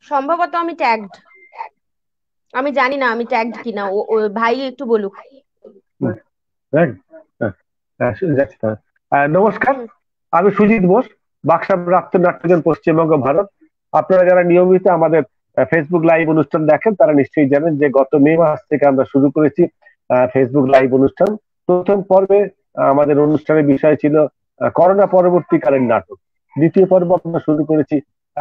সম্ভবত আমি ট্যাগড। আমি জানি না আমি ট্যাগড কিনা, ও ভাই একটু বলুক। হুম, right? হ্যাঁ, যাচ্ছি তাহলে। নমস্কার, হুম। আমি সুজিত বোস, বাক্সা প্রাপ্ত নাট্যজন, পশ্চিমবঙ্গ, ভারত। আপনারা যারা নিয়মিত আমাদের ফেসবুক লাইভ অনুষ্ঠান দেখেন তারা নিশ্চয়ই জানেন যে গত মে মাস থেকে আমরা শুরু করেছি ফেসবুক লাইভ অনুষ্ঠান। প্রথম পর্বে আমাদের অনুষ্ঠানের বিষয় ছিল করোনা পরবর্তীকালীন নাটক। দ্বিতীয় পর্ব আমরা শুরু করেছি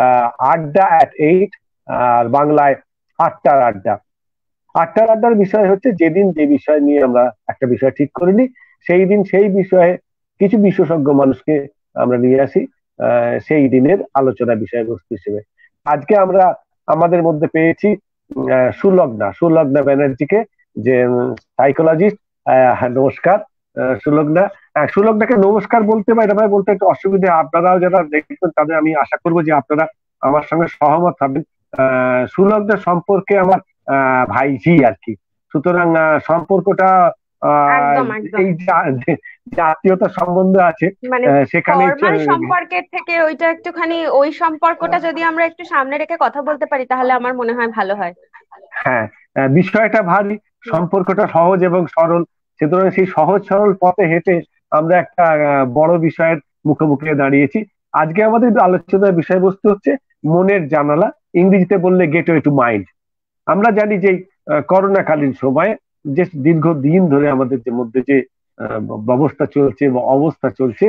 আড্ডা@8, আর বাংলায় আটটার আড্ডা। আটটার আড্ডার বিষয় হচ্ছে যেদিন যে বিষয় নিয়ে আমরা একটা বিষয় ঠিক করিনি, সেই দিন সেই বিষয়ে কিছু বিশেষজ্ঞ মানুষকে আমরা নিয়ে আসি সেই দিনের আলোচনা বিষয়বস্তু হিসেবে। আজকে আমরা আমাদের মধ্যে পেয়েছি সুলগ্না সুলগ্না ব্যানার্জিকে, যে সাইকোলজিস্ট। নমস্কার সুলগ্না। সুলগ্নাকে নমস্কার বলতে বা এটা ভাই বলতে একটু অসুবিধা, আপনারাও যারা দেখবেন তাদের আমি আশা করবো যে আপনারা আমার সঙ্গে সহমত হবেন। সুলগ্না সম্পর্কে আমার ভাইঝি আর কি। সুতরাং সম্পর্কটা আহ, একদম একদম। এই যে আত্মীয়তার সম্বন্ধ আছে মানে সেখানে ফর্মাল সম্পর্কের থেকে ওইটা একটুখানি, ওই সম্পর্কটা যদি আমরা একটু সামনে রেখে কথা বলতে পারি তাহলে আমার মনে হয় ভালো হয়। হ্যাঁ, বিষয়টা ভারী, হুম। সম্পর্কটা সহজ এবং সরল। সুতরাং সেই সহজ সরল পথে হেঁটে আমরা একটা বড় বিষয়ের মুখোমুখি দাঁড়িয়েছি। আজকে আমাদের আলোচনার বিষয়বস্তু হচ্ছে মনের জানালা, ইংরেজিতে বললে গেটওয়ে টু মাইন্ড। আমরা জানি যে করোনা কালীন সময়ে যে দীর্ঘ দিন ধরে আমাদের যে মধ্যে যে ব্যবস্থা চলছে বা অবস্থা চলছে,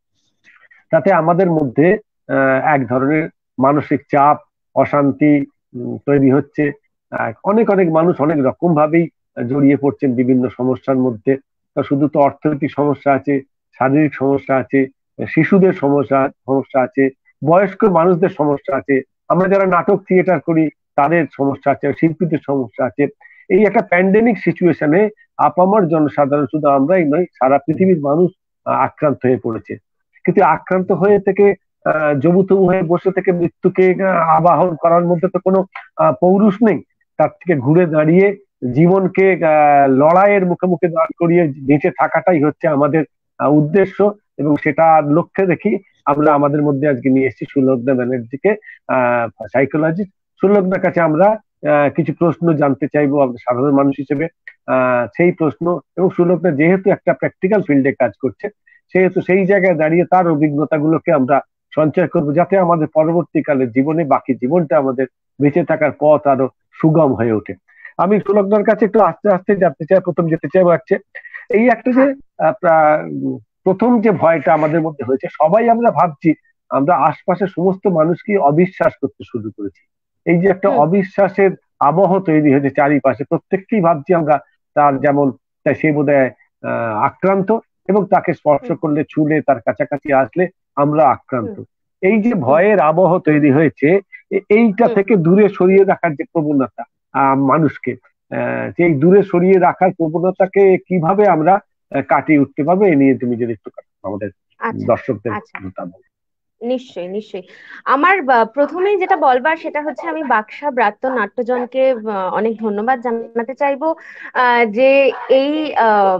তাতে আমাদের মধ্যে এক ধরনের মানসিক চাপ, অশান্তি তৈরি হচ্ছে। অনেক অনেক মানুষ অনেক রকম ভাবেই জড়িয়ে পড়ছেন বিভিন্ন সমস্যার মধ্যে। তা শুধু তো অর্থনৈতিক সমস্যা আছে, শারীরিক সমস্যা আছে, শিশুদের সমস্যা সমস্যা আছে, বয়স্ক মানুষদের সমস্যা আছে, আমরা যারা নাটক থিয়েটার করি তাদের সমস্যা আছে, শিল্পীদের সমস্যা আছে। এই একটা প্যান্ডেমিক সিচুয়েশনে আপামর জনসাধারণ, শুধু আমরাই নয়, সারা পৃথিবীর মানুষ আক্রান্ত হয়ে পড়েছে। কিন্তু আক্রান্ত হয়ে থেকে জবুতবু হয়ে বসে থেকে মৃত্যুকে আবাহন করার মধ্যে তো কোনো পৌরুষ নেই। তার থেকে ঘুরে দাঁড়িয়ে জীবনকে লড়াইয়ের মুখে দাঁড় করিয়ে বেঁচে থাকাটাই হচ্ছে আমাদের উদ্দেশ্য। এবং সেটা লক্ষ্যে রেখে আমরা আমাদের মধ্যে আজকে নিয়ে এসেছি সুলগ্না ব্যানার্জিকে, সাইকোলজিস্ট। সুলগ্নার কাছে আমরা কিছু প্রশ্ন জানতে চাইবো আমরা সাধারণ মানুষ হিসেবে। সেই প্রশ্ন, এবং সুলগ্না যেহেতু একটা প্র্যাকটিক্যাল ফিল্ডে কাজ করছে, সেহেতু সেই জায়গায় দাঁড়িয়ে তার অভিজ্ঞতাগুলোকে আমরা সঞ্চয় করবো, যাতে আমাদের পরবর্তীকালে জীবনে বাকি জীবনটা আমাদের বেঁচে থাকার পথ আরো সুগম হয়ে ওঠে। আমি সুলগ্নার কাছে একটু আস্তে আস্তে জানতে চাই, প্রথম যেতে চাই হচ্ছে এই একটা যে হ্যাঁ। প্রথম যে ভয়টা আমাদের মধ্যে হয়েছে, সবাই আমরা ভাবছি, আমরা আশপাশের সমস্ত মানুষকে অবিশ্বাস করতে শুরু করেছি। এই যে একটা হুম। অবিশ্বাসের আবহ তৈরি হয়েছে চারিপাশে, প্রত্যেককেই ভাবছি আমরা তার যেমন সে বোধহয় আক্রান্ত, এবং তাকে স্পর্শ হুম। করলে, ছুলে, তার কাছাকাছি আসলে আমরা আক্রান্ত। হুম। এই যে হুম। ভয়ের আবহ তৈরি হয়েছে, এইটা হুম। থেকে দূরে সরিয়ে রাখার যে প্রবণতা মানুষকে, সেই দূরে সরিয়ে রাখার প্রবণতাকে কিভাবে আমরা কাটিয়ে উঠতে পারবো, এ নিয়ে তুমি যদি একটু আমাদের আচ্ছা। দর্শকদের আচ্ছা। মতামত। নিশ্চয়ই নিশ্চয়ই। আমার প্রথমেই যেটা বলবার সেটা হচ্ছে আমি বাকসা ব্রাত্য নাট্যজনকে অনেক ধন্যবাদ জানাতে চাইবো, যে এই আহ,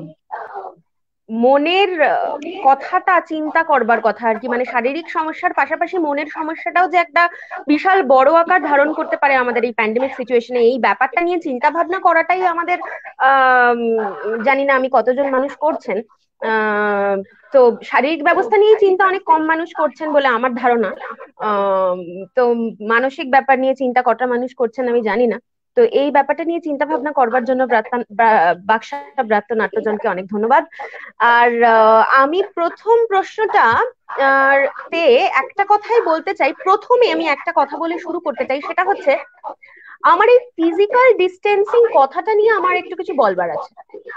মনের কথাটা চিন্তা করবার কথা আর কি, মানে শারীরিক সমস্যার পাশাপাশি মনের সমস্যাটাও যে একটা বিশাল বড় আকার ধারণ করতে পারে আমাদের এই প্যান্ডেমিক সিচুয়েশনে, এই ব্যাপারটা নিয়ে চিন্তা ভাবনা করাটাই আমাদের আহ জানি না আমি কতজন মানুষ করছেন। আহ তো শারীরিক ব্যবস্থা নিয়ে চিন্তা অনেক কম মানুষ করছেন বলে আমার ধারণা। আহ তো মানসিক ব্যাপার নিয়ে চিন্তা কটা মানুষ করছেন আমি জানি না। তো এই ব্যাপারটা নিয়ে চিন্তা ভাবনা করবার জন্য বাকসা ব্রাত্য নাট্যজনকে অনেক ধন্যবাদ। আর আমি প্রথম প্রশ্নটা আহ, তে একটা কথাই বলতে চাই, প্রথমে আমি একটা কথা বলে শুরু করতে চাই, সেটা হচ্ছে আমার এই ফিজিক্যাল ডিস্টেন্সিং কথাটা নিয়ে আমার একটু কিছু বলবার আছে।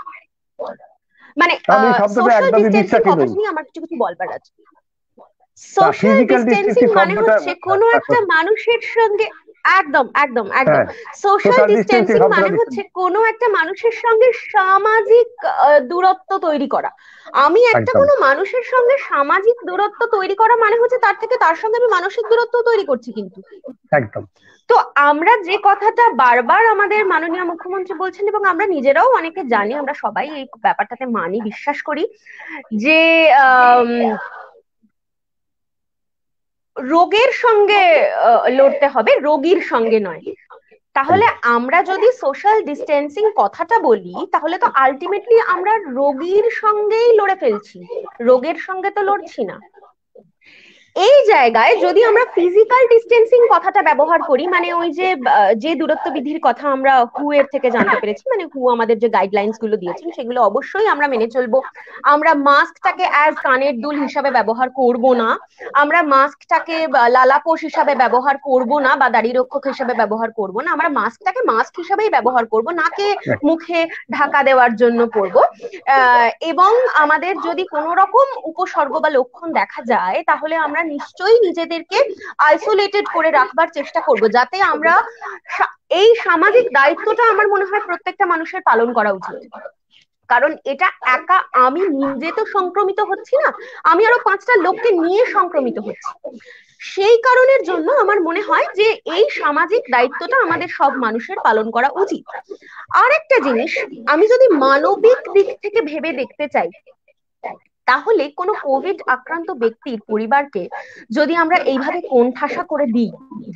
মানে আমি এই শব্দটা সোশ্যাল একদমই ডিস্টেন্সিং বিশ্বাসী নই। কথাটা নিয়ে আমার কিছু কিছু বলবার আছে। তা সোশ্যাল ফিজিক্যাল ডিস্টেন্সিং ডিস্টেন্সিং মানে শব্দটা, হচ্ছে কোনো একটা মানুষের সঙ্গে, একদম একদম একদম, হ্যাঁ, সোশ্যাল সোশ্যাল ডিস্টেন্সিং ডিস্টেন্সিং শব্দটা মানে হচ্ছে কোনো একটা মানুষের সঙ্গে সামাজিক দূরত্ব তৈরি করা। আমি একটা একদম কোনো মানুষের সঙ্গে সামাজিক দূরত্ব তৈরি করা মানে হচ্ছে তার থেকে তার সঙ্গে আমি মানসিক দূরত্ব তৈরি করছি কিন্তু। একদম। তো আমরা যে কথাটা বারবার আমাদের মাননীয় মুখ্যমন্ত্রী বলছেন এবং আমরা নিজেরাও অনেকে জানি, আমরা সবাই এই ব্যাপারটাতে মানি, বিশ্বাস করি, যে রোগের সঙ্গে লড়তে হবে, রোগীর সঙ্গে নয়। তাহলে একদম আমরা যদি সোশ্যাল ডিস্টেন্সিং কথাটা বলি, তাহলে তো আলটিমেটলি আমরা রোগীর সঙ্গেই লড়ে ফেলছি, রোগের সঙ্গে তো লড়ছি না। এই জায়গায় যদি আমরা ফিজিক্যাল ডিস্টেন্সিং কথাটা ব্যবহার করি, মানে ওই যে যে দূরত্ব বিধির কথা আমরা হু এর থেকে জানতে পেরেছি, মানে হু আমাদের যে গাইডলাইন্স গুলো দিয়েছেন সেগুলো অবশ্যই আমরা মেনে চলবো। আমরা মাস্কটাকে অ্যাজ কানের দুল হিসাবে ব্যবহার করব না, আমরা মাস্কটাকে লালাপোষ হিসাবে ব্যবহার করব না, বা দাড়ি রক্ষক হিসাবে ব্যবহার করব না, আমরা মাস্কটাকে মাস্ক হিসাবেই ব্যবহার করব, নাকে মুখে ঢাকা দেওয়ার জন্য পরবো। এবং আমাদের যদি কোনো রকম উপসর্গ বা লক্ষণ দেখা যায়, তাহলে আমরা নিশ্চয়ই নিজেদেরকে আইসোলেটেড করে রাখবার চেষ্টা করব, যাতে আমরা এই সামাজিক দায়িত্বটা আমার মনে হয় প্রত্যেকটা মানুষের পালন করা উচিত। কারণ এটা একা আমি নিজে তো সংক্রমিত হচ্ছি না, আমি আরো 5টা লোককে নিয়ে সংক্রমিত হচ্ছি। সেই কারণের জন্য আমার মনে হয় যে এই সামাজিক দায়িত্বটা আমাদের সব মানুষের পালন করা উচিত। আর একটা জিনিস, আমি যদি মানবিক দিক থেকে ভেবে দেখতে চাই, তাহলে কোনো কোভিড আক্রান্ত ব্যক্তির পরিবারকে যদি আমরা এইভাবে কোণঠাসা করে দিই,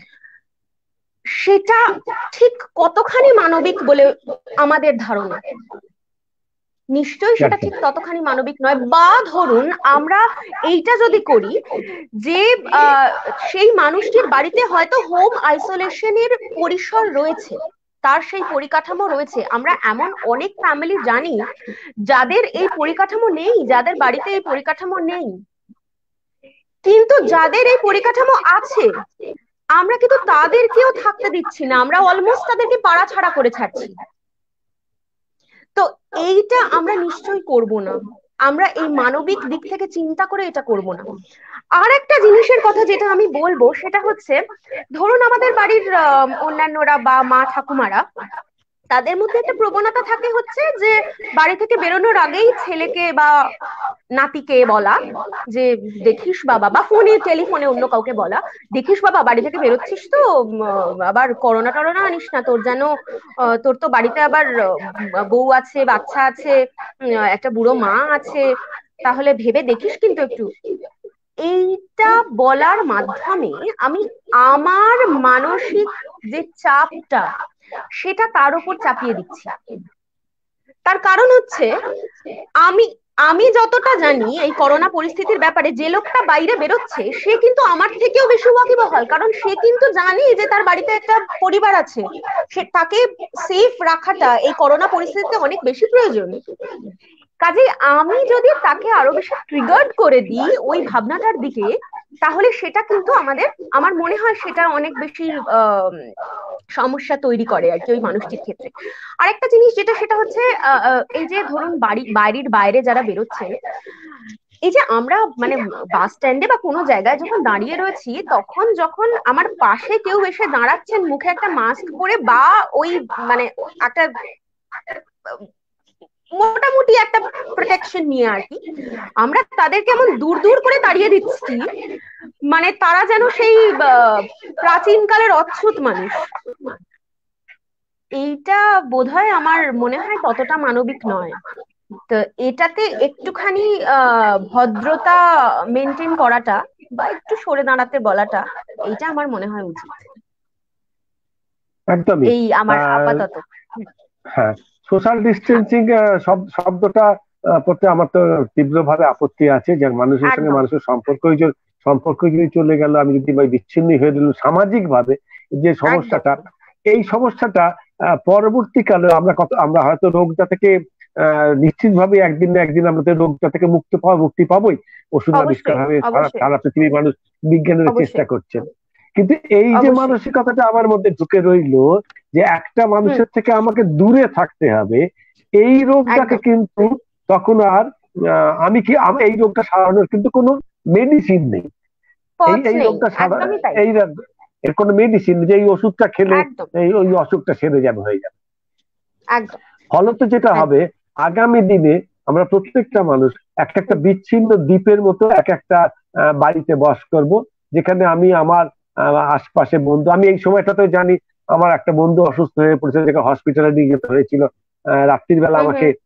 সেটা ঠিক কতখানি মানবিক বলে আমাদের ধারণা? নিশ্চয়ই সেটা ঠিক ততখানি মানবিক নয়। বা ধরুন আমরা এইটা যদি করি যে সেই মানুষটির বাড়িতে হয়তো হোম আইসোলেশনের পরিসর রয়েছে, তার সেই পরিকাঠামো রয়েছে, আমরা এমন অনেক ফ্যামিলি জানি যাদের এই পরিকাঠামো নেই, যাদের বাড়িতে এই পরিকাঠামো নেই, কিন্তু যাদের এই পরিকাঠামো আছে আমরা কিন্তু তাদেরকেও থাকতে দিচ্ছি না, আমরা অলমোস্ট তাদেরকে পাড়া ছাড়া করে ছাড়ছি। তো এইটা আমরা নিশ্চয়ই করব না, আমরা এই মানবিক দিক থেকে চিন্তা করে এটা করব না। আর একটা জিনিসের কথা যেটা আমি বলবো সেটা হচ্ছে, ধরুন আমাদের বাড়ির অন্যান্যরা বা মা ঠাকুমারা, তাদের মধ্যে একটা প্রবণতা থাকে হচ্ছে যে বাড়ি থেকে বেরোনোর আগেই ছেলেকে বা নাতিকে বলা যে দেখিস বাবা, বা ফোনে টেলিফোনে অন্য কাউকে বলা, দেখিস বাবা বাড়ি থেকে বেরোচ্ছিস তো আবার করোনা টরোনা আনিস না, তোর যেন তোর তো বাড়িতে আবার বউ আছে, বাচ্চা আছে, একটা বুড়ো মা আছে, তাহলে ভেবে দেখিস কিন্তু একটু। এইটা বলার মাধ্যমে আমি আমার মানসিক যে চাপটা সেটা তার উপর চাপিয়ে দিচ্ছি। তার কারণ হচ্ছে, আমি আমি যতটা জানি এই করোনা পরিস্থিতির ব্যাপারে, যে লোকটা বাইরে বেরোচ্ছে সে কিন্তু আমার থেকেও বেশি ওয়াকিবহাল, কারণ সে কিন্তু জানে যে তার বাড়িতে একটা পরিবার আছে, সে তাকে সেফ রাখাটা এই করোনা পরিস্থিতিতে অনেক বেশি প্রয়োজন। কাজেই আমি যদি তাকে আরো বেশি ট্রিগার্ড করে দিই ওই ভাবনাটার দিকে, তাহলে সেটা কিন্তু আমার মনে হয় সেটা অনেক বেশি সমস্যা তৈরি করে আর কি ওই মানুষটির ক্ষেত্রে। আরেকটা জিনিস যেটা, সেটা হচ্ছে এই যে ধরুন বাড়ির বাইরে যারা বেরোচ্ছেন, এই যে আমরা মানে বাস স্ট্যান্ডে বা কোনো জায়গায় যখন দাঁড়িয়ে রয়েছি, তখন যখন আমার পাশে কেউ এসে দাঁড়াচ্ছেন মুখে একটা মাস্ক পরে, বা ওই মানে একটা মোটামুটি একটা প্রোটেকশন নিয়ে আর কি, আমরা তাদেরকে এমন দূর দূর করে তাড়িয়ে দিচ্ছি, মানে তারা যেন সেই প্রাচীন কালের অচ্ছুত মানুষ। এইটা বোধহয় আমার মনে হয় ততটা মানবিক নয়। তো এটাতে একটুখানি ভদ্রতা মেনটেন করাটা বা একটু সরে দাঁড়াতে বলাটা, এইটা আমার মনে হয় উচিত। একদমই। এই আমার আহ আপাতত। হ্যাঁ, সোশ্যাল ডিস্টেন্সিং শব্দটা প্রতি আমার তো তীব্রভাবে আপত্তি আছে, যে মানুষের সঙ্গে একদম। মানুষের সম্পর্ক যদি চলে গেল, আমি যদি বিচ্ছিন্ন হয়ে দিলাম সামাজিক ভাবে, যে একদম। সমস্যাটা, এই সমস্যাটা পরবর্তীকালে আমরা হয়তো রোগটা থেকে নিশ্চিতভাবে একদিন না একদিন আমরা তো রোগটা থেকে মুক্তি পাবোই। ওষুধ আবিষ্কার অবশ্যই। হবে, অবশ্যই। সারা পৃথিবীর মানুষ বিজ্ঞানের চেষ্টা অবশ্যই। করছেন। কিন্তু এই যে অবশ্যই। মানসিকতাটা আমার মধ্যে ঢুকে রইলো, যে একটা হুম। মানুষের থেকে আমাকে দূরে থাকতে হবে, এই রোগটাকে একদম। কিন্তু তখন আর এই রোগটা সারানোর কিন্তু কোনো মেডিসিন নেই। এই পথ এই নেই, রোগটা একদমই তাই। এর কোনো মেডিসিন, যে এই ওষুধটা খেলে একদম। ওই অসুখটা সেরে যাবে, হয়ে যাবে। একদম। ফলত যেটা হবে, একদম। আগামী দিনে আমরা প্রত্যেকটা মানুষ একটা একটা হুম। বিচ্ছিন্ন দ্বীপের মতো এক একটা বাড়িতে বাস করব, যেখানে আমি আমার আশপাশে বন্ধু, আমি এই সময়টাতে জানি আমার একটা বন্ধু অসুস্থ হয়ে পড়েছে, যেটা হসপিটালে নিয়ে যেতে হয়েছিল। রাত্রির বেলা হুম। আমাকে হুম।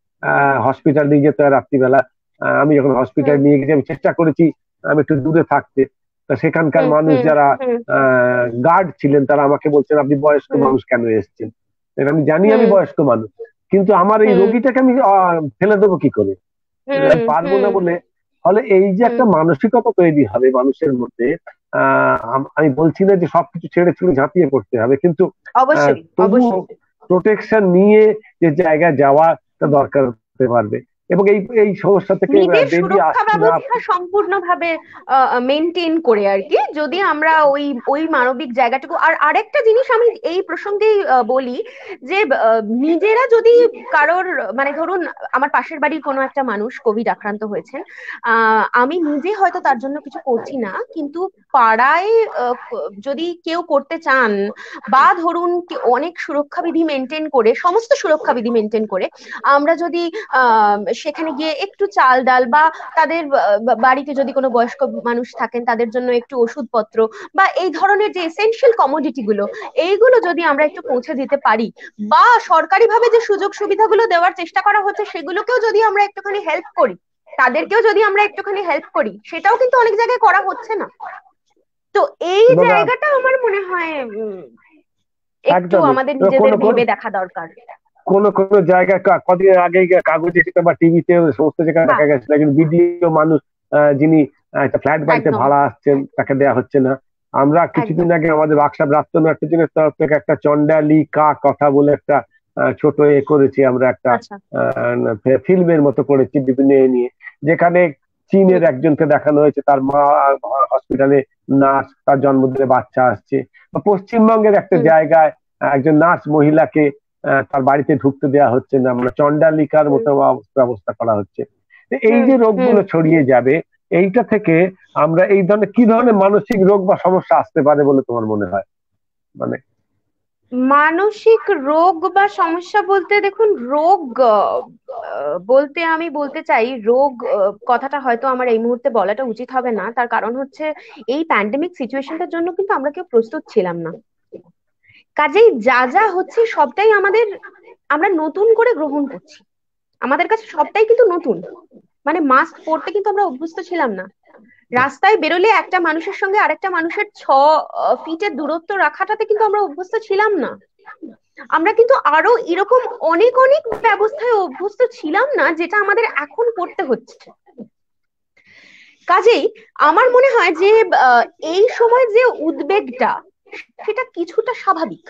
হসপিটাল নিয়ে যেতে হয় রাত্রিবেলা। আমি যখন হুম। হসপিটাল নিয়ে গেছি, আমি চেষ্টা করেছি আমি একটু দূরে থাকতে, তা সেখানকার হুম মানুষ হুম যারা হুম গার্ড ছিলেন তারা আমাকে বলছেন আপনি বয়স্ক হুম মানুষ কেন এসেছেন। এবার আমি জানি আমি হুম বয়স্ক মানুষ, কিন্তু আমার এই হুম রোগীটাকে আমি ফেলে দেবো কি করে, আমি হুম পারবো না হুম বলে। ফলে এই যে হুম একটা মানসিকতা তৈরি হবে মানুষের মধ্যে, আমি বলছি না যে সবকিছু ছেড়ে ছুড়ে ঝাঁপিয়ে পড়তে হবে, কিন্তু অবশ্যই তবুও অবশ্যই প্রোটেকশন নিয়ে যে জায়গায় যাওয়াটা দরকার হতে পারবে, এবং এই এই সমস্যা থেকে নিজের বেরিয়ে সুরক্ষা আসতে না। ব্যবস্থা সম্পূর্ণভাবে মেনটেন করে আর কি, যদি আমরা ওই ওই মানবিক জায়গাটুকু। আর আরেকটা জিনিস আমি এই প্রসঙ্গেই বলি, যে নিজেরা যদি কারোর, মানে ধরুন আমার পাশের বাড়ির কোনো একটা মানুষ কোভিড আক্রান্ত হয়েছেন, আমি নিজে হয়তো তার জন্য কিছু করছি না, কিন্তু পাড়ায় যদি কেউ করতে চান, বা ধরুন অনেক সুরক্ষা বিধি মেনটেন করে, সমস্ত সুরক্ষা বিধি মেনটেন করে আমরা যদি সেখানে গিয়ে একটু চাল ডাল, বা তাদের বাড়িতে যদি কোনো বয়স্ক মানুষ থাকেন তাদের জন্য একটু ওষুধপত্র, বা এই ধরনের যে এসেনশিয়াল কমোডিটি গুলো, এইগুলো যদি আমরা একটু পৌঁছে দিতে পারি, বা সরকারি ভাবে যে সুযোগ সুবিধাগুলো দেওয়ার চেষ্টা করা হচ্ছে সেগুলোকেও যদি আমরা একটুখানি হেল্প করি, তাদেরকেও যদি আমরা একটুখানি হেল্প করি, সেটাও কিন্তু অনেক জায়গায় করা হচ্ছে না। তো এই এবং জায়গাটা আমার মনে হয় একটু একদমই আমাদের এবার নিজেদের কোনো কোনো ভেবে দেখা দরকার। কোনো কোনো জায়গায় কদিন আগে কাগজে সেটা বা টিভিতে সমস্ত জায়গায় হ্যাঁ, দেখা গেছে, কিন্তু বিডিও মানুষ যিনি একটা ফ্ল্যাট বাড়িতে একদম ভাড়া আসছেন তাকে দেয়া হচ্ছে না। আমরা কিছুদিন একদম। আগে আমাদের বাক্সা ব্রাত্য নাট্যজনের তরফ থেকে একটা চন্ডালী কা কথা বলে একটা ছোট করেছি আমরা, একটা আচ্ছা। ফিল্মের মতো করেছি বিভিন্ন নিয়ে, যেখানে চীনের হুম একজনকে দেখানো হয়েছে তার মা হসপিটালে নার্স, তার জন্মদিনে বাচ্চা আসছে। বা পশ্চিমবঙ্গের একটা হুম জায়গায় একজন নার্স মহিলাকে তার বাড়িতে ঢুকতে দেওয়া হচ্ছে না, মানে চন্ডালিকার হুম মতো ব্যবস্থা করা হচ্ছে। তো এই হুম যে হুম রোগগুলো ছড়িয়ে যাবে, এইটা থেকে আমরা এই ধরনের কি হুম। ধরনের মানসিক রোগ বা সমস্যা আসতে পারে বলে তোমার মনে হয়? মানে মানসিক রোগ বা সমস্যা বলতে, দেখুন রোগ বলতে আমি বলতে চাই, রোগ কথাটা হয়তো আমার এই মুহূর্তে বলাটা উচিত হবে না, তার কারণ হচ্ছে এই প্যান্ডেমিক সিচুয়েশনটার জন্য কিন্তু আমরা কেউ প্রস্তুত ছিলাম না। কাজেই যা যা হচ্ছে সবটাই আমাদের, আমরা নতুন করে গ্রহণ করছি, আমাদের কাছে সবটাই কিন্তু নতুন। মানে মাস্ক পরতে কিন্তু আমরা অভ্যস্ত ছিলাম না, রাস্তায় বেরোলে একটা মানুষের সঙ্গে আরেকটা মানুষের 6 ফিটের দূরত্ব রাখাটাতে কিন্তু আমরা অভ্যস্ত ছিলাম না। আমরা কিন্তু আরো এরকম অনেক অনেক ব্যবস্থায় অভ্যস্ত ছিলাম না, যেটা আমাদের এখন করতে হচ্ছে। কাজেই আমার মনে হয় যে আহ, এই সময় যে উদ্বেগটা, সেটা কিছুটা স্বাভাবিক।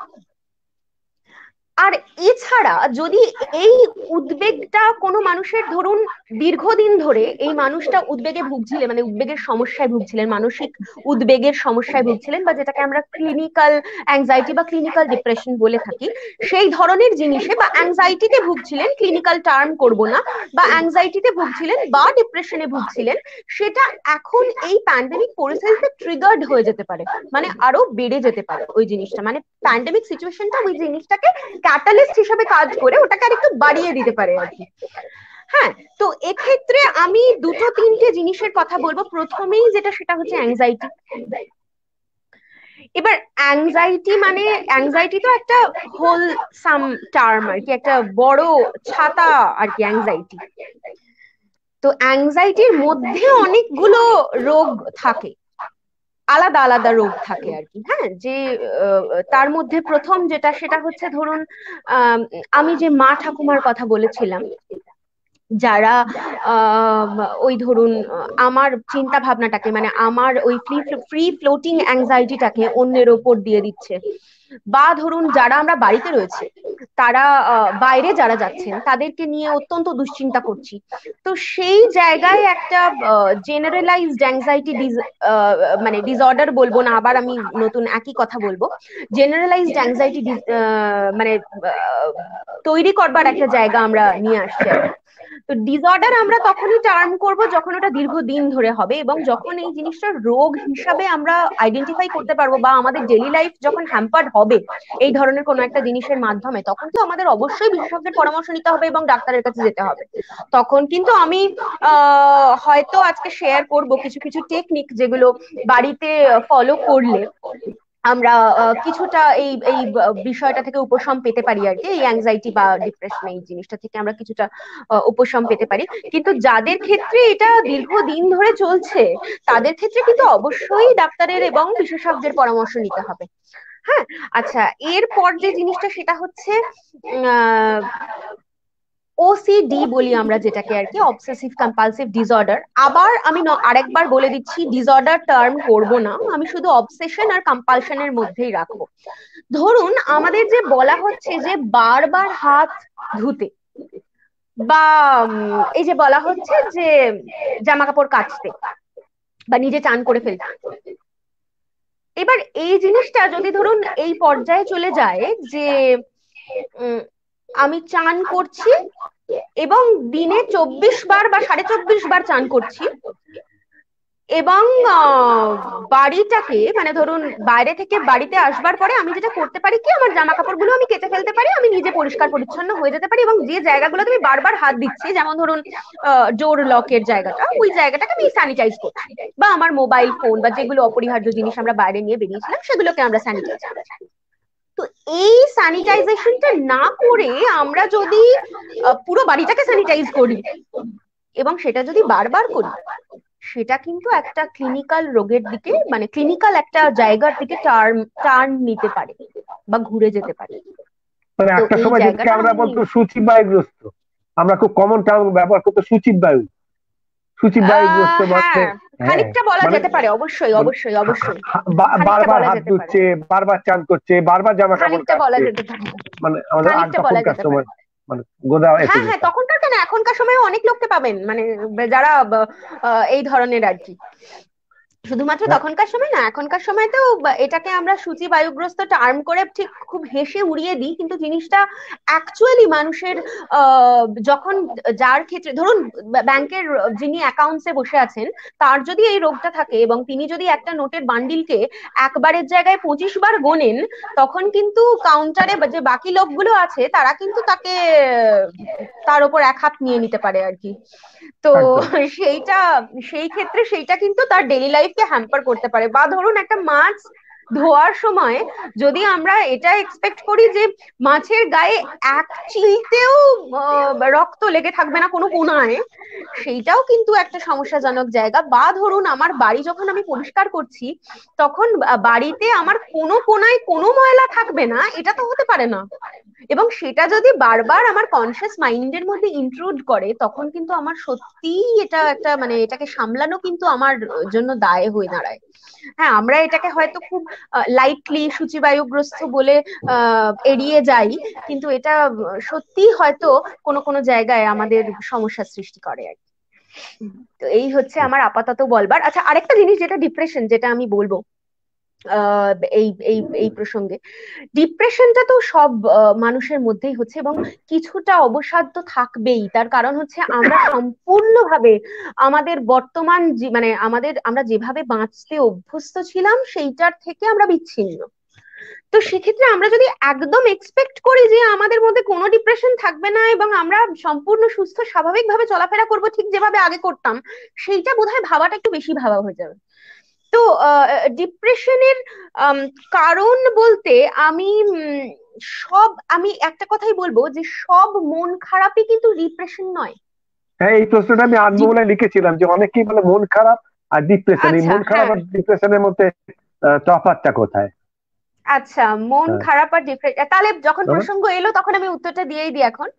আর এছাড়া যদি এই উদ্বেগটা কোনো মানুষের, ধরুন দীর্ঘদিন ধরে এই মানুষটা উদ্বেগে ভুগছিলেন, মানে উদ্বেগের সমস্যায় ভুগছিলেন, মানসিক উদ্বেগের সমস্যায় ভুগছিলেন, বা যেটাকে আমরা ক্লিনিক্যাল অ্যাংজাইটি বা ক্লিনিক্যাল ডিপ্রেশন বলে থাকি, সেই ধরনের জিনিসে, বা অ্যাংজাইটিতে ভুগছিলেন, ক্লিনিক্যাল টার্ম করব না, বা অ্যাংজাইটিতে ভুগছিলেন বা ডিপ্রেশনে ভুগছিলেন, সেটা এখন এই প্যান্ডেমিক পরিস্থিতিতে ট্রিগার্ড হয়ে যেতে পারে, মানে আরো বেড়ে যেতে পারে ওই জিনিসটা, মানে প্যান্ডেমিক সিচুয়েশনটা ওই জিনিসটাকে ক্যাটালিস্ট হিসেবে কাজ করে ওটাকে আরেকটু বাড়িয়ে দিতে পারে আর কি। হ্যাঁ, তো এক্ষেত্রে আমি দুটো তিনটে জিনিসের কথা বলবো। প্রথমেই যেটা, সেটা হচ্ছে অ্যাংজাইটি। এবার অ্যাংজাইটি মানে, অ্যাংজাইটি তো একটা হোল সাম টার্ম আর কি, একটা বড় ছাতা আর কি অ্যাংজাইটি। তো অ্যাংজাইটির মধ্যে অনেকগুলো রোগ থাকে, আলাদা আলাদা রোগ থাকে আর কি। হ্যাঁ, যে আহ, তার মধ্যে প্রথম যেটা, সেটা হচ্ছে ধরুন আহ আমি যে মা ঠাকুমার কথা বলেছিলাম, যারা আহ ওই ধরুন আমার চিন্তা ভাবনাটাকে, মানে আমার ওই ফ্রি ফ্লোটিং অ্যাংজাইটিটাকে অন্যের ওপর দিয়ে দিচ্ছে, বা ধরুন যারা আমরা বাড়িতে রয়েছি, তারা বাইরে যারা যাচ্ছেন তাদেরকে নিয়ে অত্যন্ত দুশ্চিন্তা করছি। তো সেই জায়গায় একটা জেনারেলাইজড অ্যাংজাইটি মানে ডিসঅর্ডার বলবো না, আবার আমি নতুন একই কথা বলবো, জেনারেলাইজড অ্যাংজাইটি মানে আহ, তৈরি করবার একটা জায়গা আমরা নিয়ে আসছি আর কি। তো ডিসঅর্ডার আমরা তখনই টার্ম করব যখন ওটা দীর্ঘদিন ধরে হবে, এবং যখন এই জিনিসটা রোগ হিসাবে আমরা আইডেন্টিফাই করতে পারবো, বা আমাদের ডেইলি লাইফ যখন হ্যাম্পার্ড হবে এই ধরনের কোনো একটা জিনিসের মাধ্যমে, তখন তো আমাদের অবশ্যই বিশেষজ্ঞের পরামর্শ নিতে হবে এবং ডাক্তারের কাছে যেতে হবে। তখন কিন্তু আমি হয়তো আজকে শেয়ার করব কিছু কিছু টেকনিক, যেগুলো বাড়িতে ফলো করলে আমরা কিছুটা এই এই বিষয়টা থেকে উপশম পেতে পারি আর কি, এই অ্যাংজাইটি বা ডিপ্রেশন এই জিনিসটা থেকে আমরা কিছুটা উপশম পেতে পারি। কিন্তু যাদের ক্ষেত্রে এটা দীর্ঘদিন ধরে চলছে, তাদের ক্ষেত্রে কিন্তু অবশ্যই ডাক্তারের এবং বিশেষজ্ঞের পরামর্শ নিতে হবে। হ্যাঁ। আচ্ছা, এরপর যে জিনিসটা সেটা হচ্ছে ওসিডি বলি আমরা যেটাকে আর কি, অবসেসিভ কম্পালসিভ ডিসঅর্ডার। আবার আমি আরেকবার বলে দিচ্ছি, ডিসঅর্ডার টার্ম করব না, আমি শুধু অবসেশন আর কম্পালশনের মধ্যেই রাখবো। ধরুন আমাদের যে বলা হচ্ছে যে বারবার হাত ধুতে, বা এই যে বলা হচ্ছে যে জামা কাপড় কাচতে বা নিজে চান করে ফেলতে, এবার এই জিনিসটা যদি ধরুন এই পর্যায়ে চলে যায় যে উম, আমি চান করছি এবং দিনে 24 বার বা 24.5 বার চান করছি, এবং বাড়িটাকে মানে ধরুন বাইরে থেকে বাড়িতে আসবার পরে আমি যেটা করতে পারি কি, আমার জামা কাপড়গুলো আমি কেচে ফেলতে পারি, আমি নিজে পরিষ্কার পরিচ্ছন্ন হয়ে যেতে পারি, এবং যে জায়গাগুলোতে আমি বারবার হাত দিচ্ছি, যেমন ধরুন ডোর লকের জায়গাটা, ওই জায়গাটাকে আমি স্যানিটাইজ করছি, বা আমার মোবাইল ফোন বা যেগুলো অপরিহার্য জিনিস আমরা বাইরে নিয়ে বেরিয়েছিলাম সেগুলোকে আমরা স্যানিটাইজ করছি। তো এই স্যানিটাইজেশনটা না করে আমরা যদি পুরো বাড়িটাকে স্যানিটাইজ করি এবং সেটা যদি বারবার করি, সেটা কিন্তু একটা ক্লিনিক্যাল রোগের দিকে, মানে ক্লিনিক্যাল একটা জায়গার দিকে টার্ন টার্ন নিতে পারে বা ঘুরে যেতে পারে। মানে তো একটা এই সময় যেটাকে জায়গাটা আমরা আমি বলতো সূচিবায়ুগ্রস্ত, আমরা খুব কমন টার্ম ব্যবহার করতো সূচিবায়ু, সূচিবায়ুগ্রস্ত মানে, হ্যাঁ, হ্যাঁ খানিকটা বলা মানে যেতে পারে, অবশ্যই মানে অবশ্যই অবশ্যই খানিকটা বারবার বলা হাত যেতে পারে, ধুচ্ছে, বারবার চান করছে, বারবার জামা কাপড় খানিকটা বলা কাচ্ছে, যেতে পারে, মানে আমাদের খানিকটা বলা তখনকার যেতে পারে। সময় মানে গোদা এসে হ্যাঁ হ্যাঁ, যেত। তখনকার কেন, এখনকার সময়ে অনেক লোককে পাবেন, মানে যারা এই ধরনের আর কি। শুধুমাত্র হ্যাঁ, তখনকার সময় না, এখনকার সময়তেও এটাকে আমরা সূচি বায়ুগ্রস্ত টার্ম করে ঠিক খুব হেসে উড়িয়ে দিই, কিন্তু জিনিসটা অ্যাকচুয়ালি মানুষের যখন, যার ক্ষেত্রে ধরুন ব্যাংকের যিনি অ্যাকাউন্টসে বসে আছেন, তার যদি এই রোগটা থাকে এবং তিনি যদি একটা নোটের বান্ডিলকে একবারের জায়গায় 25 বার গোনেন, তখন কিন্তু কাউন্টারে যে বাকি লোকগুলো আছে তারা কিন্তু তাকে তার উপর এক হাত নিয়ে নিতে পারে আর কি। তো একদম। সেইটা, সেই ক্ষেত্রে সেইটা কিন্তু তার ডেইলি লাইফকে হ্যাম্পার করতে পারে। বা ধরুন একটা মাছ ধোয়ার সময় যদি আমরা এটা এক্সপেক্ট করি যে মাছের গায়ে এক চিলতেও রক্ত লেগে থাকবে না কোনো কোনায়, সেইটাও কিন্তু একটা সমস্যাজনক জায়গা। বা ধরুন আমার বাড়ি যখন আমি পরিষ্কার করছি, তখন বাড়িতে আমার কোনো কোনায় কোনো ময়লা থাকবে না, এটা তো হতে পারে না। এবং সেটা যদি বারবার আমার কনসিয়াস মাইন্ডের মধ্যে ইনক্লুড করে, তখন কিন্তু আমার সত্যিই এটা একটা মানে এটাকে সামলানো কিন্তু আমার জন্য দায় হয়ে দাঁড়ায়। হ্যাঁ, আমরা এটাকে হয়তো খুব লাইটলি সূচিবায়ুগ্রস্ত বলে এড়িয়ে যাই, কিন্তু এটা সত্যিই হয়তো কোনো কোনো জায়গায় আমাদের সমস্যার সৃষ্টি করে আর কি। তো এই হচ্ছে আমার আপাতত বলবার। আচ্ছা, আরেকটা জিনিস যেটা ডিপ্রেশন, যেটা আমি বলবো আহ এই এই এই প্রসঙ্গে, ডিপ্রেশনটা তো সব মানুষের মধ্যেই হচ্ছে, এবং কিছুটা অবসাদ তো থাকবেই। তার কারণ হচ্ছে আমরা সম্পূর্ণভাবে আমাদের বর্তমান মানে আমরা যেভাবে বাঁচতে অভ্যস্ত ছিলাম সেইটার থেকে আমরা বিচ্ছিন্ন। তো সেক্ষেত্রে আমরা যদি একদম এক্সপেক্ট করি যে আমাদের মধ্যে কোনো ডিপ্রেশন থাকবে না এবং আমরা সম্পূর্ণ সুস্থ স্বাভাবিকভাবে চলাফেরা করবো ঠিক যেভাবে আগে করতাম, সেইটা বোধহয় ভাবাটা একটু বেশি ভাবা হয়ে যাবে। তো ডিপ্রেশনের কারণ বলতে আমি আমি একটা কথাই বলবো যে সব মন খারাপই কিন্তু ডিপ্রেশন নয়। হ্যাঁ, এই প্রশ্নটা আমি আনবো ডিপ- বলে লিখেছিলাম যে অনেকেই বলে মন খারাপ আর ডিপ্রেশন, এই আচ্ছা, মন খারাপ হ্যাঁ। আর ডিপ্রেশনের মধ্যে তফাৎটা কোথায়? আচ্ছা, মন হ্যাঁ, খারাপ আর ডিপ্রেশন, তাহলে যখন বলো। প্রসঙ্গ এলো তখন আমি উত্তরটা দিয়েই দিই এখন।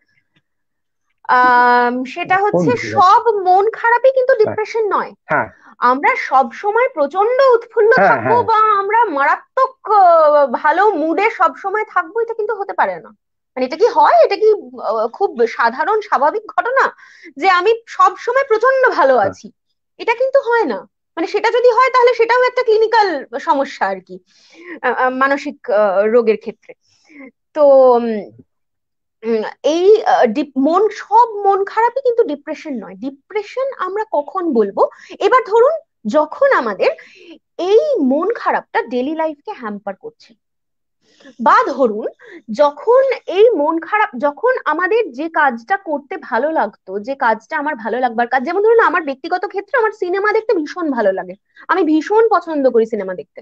সেটা কোন হচ্ছে দিকে যাচ্ছে? সব মন খারাপই কিন্তু হ্যাঁ, ডিপ্রেশন নয়। হ্যাঁ, আমরা সব সময় প্রচন্ড উৎফুল্ল হ্যাঁ, থাকবো হ্যাঁ, বা আমরা মারাত্মক ভালো মুডে সব সময় থাকবো, এটা কিন্তু হতে পারে না। মানে এটা কি হয়, এটা কি খুব সাধারণ স্বাভাবিক ঘটনা যে আমি সব সময় প্রচন্ড ভালো হ্যাঁ। আছি? এটা কিন্তু হয় না। মানে সেটা যদি হয় তাহলে সেটাও একটা ক্লিনিক্যাল সমস্যা আর কি, মানসিক রোগের ক্ষেত্রে। তো উম, উম, এই সব মন খারাপই কিন্তু ডিপ্রেশন নয়। ডিপ্রেশন আমরা কখন বলবো? এবার ধরুন যখন আমাদের এই মন খারাপটা ডেলি লাইফকে হ্যাম্পার করছে, বা ধরুন যখন এই মন খারাপ, যখন আমাদের যে কাজটা করতে ভালো লাগতো, যে কাজটা আমার ভালো লাগবার কাজ, যেমন ধরুন আমার ব্যক্তিগত ক্ষেত্রে আমার সিনেমা দেখতে ভীষণ ভালো লাগে, আমি ভীষণ পছন্দ করি সিনেমা দেখতে।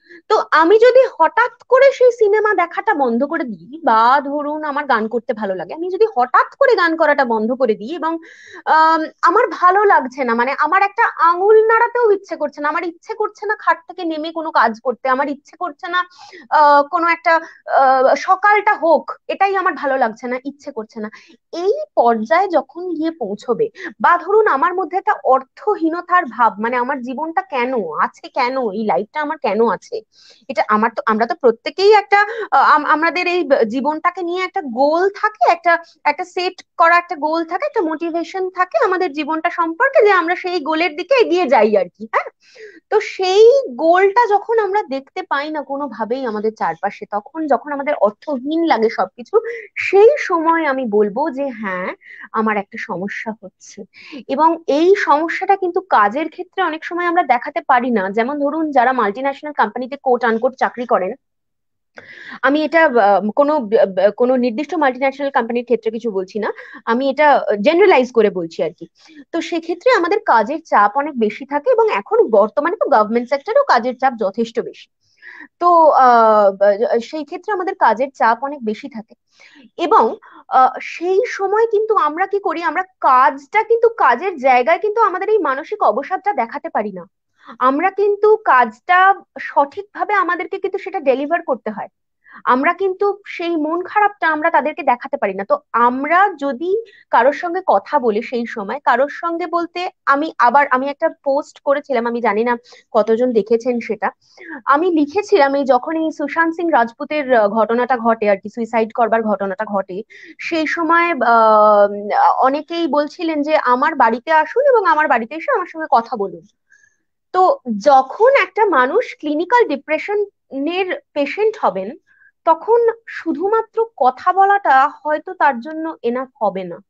তো আমি যদি হঠাৎ করে সেই সিনেমা দেখাটা বন্ধ করে দিই, বা ধরুন আমার গান করতে ভালো লাগে, আমি যদি হঠাৎ করে গান করাটা বন্ধ করে দিই এবং আমার ভালো লাগছে না, মানে আমার একটা আঙুল নাড়াতেও ইচ্ছে করছে না, আমার ইচ্ছে করছে না খাট থেকে নেমে কোনো কাজ করতে, আমার ইচ্ছে করছে না কোনো একটা সকালটা হোক, এটাই আমার ভালো লাগছে না, ইচ্ছে করছে না, এই পর্যায়ে যখন গিয়ে পৌঁছবে, বা ধরুন আমার মধ্যে একটা অর্থহীনতার ভাব, মানে আমার জীবনটা কেন আছে, কেন এই লাইফটা আমার কেন আছে, এটা আমার তো, আমরা তো প্রত্যেকেই একটা আমাদের এই জীবনটাকে নিয়ে একটা গোল থাকে, একটা একটা সেট করা একটা গোল থাকে, একটা মোটিভেশন থাকে আমাদের জীবনটা সম্পর্কে, যে আমরা সেই গোলের দিকে এগিয়ে যাই আর কি, হ্যাঁ। তো সেই গোলটা যখন আমরা দেখতে পাই না কোনোভাবেই আমাদের চারপাশে, তখন যখন আমাদের অর্থহীন লাগে সবকিছু, সেই সময় আমি বলবো যে হ্যাঁ, আমার একটা সমস্যা হচ্ছে। এবং এই সমস্যাটা কিন্তু কাজের ক্ষেত্রে অনেক সময় আমরা দেখাতে পারি না, যেমন ধরুন যারা মাল্টি ন্যাশনাল কোম্পানিতে কোট আনকোট চাকরি করেন, আমি এটা কোনো নির্দিষ্ট মাল্টি ন্যাশনাল কোম্পানির ক্ষেত্রে কিছু বলছি না, আমি এটা জেনারেলাইজ করে বলছি আর কি। তো সেক্ষেত্রে আমাদের কাজের চাপ অনেক বেশি থাকে, এবং এখন বর্তমানে তো গভর্নমেন্ট সেক্টরেও কাজের চাপ যথেষ্ট বেশি। তো সেই ক্ষেত্রে আমাদের কাজের চাপ অনেক বেশি থাকে, এবং সেই সময় কিন্তু আমরা কি করি, আমরা কাজটা কিন্তু কাজের জায়গায় কিন্তু আমাদের এই মানসিক অবসাদটা দেখাতে পারি না, আমরা কিন্তু কাজটা সঠিকভাবে আমাদেরকে কিন্তু সেটা ডেলিভার করতে হয়, আমরা কিন্তু সেই মন খারাপটা আমরা তাদেরকে দেখাতে পারি না। তো আমরা যদি কারোর সঙ্গে কথা বলি সেই সময়, কারোর সঙ্গে বলতে আমি একটা পোস্ট করেছিলাম, আমি জানি না কতজন দেখেছেন সেটা, আমি লিখেছিলাম এই যখন এই সুশান্ত সিং রাজপুতের ঘটনাটা ঘটে আর কি, সুইসাইড করবার ঘটনাটা ঘটে, সেই সময় অনেকেই বলছিলেন যে আমার বাড়িতে আসুন এবং আমার বাড়িতে এসে আমার সঙ্গে কথা বলুন। তো যখন একটা মানুষ ক্লিনিক্যাল ডিপ্রেশনের পেশেন্ট হবেন, তখন শুধুমাত্র কথা বলাটা হয়তো তার জন্য এনাফ হবে না।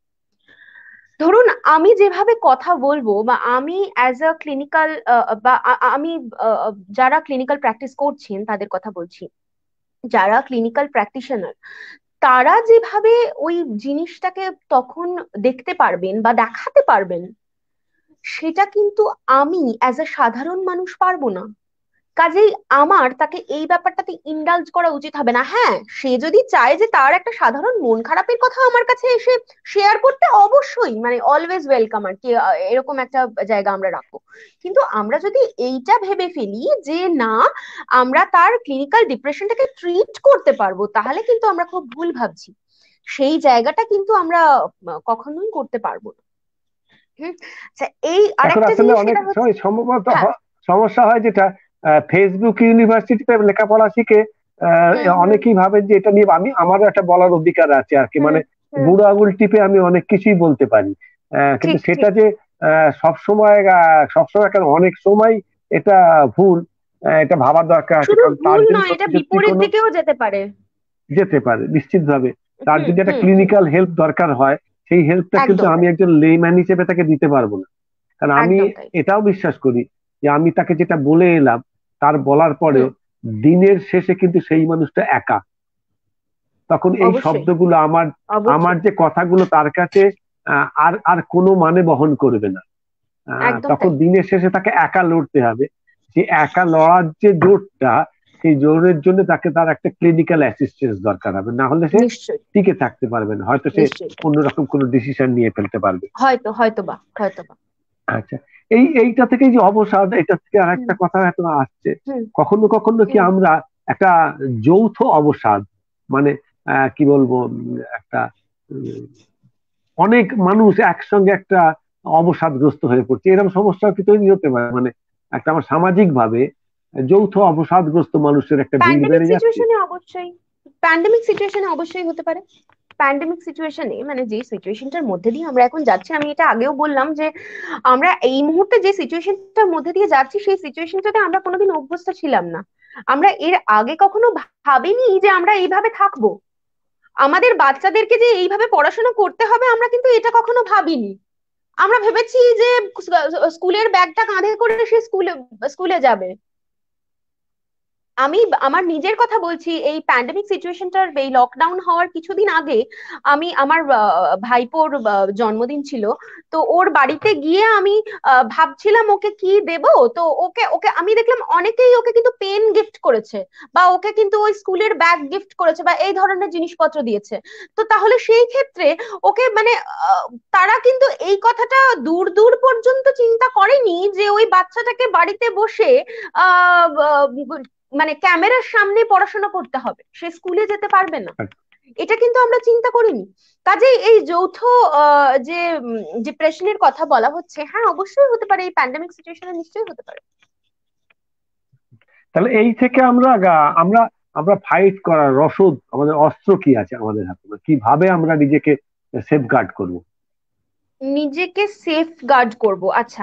ধরুন আমি যেভাবে কথা বলবো, বা আমি অ্যাজ আ ক্লিনিক্যাল, বা আমি যারা ক্লিনিক্যাল প্র্যাকটিস করছেন তাদের কথা বলছি, যারা ক্লিনিক্যাল প্র্যাকটিশনার, তারা যেভাবে ওই জিনিসটাকে তখন দেখতে পারবেন বা দেখাতে পারবেন, সেটা কিন্তু আমি অ্যাজ আ সাধারণ মানুষ পারবো না। কাজেই আমার তাকে এই ব্যাপারটাতে ইন্ডালজ করা উচিত হবে না। হ্যাঁ, সে যদি চায় যে তার একটা সাধারণ মন খারাপের কথা আমার কাছে এসে শেয়ার করতে, অবশ্যই মানে অলওয়েজ ওয়েলকাম আর কি, এরকম একটা জায়গা আমরা রাখবো। কিন্তু আমরা যদি এইটা ভেবে ফেলি যে না, আমরা তার ক্লিনিক্যাল ডিপ্রেশনটাকে ট্রিট করতে পারবো, তাহলে কিন্তু আমরা খুব ভুল ভাবছি, সেই জায়গাটা কিন্তু আমরা কখনোই করতে পারবো না। হুম। আচ্ছা, এই এখন আরেকটা আসলে জিনিস অনেক সেটা হচ্ছে, সময় সম্ভবত হ্যাঁ, সমস্যা হয় যেটা, ফেসবুক ইউনিভার্সিটিতে লেখাপড়া শিখে হুম হুম অনেকেই ভাবেন যে এটা নিয়ে আমারও একটা বলার অধিকার আছে আর কি, হুম মানে হুম, বুড়ো আঙুল টিপে আমি অনেক কিছুই বলতে পারি। কিন্তু ঠিক সেটা ঠিক। যে সবসময় কেন, অনেক সময় এটা ভুল, এটা ভাবার দরকার আছে, শুধু কারণ তার ভুল যদি নয়, এটা প্রযুক্তি বিপরীত কোনো দিকেও যেতে পারে। যেতে পারে নিশ্চিতভাবে, তার হুম যদি একটা হুম হুম, ক্লিনিক্যাল হেল্প দরকার হয়, সেই হেল্পটা কিন্তু একদম আমি তাই, একজন লেম্যান হিসেবে তাকে দিতে পারবো না। কারণ আমি একদম তাই। এটাও বিশ্বাস করি যে আমি তাকে যেটা বলে এলাম, তার বলার পরে হুম, দিনের শেষে কিন্তু সেই মানুষটা একা। তখন এই অবশ্যই, শব্দগুলো আমার আমার অবশ্যই, যে কথাগুলো তার কাছে আর আর কোনো মানে বহন করবে না। একদম তখন তাই, দিনের শেষে তাকে একা লড়তে হবে। যে একা লড়ার যে জোরটা, সেই জোরের জন্য তাকে তার একটা ক্লিনিক্যাল অ্যাসিস্ট্যান্স দরকার হবে, না হলে সে নিশ্চয়ই, টিকে থাকতে পারবে না, হয়তো সে নিশ্চয়ই, অন্যরকম কোনো ডিসিশন নিয়ে ফেলতে পারবে। হয়তো, হয়তো বা, হয়তো বা। আচ্ছা, এইটা থেকে যে অবসাদ, এটা থেকে আর হুম একটা কথা এত আসছে, হুম কখনো কখনো কি হুম, আমরা একটা যৌথ অবসাদ, মানে কি বলবো, একটা উম, অনেক মানুষ একসঙ্গে একটা অবসাদগ্রস্ত হয়ে পড়ছে, এরকম সমস্যা কি তৈরি হতে পারে, মানে একটা আমার সামাজিক ভাবে যৌথ অবসাদগ্রস্ত মানুষের একটা ভিড় প্যান্ডেমিক বেড়ে যাচ্ছে। সিচুয়েশনে অবশ্যই, প্যান্ডেমিক সিচুয়েশনে অবশ্যই হতে পারে। প্যান্ডেমিক সিচুয়েশনে মানে যে সিচুয়েশনটার মধ্যে দিয়ে আমরা এখন যাচ্ছি, আমি এটা আগেও বললাম যে আমরা এই মুহূর্তে যে সিচুয়েশনটার মধ্যে দিয়ে যাচ্ছি, সেই সিচুয়েশনটাতে আমরা কোনোদিন অভ্যস্ত ছিলাম না। আমরা এর আগে কখনো ভাবিনি যে আমরা এইভাবে থাকবো, আমাদের বাচ্চাদেরকে যে এইভাবে পড়াশোনা করতে হবে আমরা কিন্তু এটা কখনো ভাবিনি। আমরা ভেবেছি যে স্কুলের ব্যাগটা কাঁধে করে সে স্কুলে স্কুলে যাবে। আমি আমার নিজের কথা বলছি, এই প্যান্ডেমিক সিচুয়েশনটার, এই লকডাউন হওয়ার কিছুদিন আগে আমি আমার ভাইপোর জন্মদিন ছিল। তো ওর বাড়িতে গিয়ে আমি ভাবছিলাম ওকে কি দেব। তো ওকে ওকে আমি দেখলাম অনেকেই ওকে কিন্তু পেন গিফট করেছে, বা ওকে কিন্তু ওই স্কুলের ব্যাগ গিফট করেছে, বা এই ধরনের জিনিসপত্র দিয়েছে। তো তাহলে সেই ক্ষেত্রে ওকে মানে আহ, তারা কিন্তু এই কথাটা দূর দূর পর্যন্ত চিন্তা করেনি যে ওই বাচ্চাটাকে বাড়িতে বসে আহ মানে ক্যামেরার সামনে পড়াশোনা করতে হবে, সে স্কুলে যেতে পারবে না। এটা কিন্তু আমরা চিন্তা করিনি। কাজেই এই যৌথ যে প্রেশনের কথা বলা হচ্ছে, হ্যাঁ অবশ্যই হতে পারে, এই প্যান্ডেমিক সিচুয়েশনে নিশ্চয়ই হতে পারে। তাহলে এই থেকে আমরা আমরা ফাইট করার রসদ, আমাদের অস্ত্র কি আছে আমাদের হাতে, মানে কিভাবে আমরা নিজেকে সেফ গার্ড করবো? নিজেকে সেফ গার্ড করব, আচ্ছা।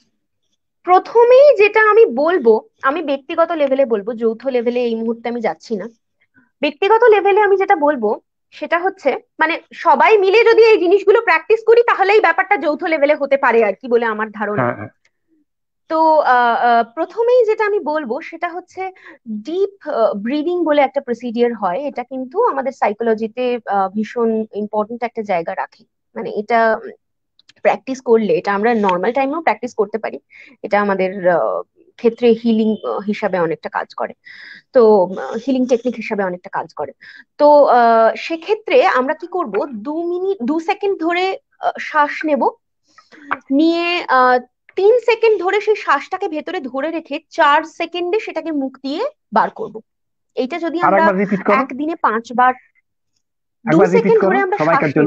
প্রথমেই যেটা আমি বলবো, আমি ব্যক্তিগত লেভেলে বলবো, যৌথ লেভেলে এই মুহূর্তে আমি যাচ্ছি না। ব্যক্তিগত লেভেলে আমি যেটা বলবো সেটা হচ্ছে, মানে সবাই মিলে যদি এই জিনিসগুলো প্র্যাকটিস করি তাহলে এই ব্যাপারটা যৌথ লেভেলে হতে পারে আর কি বলে আমার ধারণা। হ্যাঁ, হ্যাঁ। তো প্রথমেই যেটা আমি বলবো সেটা হচ্ছে ডিপ ব্রিদিং বলে একটা প্রসিডিওর হয়, এটা কিন্তু আমাদের সাইকোলজিতে ভীষণ ইম্পর্টেন্ট একটা জায়গা রাখে। মানে এটা প্র্যাকটিস করলে, এটা আমরা নর্মাল টাইমেও প্র্যাকটিস করতে পারি, এটা আমাদের ক্ষেত্রে হিলিং হিসাবে অনেকটা কাজ করে। তো হিলিং টেকনিক হিসাবে অনেকটা কাজ করে। তো সেক্ষেত্রে আমরা কি করব, 2 সেকেন্ড ধরে শ্বাস নেব, নিয়ে 3 সেকেন্ড ধরে সেই শ্বাসটাকে ভেতরে ধরে রেখে 4 সেকেন্ডে সেটাকে মুখ দিয়ে বার করব। এইটা যদি আর আমরা একবার রিপিট করো। একদিনে 5 বার, দু একবার রিপিট সেকেন্ড করো ধরে আমরা শ্বাস সবাইকার জন্য। নেব।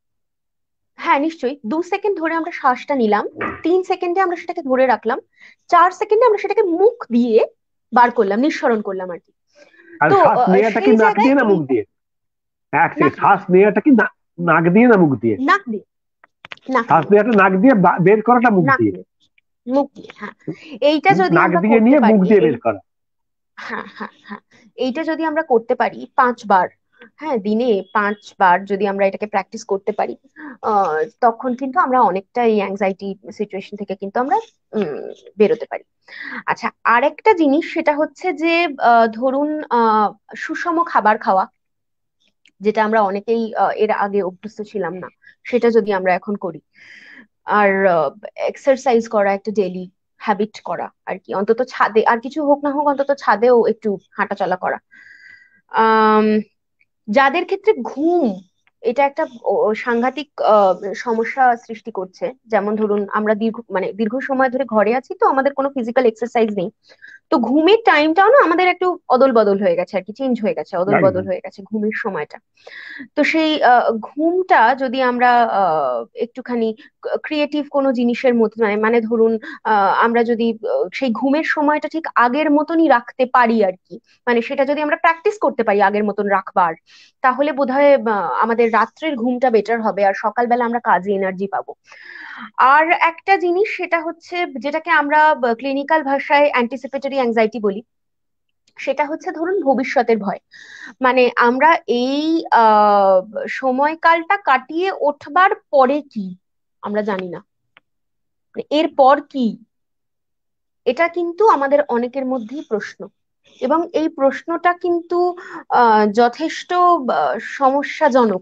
হ্যাঁ নিশ্চয়ই, 2 সেকেন্ড ধরে আমরা শ্বাসটা নিলাম, 3 সেকেন্ডে আমরা সেটাকে ধরে রাখলাম, 4 সেকেন্ডে আমরা সেটাকে মুখ দিয়ে বার করলাম, নিঃসরণ করলাম আর কি। আর তো শ্বাস নেওয়াটা কি সেই নাক জায়গায় দিয়ে না এই মুখ দিয়ে? এক নাক সেকেন্ড, দিয়ে, শ্বাস নেওয়াটা কি নাক দিয়ে না মুখ দিয়ে? নাক দিয়ে, নাক শ্বাস দিয়ে, নেওয়াটা নাক দিয়ে, বের করাটা মুখ নাক দিয়ে। দিয়ে, মুখ দিয়ে, হ্যাঁ। এইটা যদি নাক আমরা দিয়ে করতে নিয়ে মুখ পারি, দিয়ে এই, বের করা। হ্যাঁ হ্যাঁ হ্যাঁ, এইটা যদি আমরা করতে পারি 5 বার, হ্যাঁ দিনে 5 বার যদি আমরা এটাকে প্র্যাকটিস করতে পারি, তখন কিন্তু আমরা অনেকটা এই অ্যাংজাইটি সিচুয়েশন থেকে কিন্তু আমরা বেরোতে পারি। আচ্ছা, আরেকটা জিনিস সেটা হচ্ছে যে ধরুন সুষম খাবার খাওয়া, যেটা আমরা অনেকেই এর আগে অভ্যস্ত ছিলাম না, সেটা যদি আমরা এখন করি। আর এক্সারসাইজ করা, একটা ডেইলি হ্যাবিট করা আর কি, অন্তত ছাদে, আর কিছু হোক না হোক অন্তত ছাদেও একটু হাঁটাচলা করা। আম, যাদের ক্ষেত্রে ঘুম এটা একটা সাংঘাতিক সমস্যা সৃষ্টি করছে, যেমন ধরুন আমরা দীর্ঘ সময় ধরে ঘরে আছি, তো আমাদের কোনো ফিজিক্যাল এক্সারসাইজ নেই। তো ঘুমের টাইমটাও না আমাদের একটু অদল বদল হয়ে গেছে আর কি, চেঞ্জ হয়ে গেছে, অদল বদল একদম। হয়ে গেছে ঘুমের সময়টা। তো সেই ঘুমটা যদি আমরা একটুখানি ক্রিয়েটিভ কোনো জিনিসের মধ্যে, মানে ধরুন আমরা যদি সেই ঘুমের সময়টা ঠিক আগের মতনই রাখতে পারি আর কি, মানে সেটা যদি আমরা প্র্যাকটিস করতে পারি আগের মতন রাখবার, তাহলে বোধহয় আমাদের রাত্রের ঘুমটা বেটার হবে, আর সকালবেলা আমরা কাজে এনার্জি পাবো। আর একটা জিনিস সেটা হচ্ছে, যেটাকে আমরা ক্লিনিক্যাল ভাষায় অ্যান্টিসিপেটরি অ্যাংজাইটি বলি, সেটা হচ্ছে ধরুন ভবিষ্যতের ভয়। মানে আমরা এই আহ সময়কালটা কাটিয়ে ওঠবার পরে কি আমরা জানি না, মানে এরপর কি, এটা কিন্তু আমাদের অনেকের মধ্যেই প্রশ্ন। এবং এই প্রশ্নটা কিন্তু যথেষ্ট সমস্যাজনক।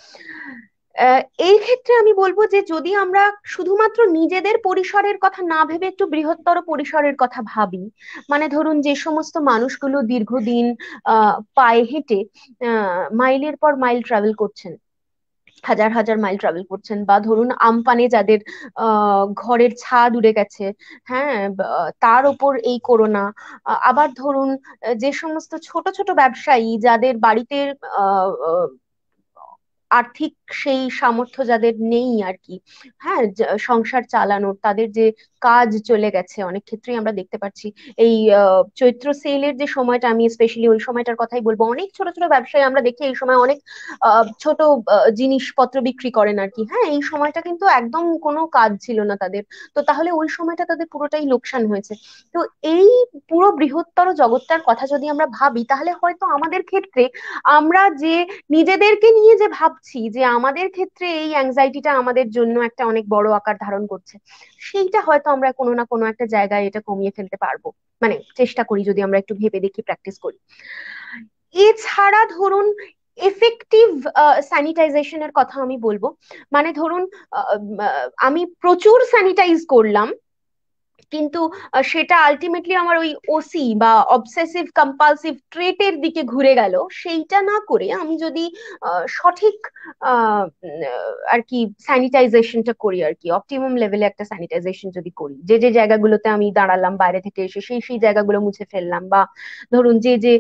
এই ক্ষেত্রে আমি বলবো যে যদি আমরা শুধুমাত্র নিজেদের পরিসরের কথা না ভেবে একটু বৃহত্তর পরিসরের কথা ভাবি, মানে ধরুন যে সমস্ত মানুষগুলো দীর্ঘদিন পায়ে হেঁটে মাইলের পর মাইল ট্রাভেল করছেন, হাজার হাজার মাইল ট্রাভেল করছেন, বা ধরুন আমপানে যাদের ঘরের ছাদ উড়ে গেছে, হ্যাঁ, তার ওপর এই করোনা। আবার ধরুন যে সমস্ত ছোট ছোট ব্যবসায়ী যাদের বাড়িতে আহ আহ, আর্থিক সেই সামর্থ্য যাদের নেই আর কি, হ্যাঁ, সংসার চালানোর, তাদের যে কাজ চলে গেছে অনেক ক্ষেত্রেই আমরা দেখতে পাচ্ছি। এই চৈত্র সেলের যে সময়টা, আমি স্পেশালি ওই সময়টার কথাই বলবো, অনেক ছোট ছোট ব্যবসায়ী আমরা দেখি এই সময় অনেক ছোট জিনিসপত্র বিক্রি করেন আর কি, হ্যাঁ, এই সময়টা কিন্তু একদম কোনো কাজ ছিল না তাদের। তো তাহলে ওই সময়টা তাদের পুরোটাই লোকসান হয়েছে। তো এই পুরো বৃহত্তর জগৎটার কথা যদি আমরা ভাবি, তাহলে হয়তো আমাদের ক্ষেত্রে আমরা যে নিজেদেরকে নিয়ে যে ভাবছি ভাবছি যে আমাদের ক্ষেত্রে এই অ্যাংজাইটিটা আমাদের জন্য একটা অনেক বড় আকার ধারণ করছে, সেইটা হয়তো আমরা কোনো না কোনো একটা জায়গায় এটা কমিয়ে ফেলতে পারবো। মানে চেষ্টা করি যদি আমরা একটু ভেবে দেখি, প্র্যাকটিস করি। এছাড়া ধরুন এফেক্টিভ স্যানিটাইজেশনের কথা আমি বলবো। মানে ধরুন আমি প্রচুর স্যানিটাইজ করলাম, কিন্তু সেটা আলটিমেটলি আমার ওই ওসি বা অবসেসিভ কম্পালসিভ ট্রেটের দিকে ঘুরে গেল। সেইটা না করে আমি যদি সঠিক আর কি স্যানিটাইজেশনটা করি, আর কি অপটিমাম লেভেলে একটা স্যানিটাইজেশন যদি করি, যে যে জায়গাগুলোতে আমি দাঁড়ালাম বাইরে থেকে এসে সেই সেই জায়গাগুলো মুছে ফেললাম, বা ধরুন যে যে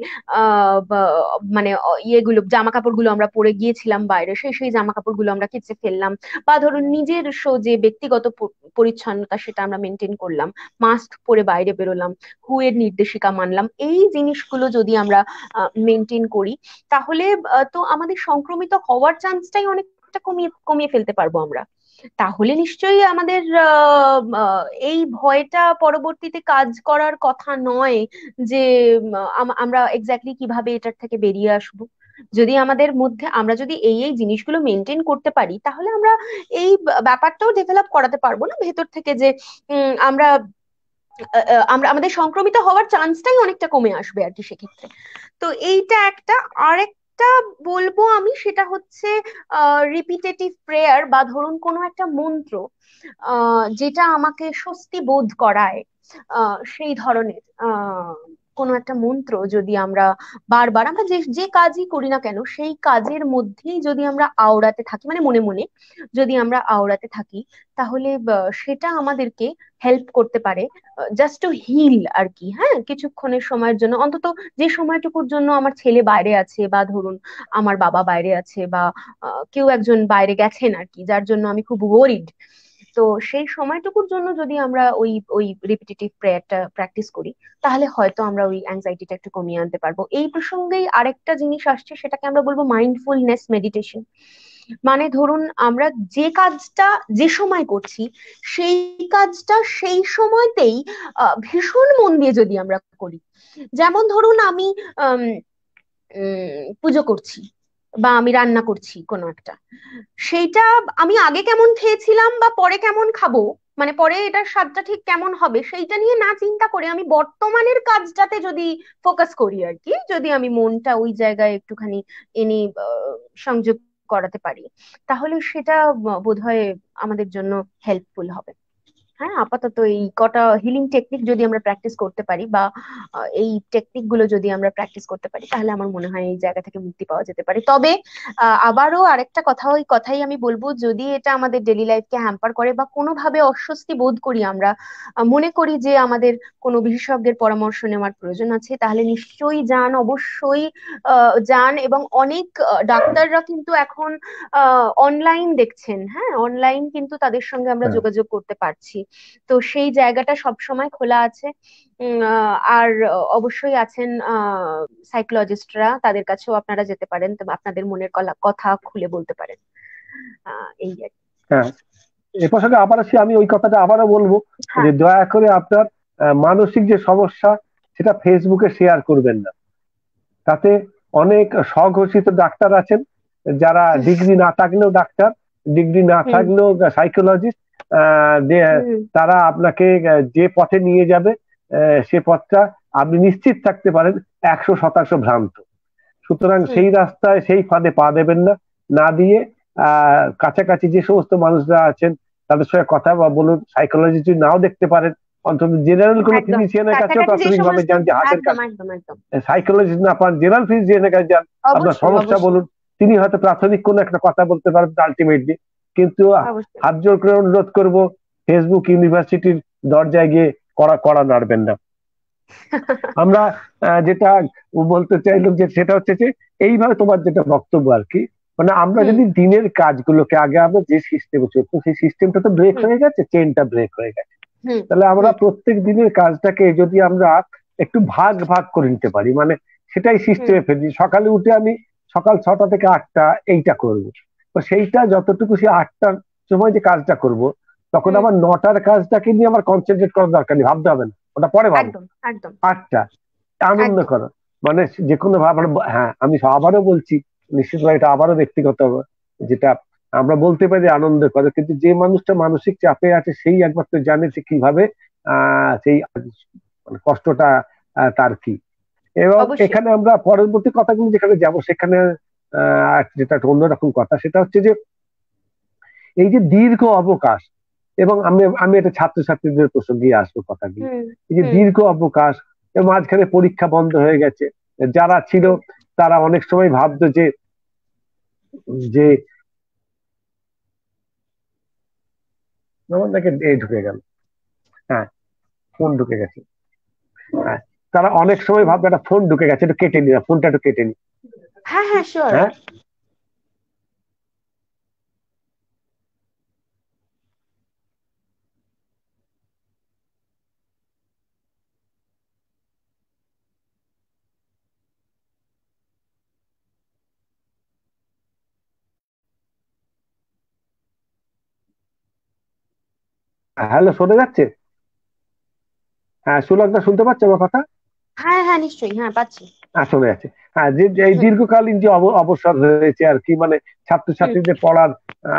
মানে ইয়েগুলো জামা কাপড়গুলো আমরা পরে গিয়েছিলাম বাইরে সেই সেই জামা কাপড়গুলো আমরা কেচে ফেললাম, বা ধরুন নিজস্ব যে ব্যক্তিগত পরিচ্ছন্নতা সেটা আমরা মেনটেন করলাম, মাস্ক পরে বাইরে বেরোলাম, হু এর নির্দেশিকা মানলাম, এই জিনিসগুলো যদি আমরা মেনটেন করি, তাহলে তো আমাদের সংক্রমিত হওয়ার চান্সটাই অনেকটা কমিয়ে কমিয়ে ফেলতে পারবো আমরা। তাহলে নিশ্চয়ই আমাদের এই ভয়টা পরবর্তীতে কাজ করার কথা নয় যে আমরা এক্স্যাক্টলি কিভাবে এটার থেকে বেরিয়ে আসবো। যদি আমাদের মধ্যে আমরা যদি এই এই জিনিসগুলো মেনটেন করতে পারি, তাহলে আমরা এই ব্যাপারটাও ডেভেলপ করাতে পারবো না ভেতর থেকে, যে আমরা আমরা আমাদের সংক্রমিত হওয়ার চান্সটাই অনেকটা কমে আসবে আর কি সেক্ষেত্রে। তো এইটা একটা। আরেকটা বলবো আমি, সেটা হচ্ছে রিপিটেটিভ প্রেয়ার, বা ধরুন কোনো একটা মন্ত্র যেটা আমাকে স্বস্তি বোধ করায়, সেই ধরনের কোনো একটা মন্ত্র যদি আমরা বারবার, আমরা যে যে কাজই করি না কেন সেই কাজের মধ্যেই যদি আমরা আওড়াতে থাকি, মানে মনে মনে যদি আমরা আওড়াতে থাকি, তাহলে সেটা আমাদেরকে হেল্প করতে পারে জাস্ট টু হিল আর কি। হ্যাঁ, কিছুক্ষণের সময়ের জন্য অন্তত, যে সময়টুকুর জন্য আমার ছেলে বাইরে আছে, বা ধরুন আমার বাবা বাইরে আছে, বা কেউ একজন বাইরে গেছেন আর কি, যার জন্য আমি খুব ওয়ারিড। তো সেই সময়টুকুর জন্য যদি আমরা ওই ওই রিপিটেটিভ প্রেয়ারটা প্র্যাকটিস করি, তাহলে হয়তো আমরা ওই অ্যাংজাইটিটা একটু কমিয়ে আনতে পারবো। এই প্রসঙ্গেই আরেকটা জিনিস আসছে, সেটাকে আমরা বলবো মাইন্ডফুলনেস মেডিটেশন। মানে ধরুন আমরা যে কাজটা যে সময় করছি, সেই কাজটা সেই সময়তেই ভীষণ মন দিয়ে যদি আমরা করি। যেমন ধরুন আমি আম, পুজো করছি, বা আমি রান্না করছি কোনো একটা, সেইটা আমি আগে কেমন খেয়েছিলাম বা পরে কেমন খাবো, মানে পরে এটার স্বাদটা ঠিক কেমন হবে, সেইটা নিয়ে না চিন্তা করে আমি বর্তমানের কাজটাতে যদি ফোকাস করি আর কি, যদি আমি মনটা ওই জায়গায় একটুখানি এনে সংযোগ করাতে পারি, তাহলে সেটা বোধহয় আমাদের জন্য হেল্পফুল হবে। হ্যাঁ, আপাতত এই কটা হিলিং টেকনিক যদি আমরা প্র্যাকটিস করতে পারি, বা এই টেকনিক গুলো যদি আমরা প্র্যাকটিস করতে পারি, তাহলে আমার মনে হয় এই জায়গা থেকে মুক্তি পাওয়া যেতে পারে। তবে আবারও আরেকটা কথা, ওই কথাই আমি বলবো, যদি এটা আমাদের ডেলি লাইফকে হ্যাম্পার করে বা কোনোভাবে অস্বস্তি বোধ করি আমরা, মনে করি যে আমাদের কোনো বিশেষজ্ঞের পরামর্শ নেওয়ার প্রয়োজন আছে, তাহলে নিশ্চয়ই যান, অবশ্যই যান। এবং অনেক ডাক্তাররা কিন্তু এখন অনলাইন দেখছেন, হ্যাঁ অনলাইন কিন্তু তাদের সঙ্গে আমরা হ্যাঁ, যোগাযোগ করতে পারছি। তো সেই জায়গাটা সব সময় খোলা আছে। আর অবশ্যই আছেন সাইকোলজিস্টরা, তাদের কাছেও আপনারা যেতে পারেন, তো আপনাদের মনের কথা খুলে বলতে পারেন। এই আর কি। হ্যাঁ। এ প্রসঙ্গে আবার আসি, আমি ওই কথাটা আবারও বলবো হ্যাঁ। যে দয়া করে আপনার মানসিক যে সমস্যা সেটা ফেসবুকে শেয়ার করবেন না। তাতে অনেক স্বঘোষিত ডাক্তার আছেন, যারা হুম। ডিগ্রি না থাকলেও ডাক্তার, ডিগ্রি না হুম। থাকলেও সাইকোলজিস্ট, হুম। তারা আপনাকে যে পথে নিয়ে যাবে সে পথটা আপনি নিশ্চিত থাকতে পারেন 100% ভ্রান্ত। সুতরাং হুম। সেই রাস্তায় সেই ফাঁদে পা দেবেন না। না দিয়ে কাছাকাছি যে সমস্ত মানুষরা আছেন তাদের সঙ্গে কথা বলুন। সাইকোলজি যদি নাও দেখতে পারেন, অন্তত জেনারেল কোনো একদম, ফিজিশিয়ানের কাছেও কাছাকাছি যে প্রাথমিকভাবে সমস্ত, যান, যে হাতের একদম কাছে একদম একদম। সাইকোলজিস্ট না পান, জেনারেল ফিজিশিয়ানের কাছে যান, আপনার অবশ্যই সমস্যা অবশ্যই। বলুন। তিনি হয়তো প্রাথমিক কোনো একটা কথা বলতে পারবেন আলটিমেটলি। কিন্তু অবশ্যই। হাত জোর করে অনুরোধ করব, ফেসবুক ইউনিভার্সিটির দরজায় গিয়ে কড়া কড়া নাড়বেন না। আমরা যেটা বলতে চাইলাম যে সেটা হচ্ছে যে এইভাবে তোমার যেটা বক্তব্য আর কি, মানে আমরা হুম। যদি দিনের কাজগুলোকে, আগে আমরা যে সিস্টেমে চলতো সেই সিস্টেমটা তো ব্রেক হুম। হয়ে গেছে, চেনটা ব্রেক হয়ে গেছে। হুম। তাহলে আমরা হুম। প্রত্যেক দিনের কাজটাকে যদি আমরা একটু ভাগ ভাগ করে নিতে পারি, মানে সেটাই হুম। সিস্টেমে ফেলি। সকালে উঠে আমি সকাল 6টা থেকে 8টা এইটা করব, তো সেইটা যতটুকু সে 8টার সময় যে কাজটা করব, তখন হুম। আমার 9টার কাজটাকে নিয়ে আমার কনসেন্ট্রেট করার দরকার নেই, ভাবতে হবে না, ওটা পরে ভাবো। একদম একদম 8টা আনন্দ একদম। করো, মানে যে কোনো ভাবে। হ্যাঁ, আমি আবারও বলছি, নিশ্চিতভাবে এটা আবারও ব্যক্তিগত হবে, যেটা আমরা বলতে পারি আনন্দ করে, কিন্তু যে মানুষটা মানসিক চাপে আছে সেই একমাত্র জানে যে কিভাবে সেই মানে কষ্টটা তার কি। এবং অবশ্যই। এখানে আমরা পরবর্তী কথাগুলো যেখানে যাব সেখানে যেটা একটা অন্যরকম কথা, সেটা হচ্ছে যে এই যে দীর্ঘ অবকাশ, এবং আমি আমি এটা ছাত্রছাত্রীদের প্রসঙ্গে আসবো কথাগুলো। হুম এই যে হুম দীর্ঘ অবকাশ এবং মাঝখানে পরীক্ষা বন্ধ হয়ে গেছে, যারা ছিল হুম। তারা অনেক সময় ভাবতো যে যে আমার নাকি ঢুকে গেল, হ্যাঁ ফোন ঢুকে গেছে, হ্যাঁ তারা অনেক সময় ভাবতো একটা ফোন ঢুকে গেছে, একটু কেটে নি, ফোনটা একটু কেটে নি। হ্যাঁ হ্যাঁ, শিওর। হ্যাঁ, হ্যালো শোনা যাচ্ছে? হ্যাঁ সুলগ্না, শুনতে পাচ্ছে আমার কথা? হ্যাঁ হ্যাঁ, নিশ্চয়ই, হ্যাঁ পাচ্ছি। শোনা যাচ্ছে। হ্যাঁ, যে যে এই হুম দীর্ঘকালীন যে অবসর হয়েছে আর কি, মানে হুম ছাত্রছাত্রীদের পড়ার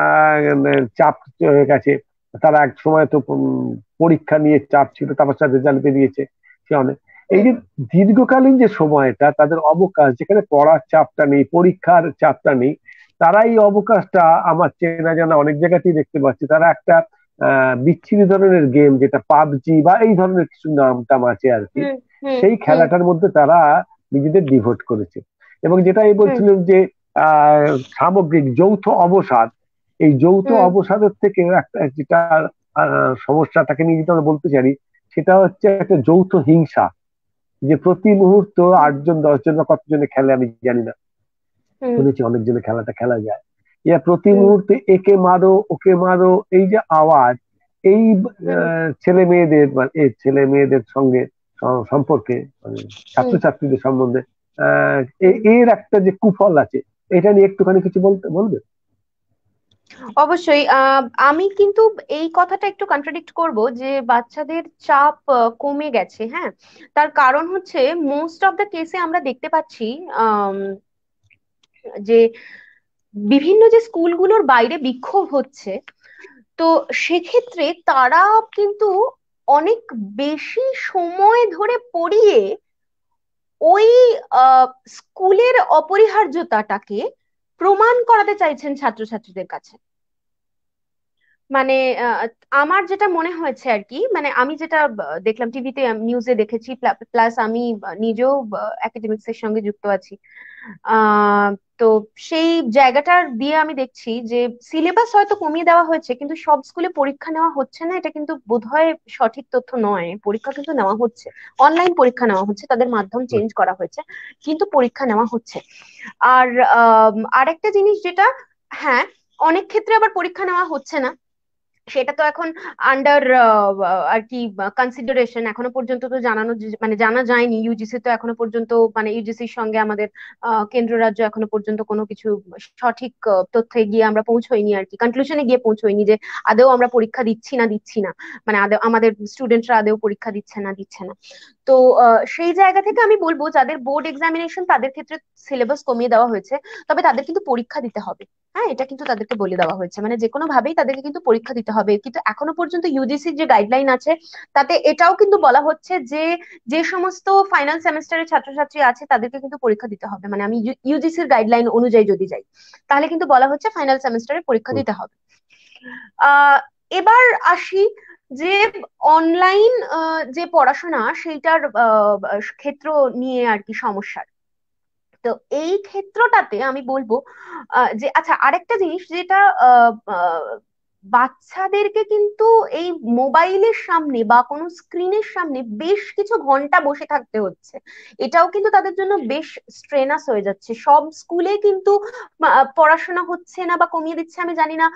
চাপ হয়ে গেছে। তারা এক সময় তো পরীক্ষা নিয়ে চাপ ছিল, তারপর তার রেজাল্ট বেরিয়েছে, সে অনেক এই হুম যে দীর্ঘকালীন যে সময়টা তাদের অবকাশ, যেখানে পড়ার চাপটা নেই, পরীক্ষার চাপটা নেই, তারা এই অবকাশটা আমার চেনা জানা অনেক জায়গাতেই দেখতে পাচ্ছি, তারা একটা বিচ্ছিরি ধরনের গেম, যেটা পাবজি বা এই ধরনের কিছু নাম টাম আছে আর কি, হুম হুম সেই হুম খেলাটার মধ্যে তারা নিজেদের ডিভোট করেছে। এবং যেটা আমি হুম বলছিলাম যে সামগ্রিক যৌথ অবসাদ, এই যৌথ হুম অবসাদের থেকে একটা যেটা সমস্যাটাকে নিয়ে যেটা আমরা বলতে চাই, সেটা হচ্ছে একটা যৌথ হিংসা, যে প্রতি মুহূর্ত হুম 8 জন 10 জন বা কতজনে খেলে আমি জানি না, হুম শুনেছি অনেকজনে খেলাটা খেলা যায়। ইয়া প্রতি হুম মুহূর্তে একে মারো ওকে মারো, এই যে আওয়াজ, এই হুম ছেলে মেয়েদের মানে এই ছেলে মেয়েদের সঙ্গে সম্পর্কে, মানে হুম ছাত্রছাত্রীদের সম্বন্ধে হুম। এর একটা যে কুফল আছে, এটা নিয়ে একটুখানি কিছু বলতে বলবে? অবশ্যই। আমি কিন্তু এই কথাটা একটু কন্ট্রাডিক্ট করব যে বাচ্চাদের চাপ কমে গেছে। হ্যাঁ, তার কারণ হচ্ছে মোস্ট অফ দ্য কেসে আমরা দেখতে পাচ্ছি আম, যে বিভিন্ন যে স্কুলগুলোর বাইরে বিক্ষোভ হচ্ছে, তো সেক্ষেত্রে তারা কিন্তু অনেক বেশি সময় ধরে পড়িয়ে ওই স্কুলের অপরিহার্যতাটাকে প্রমাণ করাতে চাইছেন ছাত্রছাত্রীদের কাছে। মানে আহ, আমার যেটা মনে হয়েছে আর কি, মানে আমি যেটা দেখলাম টিভিতে, নিউজে দেখেছি, প্লাস আমি নিজেও একাডেমিক্স এর সঙ্গে যুক্ত আছি। আহ তো সেই জায়গাটার দিয়ে আমি দেখছি যে সিলেবাস হয়তো কমিয়ে দেওয়া হয়েছে, কিন্তু সব স্কুলে পরীক্ষা নেওয়া হচ্ছে না, এটা কিন্তু বোধহয় সঠিক তথ্য নয়। পরীক্ষা কিন্তু নেওয়া হচ্ছে, অনলাইন পরীক্ষা নেওয়া হচ্ছে, তাদের মাধ্যম চেঞ্জ করা হয়েছে, কিন্তু পরীক্ষা নেওয়া হচ্ছে। আর আরেকটা জিনিস যেটা, হ্যাঁ, অনেক ক্ষেত্রে আবার পরীক্ষা নেওয়া হচ্ছে না, সেটা তো এখন আন্ডার আর কি কনসিডারেশন। এখনো পর্যন্ত তো জানানো মানে জানা যায়নি, ইউজিসি তো এখনো পর্যন্ত, মানে ইউজিসির সঙ্গে আমাদের কেন্দ্র রাজ্য এখনো পর্যন্ত কোনো কিছু সঠিক তথ্যে গিয়ে আমরা পৌঁছোইনি আর কি, কনক্লুশনে গিয়ে পৌঁছোইনি যে আদৌ আমরা পরীক্ষা দিচ্ছি না, মানে আদৌ আমাদের স্টুডেন্টরা আদৌ পরীক্ষা দিচ্ছে না। তো সেই জায়গা থেকে আমি বলবো যাদের বোর্ড এক্সামিনেশন তাদের ক্ষেত্রে সিলেবাস কমিয়ে দেওয়া হয়েছে, তবে তাদের কিন্তু পরীক্ষা দিতে হবে। হ্যাঁ, এটা কিন্তু তাদেরকে বলে দেওয়া হয়েছে, মানে যে কোনো ভাবেই তাদেরকে কিন্তু পরীক্ষা দিতে হবে। কিন্তু এখনো পর্যন্ত ইউজিসির যে গাইডলাইন আছে তাতে এটাও কিন্তু বলা হচ্ছে যে যে সমস্ত ফাইনাল সেমেস্টারের ছাত্রছাত্রী আছে তাদেরকে কিন্তু পরীক্ষা দিতে হবে। মানে আমি ইউজিসির গাইডলাইন অনুযায়ী যদি যাই, তাহলে কিন্তু বলা হচ্ছে ফাইনাল সেমেস্টারে পরীক্ষা হুম। দিতে হবে। আহ এবার আসি যে অনলাইন যে পড়াশোনা সেইটার ক্ষেত্র নিয়ে আর কি সমস্যা। তো এই ক্ষেত্রটাতে আমি বলবো যে আচ্ছা, আরেকটা জিনিস যেটা আহ, আহ, বাচ্চাদেরকে কিন্তু এই মোবাইলের সামনে বা কোনো স্ক্রিনের সামনে বেশ কিছু ঘন্টা বসে থাকতে হচ্ছে, এটাও কিন্তু তাদের জন্য বেশ স্ট্রেনাস হয়ে যাচ্ছে। সব স্কুলে কিন্তু পড়াশোনা হচ্ছে না বা কমিয়ে দিচ্ছে আমি জানি না,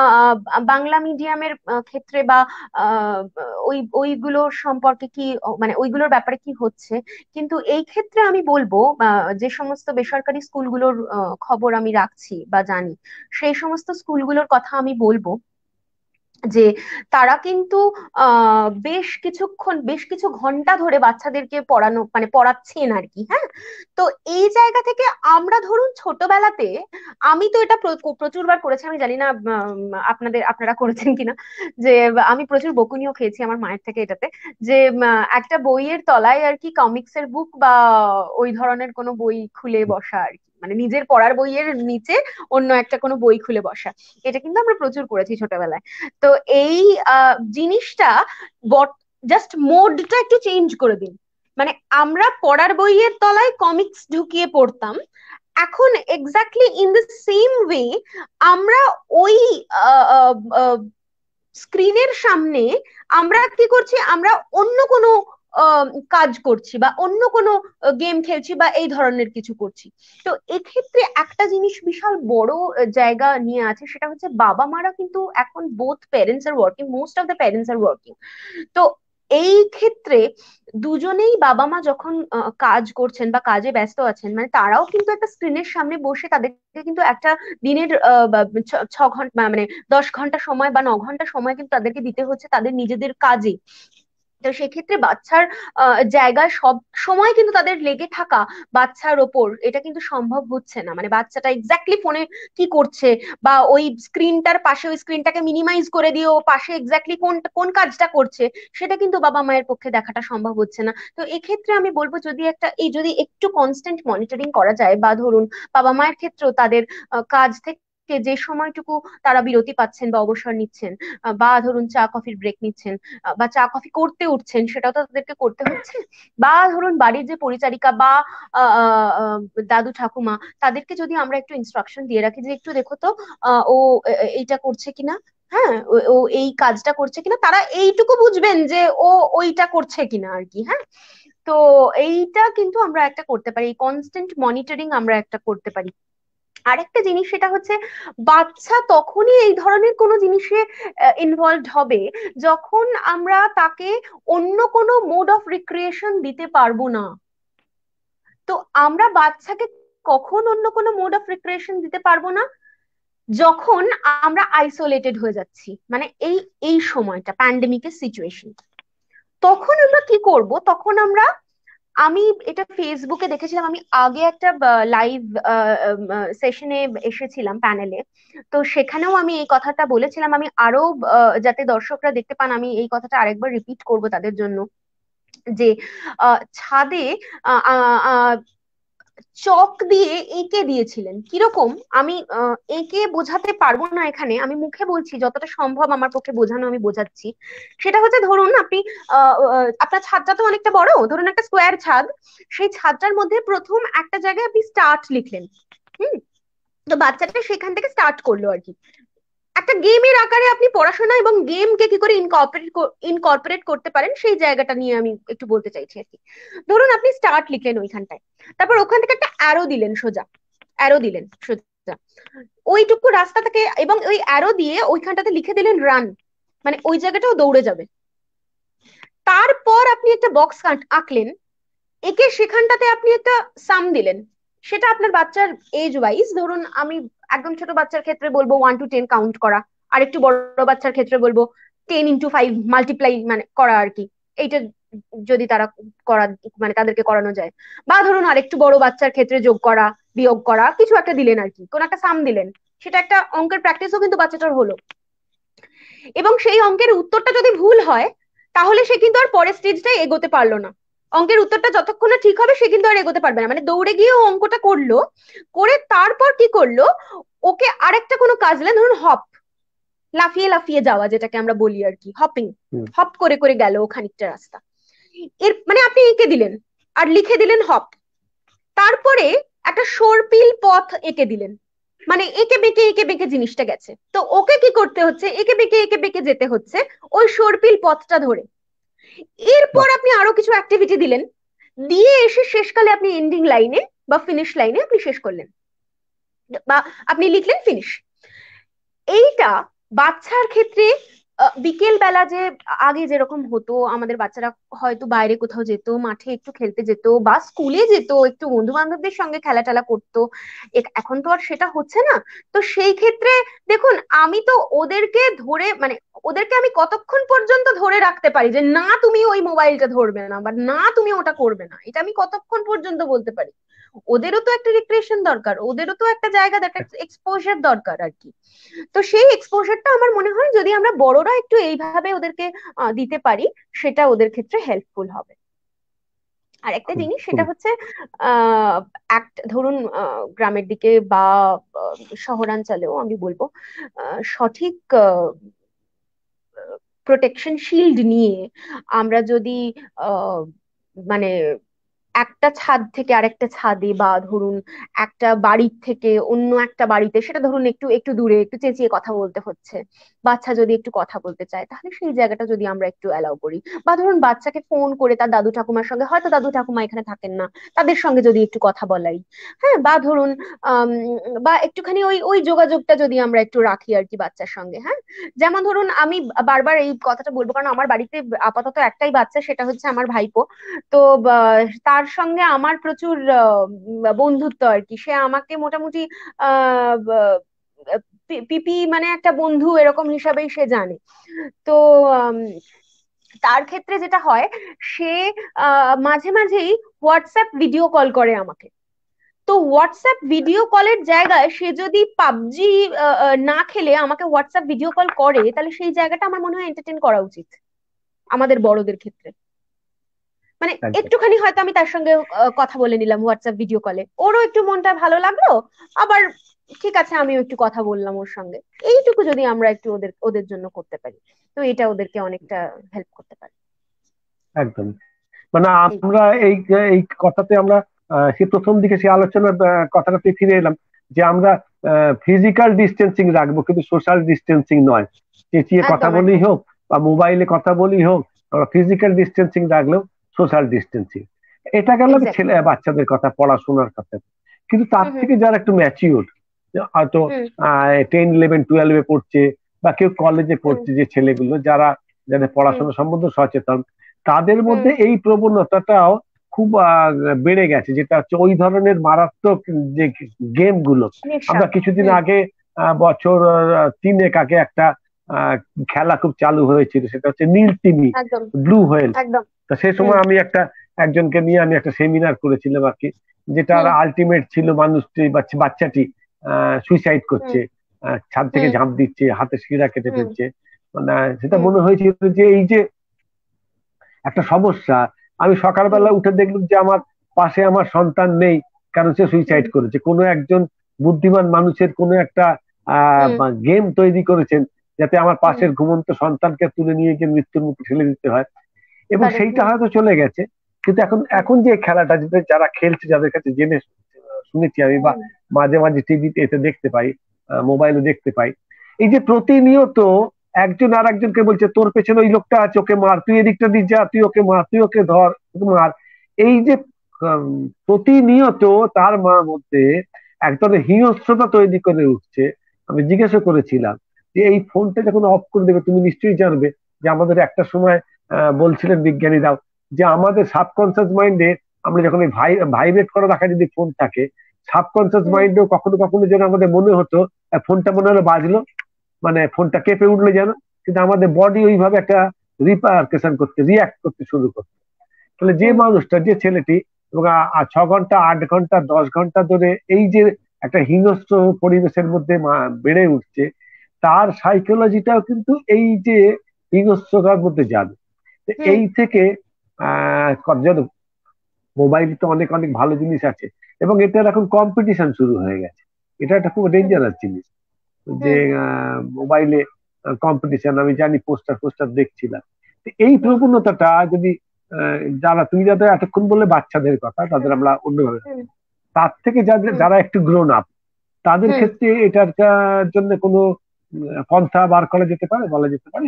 বাংলা মিডিয়ামের ক্ষেত্রে বা আহ, ওইগুলোর সম্পর্কে কি, মানে ওইগুলোর ব্যাপারে কি হচ্ছে। কিন্তু এই ক্ষেত্রে আমি বলবো যে সমস্ত বেসরকারি স্কুলগুলোর খবর আমি রাখছি বা জানি, সেই সমস্ত স্কুলগুলোর কথা আমি বলবো যে তারা কিন্তু বেশ কিছুক্ষণ, বেশ কিছু ঘন্টা ধরে বাচ্চাদেরকে পড়ানো মানে পড়াচ্ছেন আর কি। হ্যাঁ, তো এই জায়গা থেকে আমরা ধরুন ছোটবেলাতে, আমি তো এটা প্রচুর বার করেছি, আমি জানি না আপনারা করেছেন কিনা, যে আমি প্রচুর বকুনিও খেয়েছি আমার মায়ের থেকে এটাতে, যে একটা বইয়ের তলায় আর কি কমিক্সের বুক বা ওই ধরনের কোনো বই খুলে বসা আর কি, মানে নিজের পড়ার বইয়ের নিচে অন্য একটা কোনো বই খুলে বসা। এটা কিন্তু আমরা প্রচুর করেছি ছোটবেলায়। তো এই জিনিসটা জাস্ট মোডটা একটু চেঞ্জ করে দিন। মানে আমরা পড়ার বইয়ের তলায় কমিক্স ঢুকিয়ে পড়তাম, এখন exactly in the same way আমরা ওই স্ক্রিনের সামনে আমরা কি করছি, আমরা অন্য কোনো কাজ করছি বা অন্য কোনো গেম খেলছি বা এই ধরনের কিছু করছি। তো এক্ষেত্রে একটা জিনিস বিশাল বড় জায়গা নিয়ে আছে, সেটা হচ্ছে বাবা মারা কিন্তু এখন both parents are working, most of the parents are working. তো এই ক্ষেত্রে দুজনেই বাবা মা যখন কাজ করছেন বা কাজে ব্যস্ত আছেন, মানে তারাও কিন্তু একটা স্ক্রিনের সামনে বসে তাদেরকে কিন্তু একটা দিনের বা 6 ঘন্টা মানে 10 ঘন্টা সময় বা 9 ঘন্টা সময় কিন্তু তাদেরকে দিতে হচ্ছে তাদের নিজেদের কাজে। তো সেক্ষেত্রে বাচ্চার জায়গায় সব সময় কিন্তু তাদের লেগে থাকা বাচ্চার ওপর এটা কিন্তু সম্ভব হচ্ছে না। মানে বাচ্চাটা এক্স্যাক্টলি ফোনে কি করছে বা ওই স্ক্রিনটার পাশে, ওই স্ক্রিনটাকে মিনিমাইজ করে দিয়ে ও পাশে এক্স্যাক্টলি কোন কোন কাজটা করছে সেটা কিন্তু বাবা মায়ের পক্ষে দেখাটা সম্ভব হচ্ছে না। তো এক্ষেত্রে আমি বলবো যদি একটু কনস্ট্যান্ট মনিটরিং করা যায়, বা ধরুন বাবা মায়ের ক্ষেত্রেও তাদের কাজ থেকে যে সময়টুকু তারা বিরতি পাচ্ছেন বা অবসর নিচ্ছেন, বা ধরুন চা কফির ব্রেক নিচ্ছেন, বা চা কফি করতে উঠছেন, সেটাও তো তাদেরকে করতে হচ্ছে, বা ধরুন বাড়ির যে পরিচারিকা বা আহ, আহ, আহ, দাদু ঠাকুমা, তাদেরকে যদি আমরা একটু ইনস্ট্রাকশন দিয়ে রাখি যে একটু দেখো তো ও এইটা করছে কিনা, হ্যাঁ ও ও এই কাজটা করছে কিনা, তারা এইটুকু বুঝবেন যে ও ওইটা করছে কিনা আর কি। হ্যাঁ, তো এইটা কিন্তু আমরা একটা করতে পারি, কনস্ট্যান্ট মনিটরিং আমরা একটা করতে পারি। আরেকটা জিনিস সেটা হচ্ছে, বাচ্চা তখনই এই ধরনের কোনো জিনিসে ইনভলভড হবে যখন আমরা তাকে অন্য কোনো মোড অফ রিক্রিয়েশন দিতে পারবো না। তো আমরা বাচ্চাকে কখন অন্য কোনো মোড অফ রিক্রিয়েশন দিতে পারবো না, যখন আমরা আইসোলেটেড হয়ে যাচ্ছি, মানে এই এই সময়টা প্যান্ডেমিকের সিচুয়েশন। তখন আমরা কি করব, তখন আমরা, আমি এটা ফেসবুকে দেখেছিলাম, আমি আগে একটা লাইভ সেশনে এসেছিলাম প্যানেলে, তো সেখানেও আমি এই কথাটা বলেছিলাম। আমি আরো যাতে দর্শকরা দেখতে পান, আমি এই কথাটা আরেকবার রিপিট করব তাদের জন্য, যে ছাদে আহ, আহ, আহ, চক দিয়ে এঁকে দিয়েছিলেন কিরকম, আমি এঁকে বোঝাতে পারবো না এখানে, আমি মুখে বলছি যতটা সম্ভব আমার পক্ষে বোঝানো, আমি বোঝাচ্ছি। সেটা হচ্ছে, ধরুন আপনি আপনার ছাদটা তো অনেকটা বড়, ধরুন একটা স্কোয়ার ছাদ, সেই ছাদটার মধ্যে প্রথম একটা জায়গায় আপনি স্টার্ট লিখলেন। হুম, তো বাচ্চাটা সেখান থেকে স্টার্ট করলো আর কি। একটা গেমের আকারে আপনি পড়াশোনা এবং গেমকে কি করে ইনকর্পোরেট করতে পারেন সেই জায়গাটা নিয়ে আমি একটু বলতে চাইছি আর কি। ধরুন আপনি স্টার্ট লিখলেন ওইখানটায়, তারপর ওখান থেকে একটা অ্যারো দিলেন, সোজা অ্যারো দিলেন সোজা ওইটুকু রাস্তা থেকে, এবং ওই অ্যারো দিয়ে ওইখানটাতে লিখে দিলেন রান, মানে ওই জায়গাটাও দৌড়ে যাবে। তারপর আপনি একটা বক্স আঁকলেন, একে সেখানটাতে আপনি একটা সাম দিলেন। সেটা আপনার বাচ্চার এজ ওয়াইজ, ধরুন আমি একদম ছোট বাচ্চার ক্ষেত্রে বলবো 1 to 10 কাউন্ট করা, আর একটু বড় বাচ্চার ক্ষেত্রে বলবো 10 into 5 মাল্টিপ্লাই মানে করা আর কি। এইটা যদি তারা করা মানে তাদেরকে করানো যায়, বা ধরুন আরেকটু বড় বাচ্চার ক্ষেত্রে যোগ করা, বিয়োগ করা, কিছু একটা দিলেন আর কি, কোন একটা সাম দিলেন। সেটা একটা অঙ্কের প্র্যাকটিসও কিন্তু বাচ্চাটার হলো। এবং সেই অঙ্কের উত্তরটা যদি ভুল হয়, তাহলে সে কিন্তু আর পরের স্টেজটাই এগোতে পারলো না। অঙ্কের উত্তরটা যতক্ষণ না ঠিক হবে সে কিন্তু আর এগোতে পারবে না। মানে দৌড়ে গিয়ে ও অঙ্কটা করলো, করে তারপর কি করলো, ওকে আরেকটা কোনো কাজ দিলেন, ধরুন হপ, লাফিয়ে লাফিয়ে যাওয়া যেটাকে আমরা বলি আর কি, হপিং, হুম। হপ করে করে গেল ও খানিকটা রাস্তা। এর মানে আপনি এঁকে দিলেন আর লিখে দিলেন হপ, তারপরে একটা সর্পিল পথ এঁকে দিলেন, মানে এঁকে বেঁকে জিনিসটা গেছে, তো ওকে কি করতে হচ্ছে, এঁকে বেঁকে যেতে হচ্ছে ওই সর্পিল পথটা ধরে। এরপর বাহ। আপনি আরো কিছু অ্যাক্টিভিটি দিলেন, দিয়ে এসে শেষকালে আপনি এন্ডিং লাইনে বা ফিনিশ লাইনে আপনি শেষ করলেন, বা আপনি লিখলেন ফিনিশ। এইটা বাচ্চার ক্ষেত্রে বিকেল বেলা যে আগে যেরকম হতো, আমাদের বাচ্চারা হয়তো বাইরে কোথাও যেত, মাঠে একটু খেলতে যেত বা স্কুলে যেত, একটু বন্ধু বান্ধবদের সঙ্গে খেলা টেলা করতো। এখন তো আর সেটা হচ্ছে না। তো সেই ক্ষেত্রে দেখুন, আমি তো ওদেরকে ধরে মানে ওদেরকে আমি কতক্ষণ পর্যন্ত ধরে রাখতে পারি যে না তুমি ওই মোবাইলটা ধরবে না বা না তুমি ওটা করবে না, এটা আমি কতক্ষণ পর্যন্ত বলতে পারি? ওদেরও তো একটা রিক্রিয়েশন দরকার, ওদেরও তো একটা জায়গা, একটা এক্সপোজার দরকার আর কি। তো সেই এক্সপোজারটা আমার মনে হয় যদি আমরা বড়রা একটু এইভাবে ওদেরকে দিতে পারি, সেটা ওদের ক্ষেত্রে হেল্পফুল হবে। আর একটা খুব জিনিস সেটা খুব হচ্ছে আহ ধরুন গ্রামের দিকে বা শহরাঞ্চলেও আমি বলবো সঠিক প্রোটেকশন শিল্ড নিয়ে আমরা যদি আহ মানে একটা ছাদ থেকে আরেকটা ছাদে বা ধরুন একটা বাড়ির থেকে অন্য একটা বাড়িতে, সেটা ধরুন একটু একটু দূরে, একটু চেঁচিয়ে কথা বলতে হচ্ছে, বাচ্চা যদি একটু কথা বলতে চায়, তাহলে সেই জায়গাটা যদি আমরা একটু অ্যালাউ করি, বা ধরুন বাচ্চাকে ফোন করে তার দাদু ঠাকুমার সঙ্গে, হয়তো দাদু ঠাকুমা এখানে থাকেন না, তাদের সঙ্গে যদি একটু কথা বলাই, হ্যাঁ, বা ধরুন আম, বা একটুখানি ওই ওই যোগাযোগটা যদি আমরা একটু রাখি আর কি বাচ্চার সঙ্গে, হ্যাঁ। যেমন ধরুন আমি বারবার এই কথাটা বলবো কারণ আমার বাড়িতে আপাতত একটাই বাচ্চা, সেটা হচ্ছে আমার ভাইপো। তো তার সঙ্গে আমার প্রচুর বন্ধুত্ব আর কি, সে আমাকে মোটামুটি আহ ব- পিপি মানে একটা বন্ধু এরকম হিসাবেই সে জানে। তো আম, তার ক্ষেত্রে যেটা হয়, সে মাঝে মাঝেই হোয়াটসঅ্যাপ ভিডিও কল করে আমাকে। তো হোয়াটসঅ্যাপ ভিডিও কলের জায়গায় সে যদি পাবজি না খেলে আমাকে হোয়াটসঅ্যাপ ভিডিও কল করে, তাহলে সেই জায়গাটা আমার মনে হয় এন্টারটেন করা উচিত আমাদের বড়দের ক্ষেত্রে। মানে একদম। একটুখানি হয়তো আমি তার সঙ্গে কথা বলে নিলাম হোয়াটসঅ্যাপ ভিডিও কলে, ওরও একটু মনটা ভালো লাগলো, আবার ঠিক আছে আমিও একটু কথা বললাম ওর সঙ্গে। এইটুকু যদি আমরা একটু ওদের ওদের জন্য করতে পারি, তো এটা ওদেরকে অনেকটা হেল্প করতে পারে। একদম। মানে এই আমরা এই এই কথাতে আমরা সে প্রথম দিকে সেই আলোচনার কথাটাতে ফিরে এলাম যে আমরা ফিজিক্যাল ডিস্টেন্সিং রাখবো কিন্তু সোশ্যাল ডিস্টেন্সিং নয়। চেঁচিয়ে কথা একদম বলেই একদম। হোক বা মোবাইলে কথা বলেই হোক, আমরা ফিজিক্যাল ডিস্টেন্সিং রাখলেও সোশ্যাল ডিস্টেন্সিং। এটা গেল এক্স্যাক্টলি। ছেলে বাচ্চাদের কথা, পড়াশোনার কথা। কিন্তু তার হুম হুম থেকে যারা একটু ম্যাচিউর, হয়তো হুম 10, 11, 12-এ পড়ছে বা কেউ কলেজে হুম পড়ছে, যে ছেলেগুলো যারা যাদের হুম পড়াশোনা সম্বন্ধে সচেতন, তাদের হুম মধ্যে এই প্রবণতাটাও খুব বেড়ে গেছে, যেটা হচ্ছে ওই ধরনের মারাত্মক যে গেম গুলো। নেশা। আমরা কিছুদিন হুম। আগে বছর 3 আগে একটা আহ, খেলা খুব চালু হয়েছিল, সেটা হচ্ছে নীল তিমি, একদম ব্লু হোয়েল। একদম। তা সেই হুম সময় আমি একজনকে নিয়ে আমি একটা সেমিনার করেছিলাম আর কি, যেটার হুম আলটিমেট ছিল মানুষটি বাচ্চাটি সুইসাইড হুম করছে, ছাদ থেকে হুম ঝাঁপ দিচ্ছে, হাতে শিরা কেটে হুম ফেলছে। মানে সেটা হুম মনে হয়েছিল যে এই যে একটা সমস্যা। আমি হুম সকালবেলা উঠে দেখলাম যে আমার পাশে আমার সন্তান নেই, কারণ সে হুম সুইসাইড করেছে। কোনো একজন বুদ্ধিমান মানুষের কোনো একটা হুম গেম তৈরি করেছেন, যাতে আমার হুম পাশের ঘুমন্ত সন্তানকে তুলে নিয়ে গিয়ে মৃত্যুর মুখে ঠেলে দিতে হয়। এবং কারেক্ট। সেইটা হুম হয়তো চলে গেছে, কিন্তু এখন হুম এখন যে খেলাটা, যেটা যারা খেলছে, যাদের কাছে জেনে শুনেছি আমি, বা হুম মাঝে মাঝে টিভিতে এতে দেখতে পাই, মোবাইলে দেখতে পাই, এই যে প্রতিনিয়ত একজন আর একজনকে বলছে তোর পেছনে ওই লোকটা আছে, ওকে মার, তুই এদিকটা দিয়ে যা, তুই ওকে মার, তুই ওকে ধর, ওকে মার। এই যে প্রতিনিয়ত তার মধ্যে এক ধরনের হিংস্রতা তৈরি করে উঠছে। আমি জিজ্ঞাসা করেছিলাম যে এই ফোনটা যখন অফ করে দেবে, তুমি নিশ্চয়ই জানবে যে আমাদের একটা সময় বলছিলেন বিজ্ঞানীরাও যে আমাদের সাবকনসিয়াস মাইন্ডে, আমরা যখন এই ভাইব্রেট করে রাখা যদি ফোন থাকে, সাবকনসিয়াস হুম মাইন্ডেও কখনো কখনো যেন আমাদের মনে হতো ফোনটা মনে হলো বাজলো, মানে ফোনটা কেঁপে উঠলো যেন, কিন্তু আমাদের বডি ওইভাবে একটা রিপারকেশন করতে, রিয়াক্ট করতে শুরু করতো। তাহলে যে হুম মানুষটা, যে ছেলেটি এবং 6 ঘন্টা, 8 ঘন্টা, 10 ঘন্টা ধরে এই যে একটা হিংস্র পরিবেশের মধ্যে বেড়ে উঠছে, তার সাইকোলজিটাও কিন্তু এই যে হিংস্রতার মধ্যে যাবে। তো হুম এই থেকে যেন মোবাইল তো অনেক অনেক ভালো জিনিস আছে, এবং এটার এখন কম্পিটিশন শুরু হয়ে গেছে। এটা একটা খুব হুম ডেঞ্জারাস জিনিস যে হুম মোবাইলে কম্পিটিশন। আমি জানি, পোস্টার পোস্টার দেখছিলাম। তো এই হুম প্রবণতাটা যদি যারা, তুমি যাদের এতক্ষণ বললে বাচ্চাদের কথা, তাদের আমরা অন্যভাবে, হুম তার থেকে যাদের হুম যারা একটু গ্রোন আপ, তাদের হুম ক্ষেত্রে এটার জন্য কোনো পন্থা বার করা যেতে পারে, বলা যেতে পারে?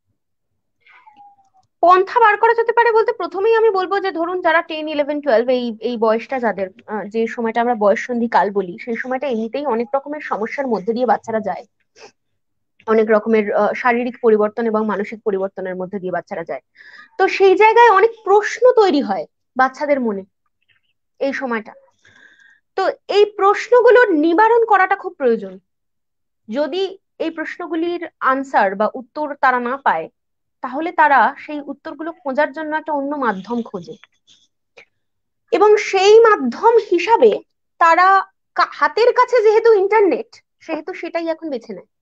পন্থা বার করা যেতে পারে বলতে প্রথমেই আমি বলবো যে ধরুন যারা 10, 11, 12 এই এই বয়সটা যাদের, যে সময়টা আমরা বয়ঃসন্ধি কাল বলি, সেই সময়টা এমনিতেই অনেক রকমের সমস্যার মধ্যে দিয়ে বাচ্চারা যায়। অনেক রকমের শারীরিক পরিবর্তন এবং মানসিক পরিবর্তনের মধ্যে দিয়ে বাচ্চারা যায়। তো সেই জায়গায় অনেক প্রশ্ন তৈরি হয় বাচ্চাদের মনে এই সময়টা। তো এই প্রশ্নগুলোর নিবারণ করাটা খুব প্রয়োজন। যদি এই প্রশ্নগুলির আনসার বা উত্তর তারা না পায়, তাহলে তারা সেই উত্তরগুলো খোঁজার জন্য একটা অন্য মাধ্যম খোঁজে, এবং সেই মাধ্যম হিসাবে তারা হাতের কাছে যেহেতু ইন্টারনেট, সেহেতু সেটাই এখন বেছে নেয়।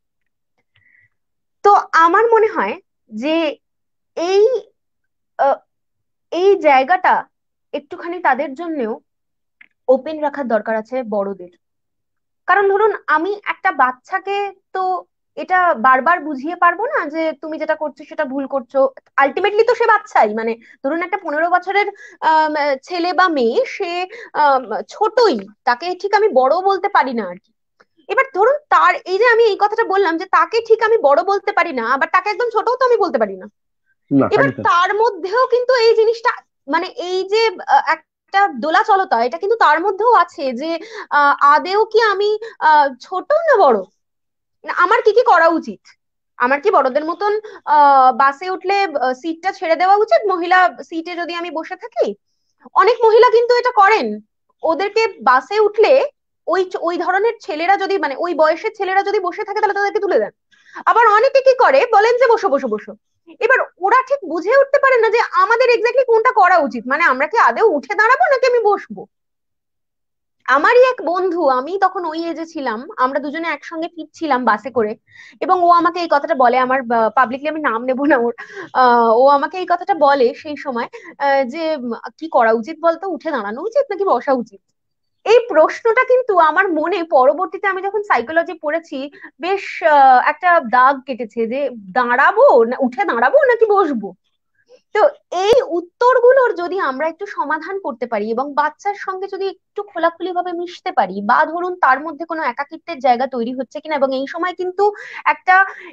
তো আমার মনে হয় যে এই আহ, এই জায়গাটা একটুখানি তাদের জন্যও ওপেন রাখার দরকার আছে বড়দের। কারণ ধরুন আমি একটা বাচ্চাকে তো এটা বারবার বুঝিয়ে পারবো না যে তুমি যেটা করছো সেটা ভুল করছো। আলটিমেটলি তো সে বাচ্চাই, মানে ধরুন একটা 15 বছরের ছেলে বা মেয়ে, সে আম, ছোটই, তাকে ঠিক আমি বড় বলতে পারি না আর কি। এবার ধরুন তার এই যে আমি এই কথাটা বললাম যে তাকে ঠিক আমি বড় বলতে পারি না, আবার তাকে একদম ছোটও তো আমি বলতে পারি না। না, এবার একদম। তার মধ্যেও কিন্তু এই জিনিসটা, মানে এই যে একটা দোলাচলতা, এটা কিন্তু তার মধ্যেও আছে যে আদেও কি আমি ছোট না বড়, না আমার কি কি করা উচিত। আমার কি বড়দের মতন বাসে উঠলে সিটটা ছেড়ে দেওয়া উচিত, মহিলা সিটে যদি আমি বসে থাকি? অনেক মহিলা কিন্তু এটা করেন। ওদেরকে বাসে উঠলে ওই ওই ধরনের ছেলেরা যদি, মানে ওই বয়সের ছেলেরা যদি বসে থাকে, তাহলে তাদেরকে তুলে দেন। আবার অনেকে কি করে, বলেন যে বসো বসো বসো। এবার ওরা ঠিক বুঝে উঠতে পারে না যে আমাদের এক্স্যাক্টলি কোনটা করা উচিত, মানে আমরা কি আদৌ উঠে দাঁড়াবো নাকি আমি বসবো। আমারই এক বন্ধু, আমি তখন ওই এজে ছিলাম, আমরা দুজনে একসঙ্গে ফিরছিলাম বাসে করে, এবং ও আমাকে এই কথাটা বলে, আমার পাবলিকলি আমি নাম নেবো না ওর। ও আমাকে এই কথাটা বলে সেই সময়, যে কি করা উচিত বলতো, উঠে দাঁড়ানো উচিত নাকি বসা উচিত। এই প্রশ্নটা কিন্তু আমার মনে পরবর্তীতে আমি যখন সাইকোলজি পড়েছি, বেশ একটা দাগ কেটেছে, যে দাঁড়াবো না, উঠে দাঁড়াবো নাকি বসবো। তো এই উত্তরগুলোর যদি আমরা একটু সমাধান করতে পারি এবং বাচ্চার সঙ্গে যদি একটু খোলাখুলি ভাবে মিশতে পারি, বা ধরুন তার মধ্যে কোনো একাকিত্বের জায়গা তৈরি হচ্ছে কিনা, এবং এই সময় কিন্তু একটা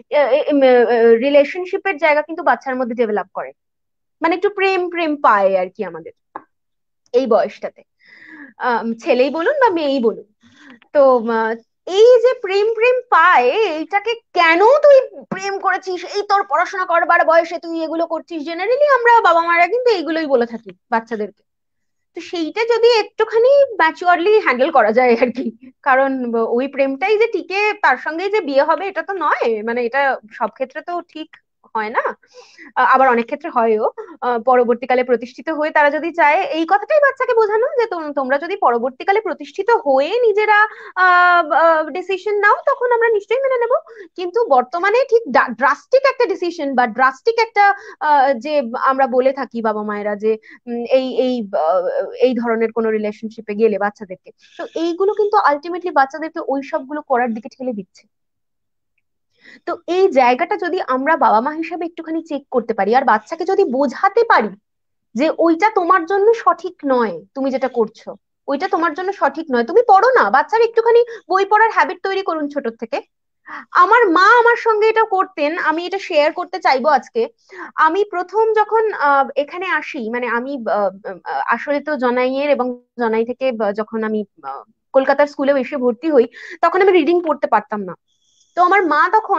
রিলেশনশিপের জায়গা কিন্তু বাচ্চার মধ্যে ডেভেলপ করে, মানে একটু প্রেম প্রেম পায় আর কি আমাদের এই বয়সটাতে, ছেলেই বলুন বা মেয়েই বলুন। তো আহ, এই যে প্রেম প্রেম পায়, এইটাকে কেন তুই প্রেম করেছিস, এই তোর পড়াশোনা করবার বয়সে তুই এগুলো করছিস, জেনারেলি আমরা বাবা মারা কিন্তু এইগুলোই বলে থাকি বাচ্চাদেরকে। তো সেইটা যদি একটুখানি ম্যাচিওরলি হ্যান্ডেল করা যায় আর কি। কারণ ওই প্রেমটাই যে টিকে তার সঙ্গেই যে বিয়ে হবে এটা তো নয়, মানে এটা সব ক্ষেত্রে তো ঠিক হয় না। আবার অনেক ক্ষেত্রে হয়ও। পরবর্তীকালে প্রতিষ্ঠিত হয়ে তারা যদি চায়, এই কথাটাই বাচ্চাকে বোঝানো যে তোমরা যদি পরবর্তীকালে প্রতিষ্ঠিত হয়ে নিজেরা ডিসিশন নাও, তখন আমরা নিশ্চয়ই মেনে নেব। কিন্তু বর্তমানে ঠিক ড্রাস্টিক একটা ডিসিশন বা ড্রাস্টিক একটা যে আমরা বলে থাকি বাবা মায়েরা যে এই এই এই ধরনের কোনো রিলেশনশিপে গেলে বাচ্চাদেরকে, তো এইগুলো কিন্তু আলটিমেটলি বাচ্চাদেরকে ওই সবগুলো করার দিকে ঠেলে দিচ্ছে। তো এই জায়গাটা যদি আমরা বাবা মা হিসেবে একটুখানি চেক করতে পারি, আর বাচ্চাকে যদি বোঝাতে পারি যে ওইটা তোমার জন্য সঠিক নয়, তুমি যেটা করছো ওইটা তোমার জন্য সঠিক নয়, তুমি পড়ো না, বাচ্চার একটুখানি বই পড়ার হ্যাবিট তৈরি করুন ছোট থেকে। আমার মা আমার সঙ্গে এটা করতেন, আমি এটা শেয়ার করতে চাইবো আজকে। আমি প্রথম যখন এখানে আসি, মানে আমি আসলে তো জনাইয়ের, এবং জনাই থেকে যখন আমি কলকাতার স্কুলেও এসে ভর্তি হই, তখন আমি রিডিং পড়তে পারতাম না। তো আমার মা তখন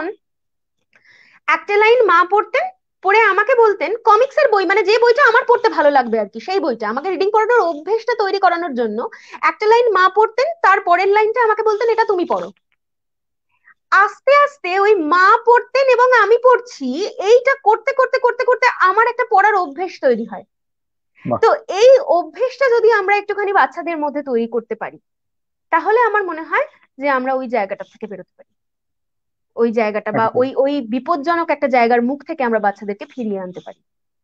একটা লাইন মা পড়তেন, পড়ে আমাকে বলতেন কমিক্সের বই, মানে যে বইটা আমার পড়তে ভালো লাগবে আর কি, সেই বইটা আমাকে রিডিং পড়ানোর অভ্যেসটা তৈরি করানোর জন্য একটা লাইন মা পড়তেন, তার পরের লাইনটা আমাকে বলতেন এটা তুমি পড়ো। আস্তে আস্তে ওই মা পড়তেন এবং আমি পড়ছি, এইটা করতে করতে করতে করতে আমার একটা পড়ার অভ্যেস তৈরি হয়। বাহ। তো এই অভ্যেসটা যদি আমরা একটুখানি বাচ্চাদের মধ্যে তৈরি করতে পারি, তাহলে আমার মনে হয় যে আমরা ওই জায়গাটা থেকে বেরোতে পারি, ওই জায়গাটা বা একদম। ওই ওই বিপজ্জনক একটা জায়গার মুখ থেকে আমরা বাচ্চাদেরকে ফিরিয়ে আনতে পারি।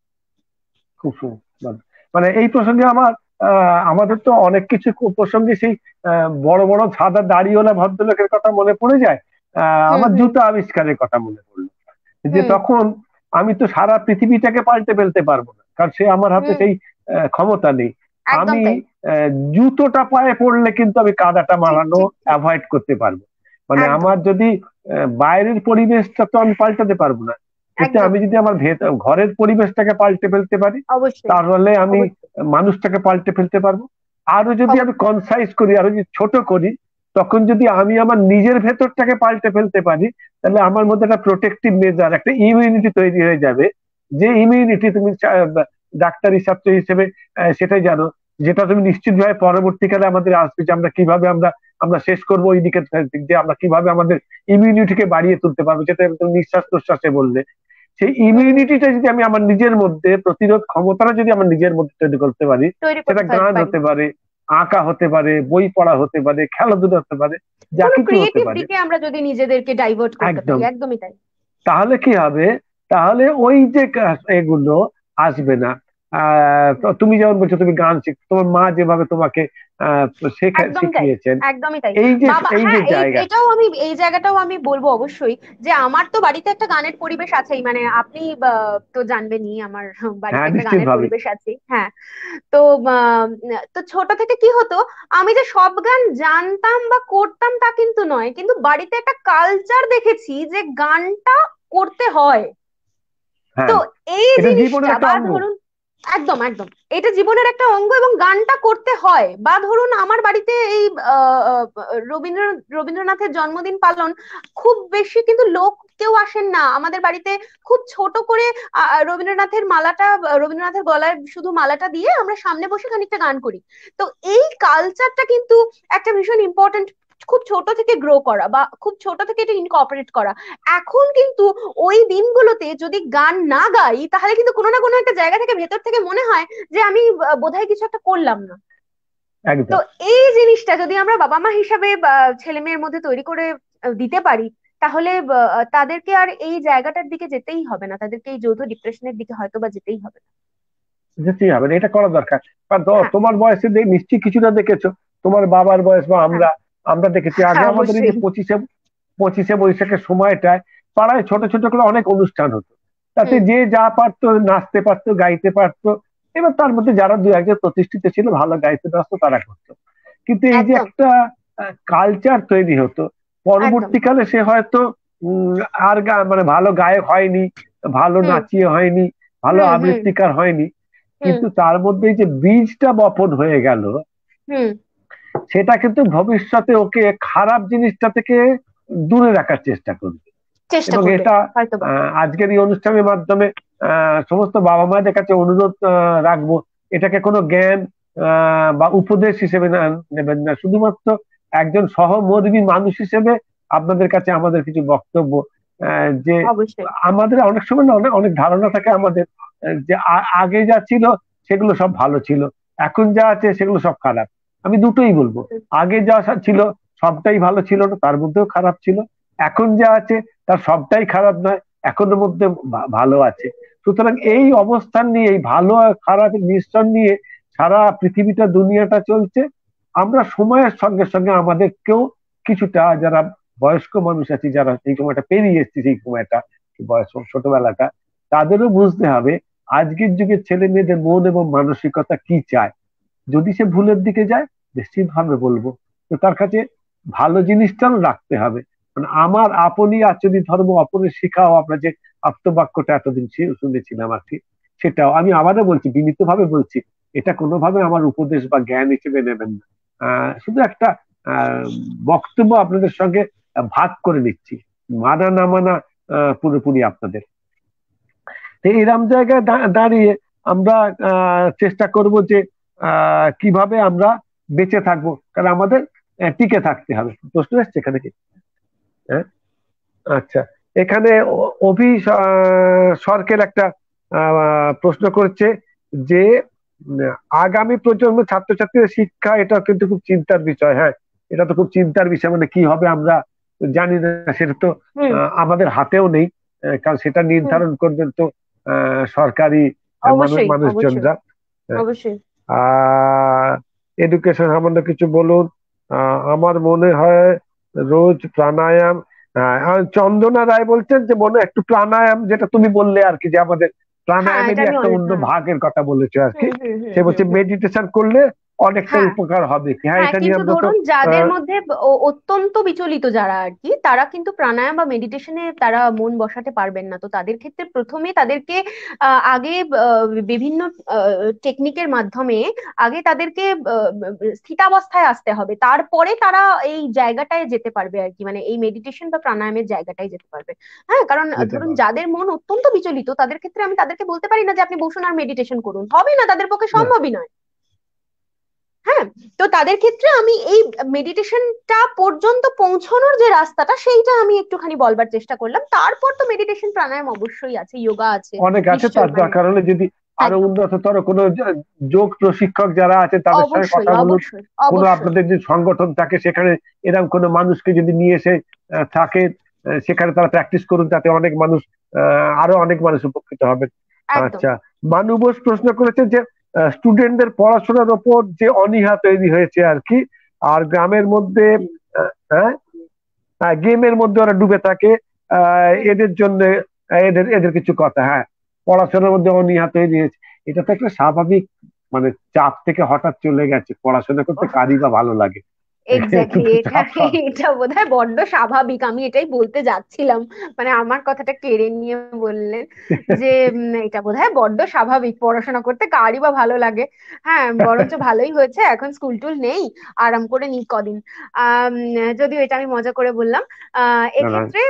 খুব সুন্দর। মানে এই প্রসঙ্গে আমার আমাদের তো অনেক কিছু প্রসঙ্গে সেই বড় বড় সাদা দাড়িওয়ালা ভদ্রলোকের কথা মনে পড়ে যায়। হুম আমার হুম জুতো আবিষ্কারের কথা মনে পড়লো, যে হুম তখন আমি তো সারা পৃথিবীটাকে পাল্টে ফেলতে পারবো না, কারণ সে আমার হাতে হুম, সেই ক্ষমতা নেই। একদম আমি তাই। জুতোটা পায়ে পড়লে কিন্তু আমি কাদাটা ঠিক মারানো ঠিক ঠিক। অ্যাভয়েড করতে পারবো। মানে একদম। আমার যদি বাইরের পরিবেশটা তো আমি পাল্টাতে পারবো না, কিন্তু একদম। আমি যদি আমার ঘরের পরিবেশটাকে পাল্টে ফেলতে পারি, অবশ্যই। তাহলে আমি অবশ্যই। মানুষটাকে পাল্টে ফেলতে পারবো। আরো যদি আমি অবশ্যই। কনসাইজ করি, আরো যদি ছোট করি, তখন যদি আমি আমার নিজের ভেতরটাকে পাল্টে ফেলতে পারি, তাহলে আমার মধ্যে একটা প্রোটেক্টিভ মেজার, একটা ইমিউনিটি তৈরি হয়ে যাবে। যে ইমিউনিটি তুমি ডাক্তারি ছাত্র হিসেবে সেটাই জানো, যেটা তুমি নিশ্চিতভাবে পরবর্তীকালে আমাদের আসবে, যে আমরা কিভাবে আমরা আমরা শেষ করবো ওই দিকে, যে আমরা কিভাবে আমাদের ইমিউনিটিকে বাড়িয়ে তুলতে পারবো, যেটা তুমি নিঃশ্বাস প্রশ্বাসে বললে। সেই হুম হুম। ইমিউনিটিটা যদি আমি আমার নিজের মধ্যে, প্রতিরোধ ক্ষমতাটা যদি আমার নিজের মধ্যে তৈরি করতে পারি, তৈরি সেটা করতে গান পারি। হতে পারে, আঁকা হতে পারে, বই পড়া হতে পারে, খেলাধুলা হতে পারে, যা কোনো কিছু হতে ক্রিয়েটিভ পারে। দিকে আমরা যদি নিজেদেরকে ডাইভার্ট করতে পারি, একদম। একদমই তাই। তাহলে কি হবে? তাহলে ওই যে এগুলো আসবে না। তো তুমি যেমন বলছো তুমি গান তোমার মা যেভাবে তোমাকে আহ একদম তাই, শিখিয়েছেন, একদমই তাই। এই যে বাবা, এই যে হ্যাঁ, জায়গা। এটাও আমি, এই জায়গাটাও আমি বলবো অবশ্যই, যে আমার তো বাড়িতে একটা গানের পরিবেশ আছেই, মানে আপনি তো জানবেনই আমার বাড়িতে হ্যাঁ, একটা নিশ্চিত গানের ভাবে। পরিবেশ আছে, হ্যাঁ। তো আহ, তো ছোট থেকে কি হতো, আমি যে সব গান জানতাম বা করতাম তা কিন্তু নয়, কিন্তু বাড়িতে একটা কালচার দেখেছি যে গানটা করতে হয়। তো হ্যাঁ, এই এটা জীবনের জিনিসটা, একটা বা অঙ্গ। ধরুন, একদম একদম, এটা জীবনের একটা অঙ্গ এবং গানটা করতে হয়। বা ধরুন আমার বাড়িতে এই আহ, আহ, রবীন্দ্র রবীন্দ্রনাথের জন্মদিন পালন, খুব বেশি কিন্তু লোক কেউ আসেন না আমাদের বাড়িতে। খুব ছোট করে রবীন্দ্রনাথের মালাটা, রবীন্দ্রনাথের গলায় শুধু মালাটা দিয়ে আমরা সামনে বসে খানিকটা গান করি। তো এই কালচারটা কিন্তু একটা ভীষণ ইম্পর্টেন্ট, খুব ছোট থেকে গ্রো করা বা খুব ছোট থেকে এটা ইনকর্পোরেট করা। এখন কিন্তু ওই দিনগুলোতে যদি গান না গাই, তাহলে কিন্তু কোনো না কোনো একটা জায়গা থেকে, ভেতর থেকে মনে হয় যে আমি বোধহয় কিছু একটা করলাম না। তো একদম। এই জিনিসটা যদি আমরা বাবা মা হিসাবে ছেলে মেয়ের মধ্যে তৈরি করে দিতে পারি, তাহলে তাদেরকে আর এই জায়গাটার দিকে যেতেই হবে না, তাদেরকে এই যৌথ ডিপ্রেশনের দিকে হয়তো বা যেতেই হবে না। যেতেই হবে না, এটা করা দরকার। কারণ হ্যাঁ তোমার বয়সে নিশ্চয়ই কিছুটা দেখেছো, তোমার বাবার বয়স বা হ্যাঁ আমরা আমরা দেখেছি আগে হ্যাঁ, আমাদের এই যে অবশ্যই। পঁচিশে পঁচিশে বৈশাখের সময়টায় পাড়ায় ছোট ছোট করে অনেক অনুষ্ঠান হতো। তাতে হুম। যে যা পারতো নাচতে পারতো, গাইতে পারতো। এবার তার মধ্যে যারা দু একজন প্রতিষ্ঠিত ছিল, ভালো গাইতে পারতো, তারা করতো। কিন্তু এই যে একদম একটা কালচার তৈরি হতো, একদম। পরবর্তীকালে সে হয়তো উম আর মানে ভালো গায়ক হয়নি, ভালো হুম নাচিয়ে হয়নি, ভালো হুম হুম আবৃত্তিকার হয়নি, হুম কিন্তু তার মধ্যে এই যে বীজটা বপন হয়ে গেল, হুম। সেটা কিন্তু ভবিষ্যতে ওকে খারাপ জিনিসটা থেকে দূরে রাখার চেষ্টা করবে। চেষ্টা এবং করবে এটা হয়তোবা। আজকের এই অনুষ্ঠানের মাধ্যমে সমস্ত বাবা মায়েদের কাছে অনুরোধ রাখবো, এটাকে কোনো জ্ঞান বা উপদেশ হিসেবে নেবেন না, শুধুমাত্র একজন সহমর্মী মানুষ হিসেবে আপনাদের কাছে আমাদের কিছু বক্তব্য। যে অবশ্যই। আমাদের অনেক সময় না অনেক অনেক ধারণা থাকে আমাদের, যে আগে যা ছিল সেগুলো সব ভালো ছিল, এখন যা আছে সেগুলো সব খারাপ। আমি দুটোই বলবো, আগে যা ছিল সবটাই ভালো ছিল না, তার মধ্যেও খারাপ ছিল। এখন যা আছে তার সবটাই খারাপ নয়, এখনের মধ্যে ভালো আছে। সুতরাং এই অবস্থান নিয়ে, এই ভালো আর খারাপের মিশ্রণ নিয়ে সারা পৃথিবীটা, দুনিয়াটা চলছে। আমরা সময়ের সঙ্গে সঙ্গে আমাদেরকেও কিছুটা, যারা বয়স্ক মানুষ আছি, যারা এই সময়টা পেরিয়ে এসেছি, সেই সময়টা বয়স ছোটবেলাটা, তাদেরও বুঝতে হবে আজকের যুগের ছেলে মেয়েদের মন এবং মানসিকতা কি চায়। যদি সে ভুলের দিকে যায়, নিশ্চিত ভাবে বলবো, তো তার কাছে ভালো জিনিসটাও রাখতে হবে। মানে আমার আপনি আচরি ধর্ম অপরের শিখাও, আমরা যে আপ্তবাক্যটা এতদিন শুনেছিলাম আর কি, সেটাও আমি আবারও বলছি, বিনীত ভাবে বলছি, এটা কোনোভাবে আমার উপদেশ বা জ্ঞান হিসেবে নেবেন না। শুধু একটা আহ বক্তব্য আপনাদের সঙ্গে ভাগ করে নিচ্ছি, মানা না মানা পুরোপুরি আপনাদের। তো এরম জায়গায় দাঁড়িয়ে আমরা চেষ্টা করব যে কিভাবে আমরা বেঁচে থাকবো, কারণ আমাদের টিকে থাকতে হবে। প্রশ্ন এসছে এখানে কি? হ্যাঁ, আচ্ছা। এখানে অভি সরকার একটা প্রশ্ন করছে যে উম, আগামী প্রজন্মের ছাত্রছাত্রীদের শিক্ষা, এটা কিন্তু খুব চিন্তার বিষয়। হ্যাঁ, এটা তো খুব চিন্তার বিষয়, মানে কি হবে আমরা জানি না, সেটা তো হুম আমাদের হাতেও নেই। কারণ সেটা হুম। নির্ধারণ করবেন তো সরকারি অবশ্যই অবশ্যই। মানুষজনরা। হ্যাঁ। অবশ্যই। আহ এডুকেশন সামান্য কিছু বলুন। আমার মনে হয় রোজ প্রাণায়াম। আর চন্দনা রায় বলছেন যে মনে হয় একটু প্রাণায়াম, যেটা তুমি বললে আর কি, যে আমাদের হ্যাঁ, এটা প্রাণায়ামেরই আমি একটা অনেক, অন্য হ্যাঁ। ভাগের কথা বলেছো আর কি। হুম হুম হুম সে হুম বলছে হুম। মেডিটেশন করলে অনেকটাই হ্যাঁ, উপকার হবে কি? হ্যাঁ, হ্যাঁ, এটা নিয়ে কিন্তু আমরা তো ধরুন যাদের আহ, মধ্যে অত্যন্ত বিচলিত যারা আর কি, তারা কিন্তু প্রাণায়াম বা মেডিটেশনে তারা মন বসাতে পারবেন না। তো তাদের ক্ষেত্রে প্রথমে তাদেরকে আগে বিভিন্ন টেকনিকের মাধ্যমে আগে তাদেরকে স্থিতাবস্থায় আসতে হবে, তারপরে তারা এই জায়গাটায় যেতে পারবে আর কি, মানে এই মেডিটেশন বা প্রাণায়ামের জায়গাটায় যেতে পারবে। হ্যাঁ, কারণ যেতে ধরুন পারবে। যাদের মন অত্যন্ত বিচলিত তাদের ক্ষেত্রে আমি তাদেরকে বলতে পারি না যে আপনি বসুন আর মেডিটেশন করুন, হবে না, তাদের পক্ষে না, সম্ভবই নয়। হ্যাঁ, তো তাদের ক্ষেত্রে আমি এই মেডিটেশনটা পর্যন্ত পৌঁছানোর যে রাস্তাটা সেইটা আমি একটুখানি বলবার চেষ্টা করলাম। তারপর তো মেডিটেশন প্রাণায়াম অবশ্যই আছে, যোগা আছে, অনেক আছে, নিশ্চয়ই তার মানে দরকার হলে যদি আরো একদম। উন্নততর কোনো যোগ প্রশিক্ষক যারা আছে তাদের সঙ্গে অবশ্যই, কথা বলুন। অবশ্যই, কোনো অবশ্যই। আপনাদের যে সংগঠন থাকে সেখানে এরকম কোনো মানুষকে যদি নিয়ে এসে থাকে, সেখানে তারা প্র্যাকটিস করুন, তাতে অনেক মানুষ, আরো অনেক মানুষ উপকৃত হবেন। একদম। আচ্ছা, মানু বোস প্রশ্ন করেছেন যে স্টুডেন্টদের পড়াশোনার ওপর যে অনীহা তৈরি হয়েছে আর কি, আর গ্রামের মধ্যে হ্যাঁ, গেমের মধ্যে ওরা ডুবে থাকে, হুম। এদের জন্য এদের এদের কিছু কথা। হ্যাঁ, পড়াশোনার মধ্যে অনীহা তৈরি হয়েছে, এটা তো একটা স্বাভাবিক, মানে চাপ থেকে হঠাৎ চলে গেছে, পড়াশোনা করতে কারই বা ভালো লাগে? একটু এক্স্যাক্টলি, তো এটা চাপ তো। এটা বোধহয় বড্ড স্বাভাবিক, আমি এটাই বলতে যাচ্ছিলাম, মানে আমার কথাটা কেড়ে নিয়ে বললেন যে এটা বোধহয় বড্ড স্বাভাবিক, পড়াশোনা করতে কারই বা ভালো লাগে। হ্যাঁ, বরঞ্চ ভালোই হয়েছে এখন স্কুল টুল নেই, আরাম করে নি কদিন। আহ যদিও এটা আমি মজা করে বললাম। না, না, এক্ষেত্রে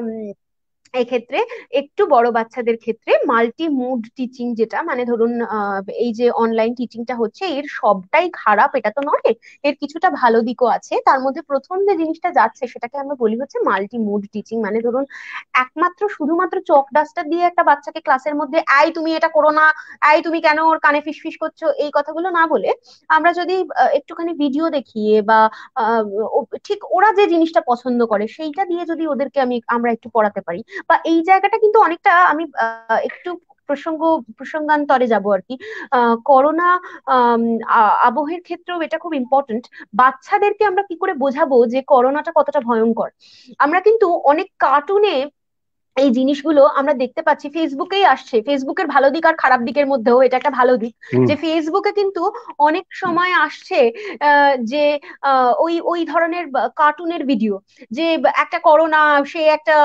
এক্ষেত্রে একটু বড় বাচ্চাদের ক্ষেত্রে মাল্টি মুড টিচিং, যেটা মানে ধরুন এই যে অনলাইন টিচিংটা হচ্ছে, এর সবটাই খারাপ এটা তো নয়, এর কিছুটা ভালো দিকও আছে। তার মধ্যে প্রথম যে জিনিসটা যাচ্ছে সেটাকে আমরা বলি হচ্ছে মাল্টি মুড টিচিং। মানে ধরুন একমাত্র শুধুমাত্র চক ডাস্টার দিয়ে একটা বাচ্চাকে ক্লাসের মধ্যে আই তুমি এটা করো না, আই তুমি কেন ওর কানে ফিসফিস করছো, এই কথাগুলো না বলে আমরা যদি একটুখানি ভিডিও দেখিয়ে বা আহ, ঠিক ওরা যে জিনিসটা পছন্দ করে সেইটা দিয়ে যদি ওদেরকে আমরা একটু পড়াতে পারি, বা এই জায়গাটা কিন্তু অনেকটা আমি একটু প্রসঙ্গান্তরে যাব আর কি। করোনা আম, আবহের ক্ষেত্রেও এটা খুব ইম্পর্ট্যান্ট। বাচ্চাদেরকে আমরা কি করে বোঝাবো যে করোনাটা কতটা ভয়ঙ্কর? আমরা কিন্তু অনেক কার্টুনে এই জিনিসগুলো আমরা দেখতে পাচ্ছি, ফেসবুকেই আসছে, ফেসবুকের ভালো দিক আর খারাপ দিকের মধ্যেও এটা একটা ভালো দিক, হুম, যে ফেসবুকে কিন্তু অনেক সময় আসছে যে ওই ওই ধরনের কার্টুনের ভিডিও, যে একটা করোনা, সে একটা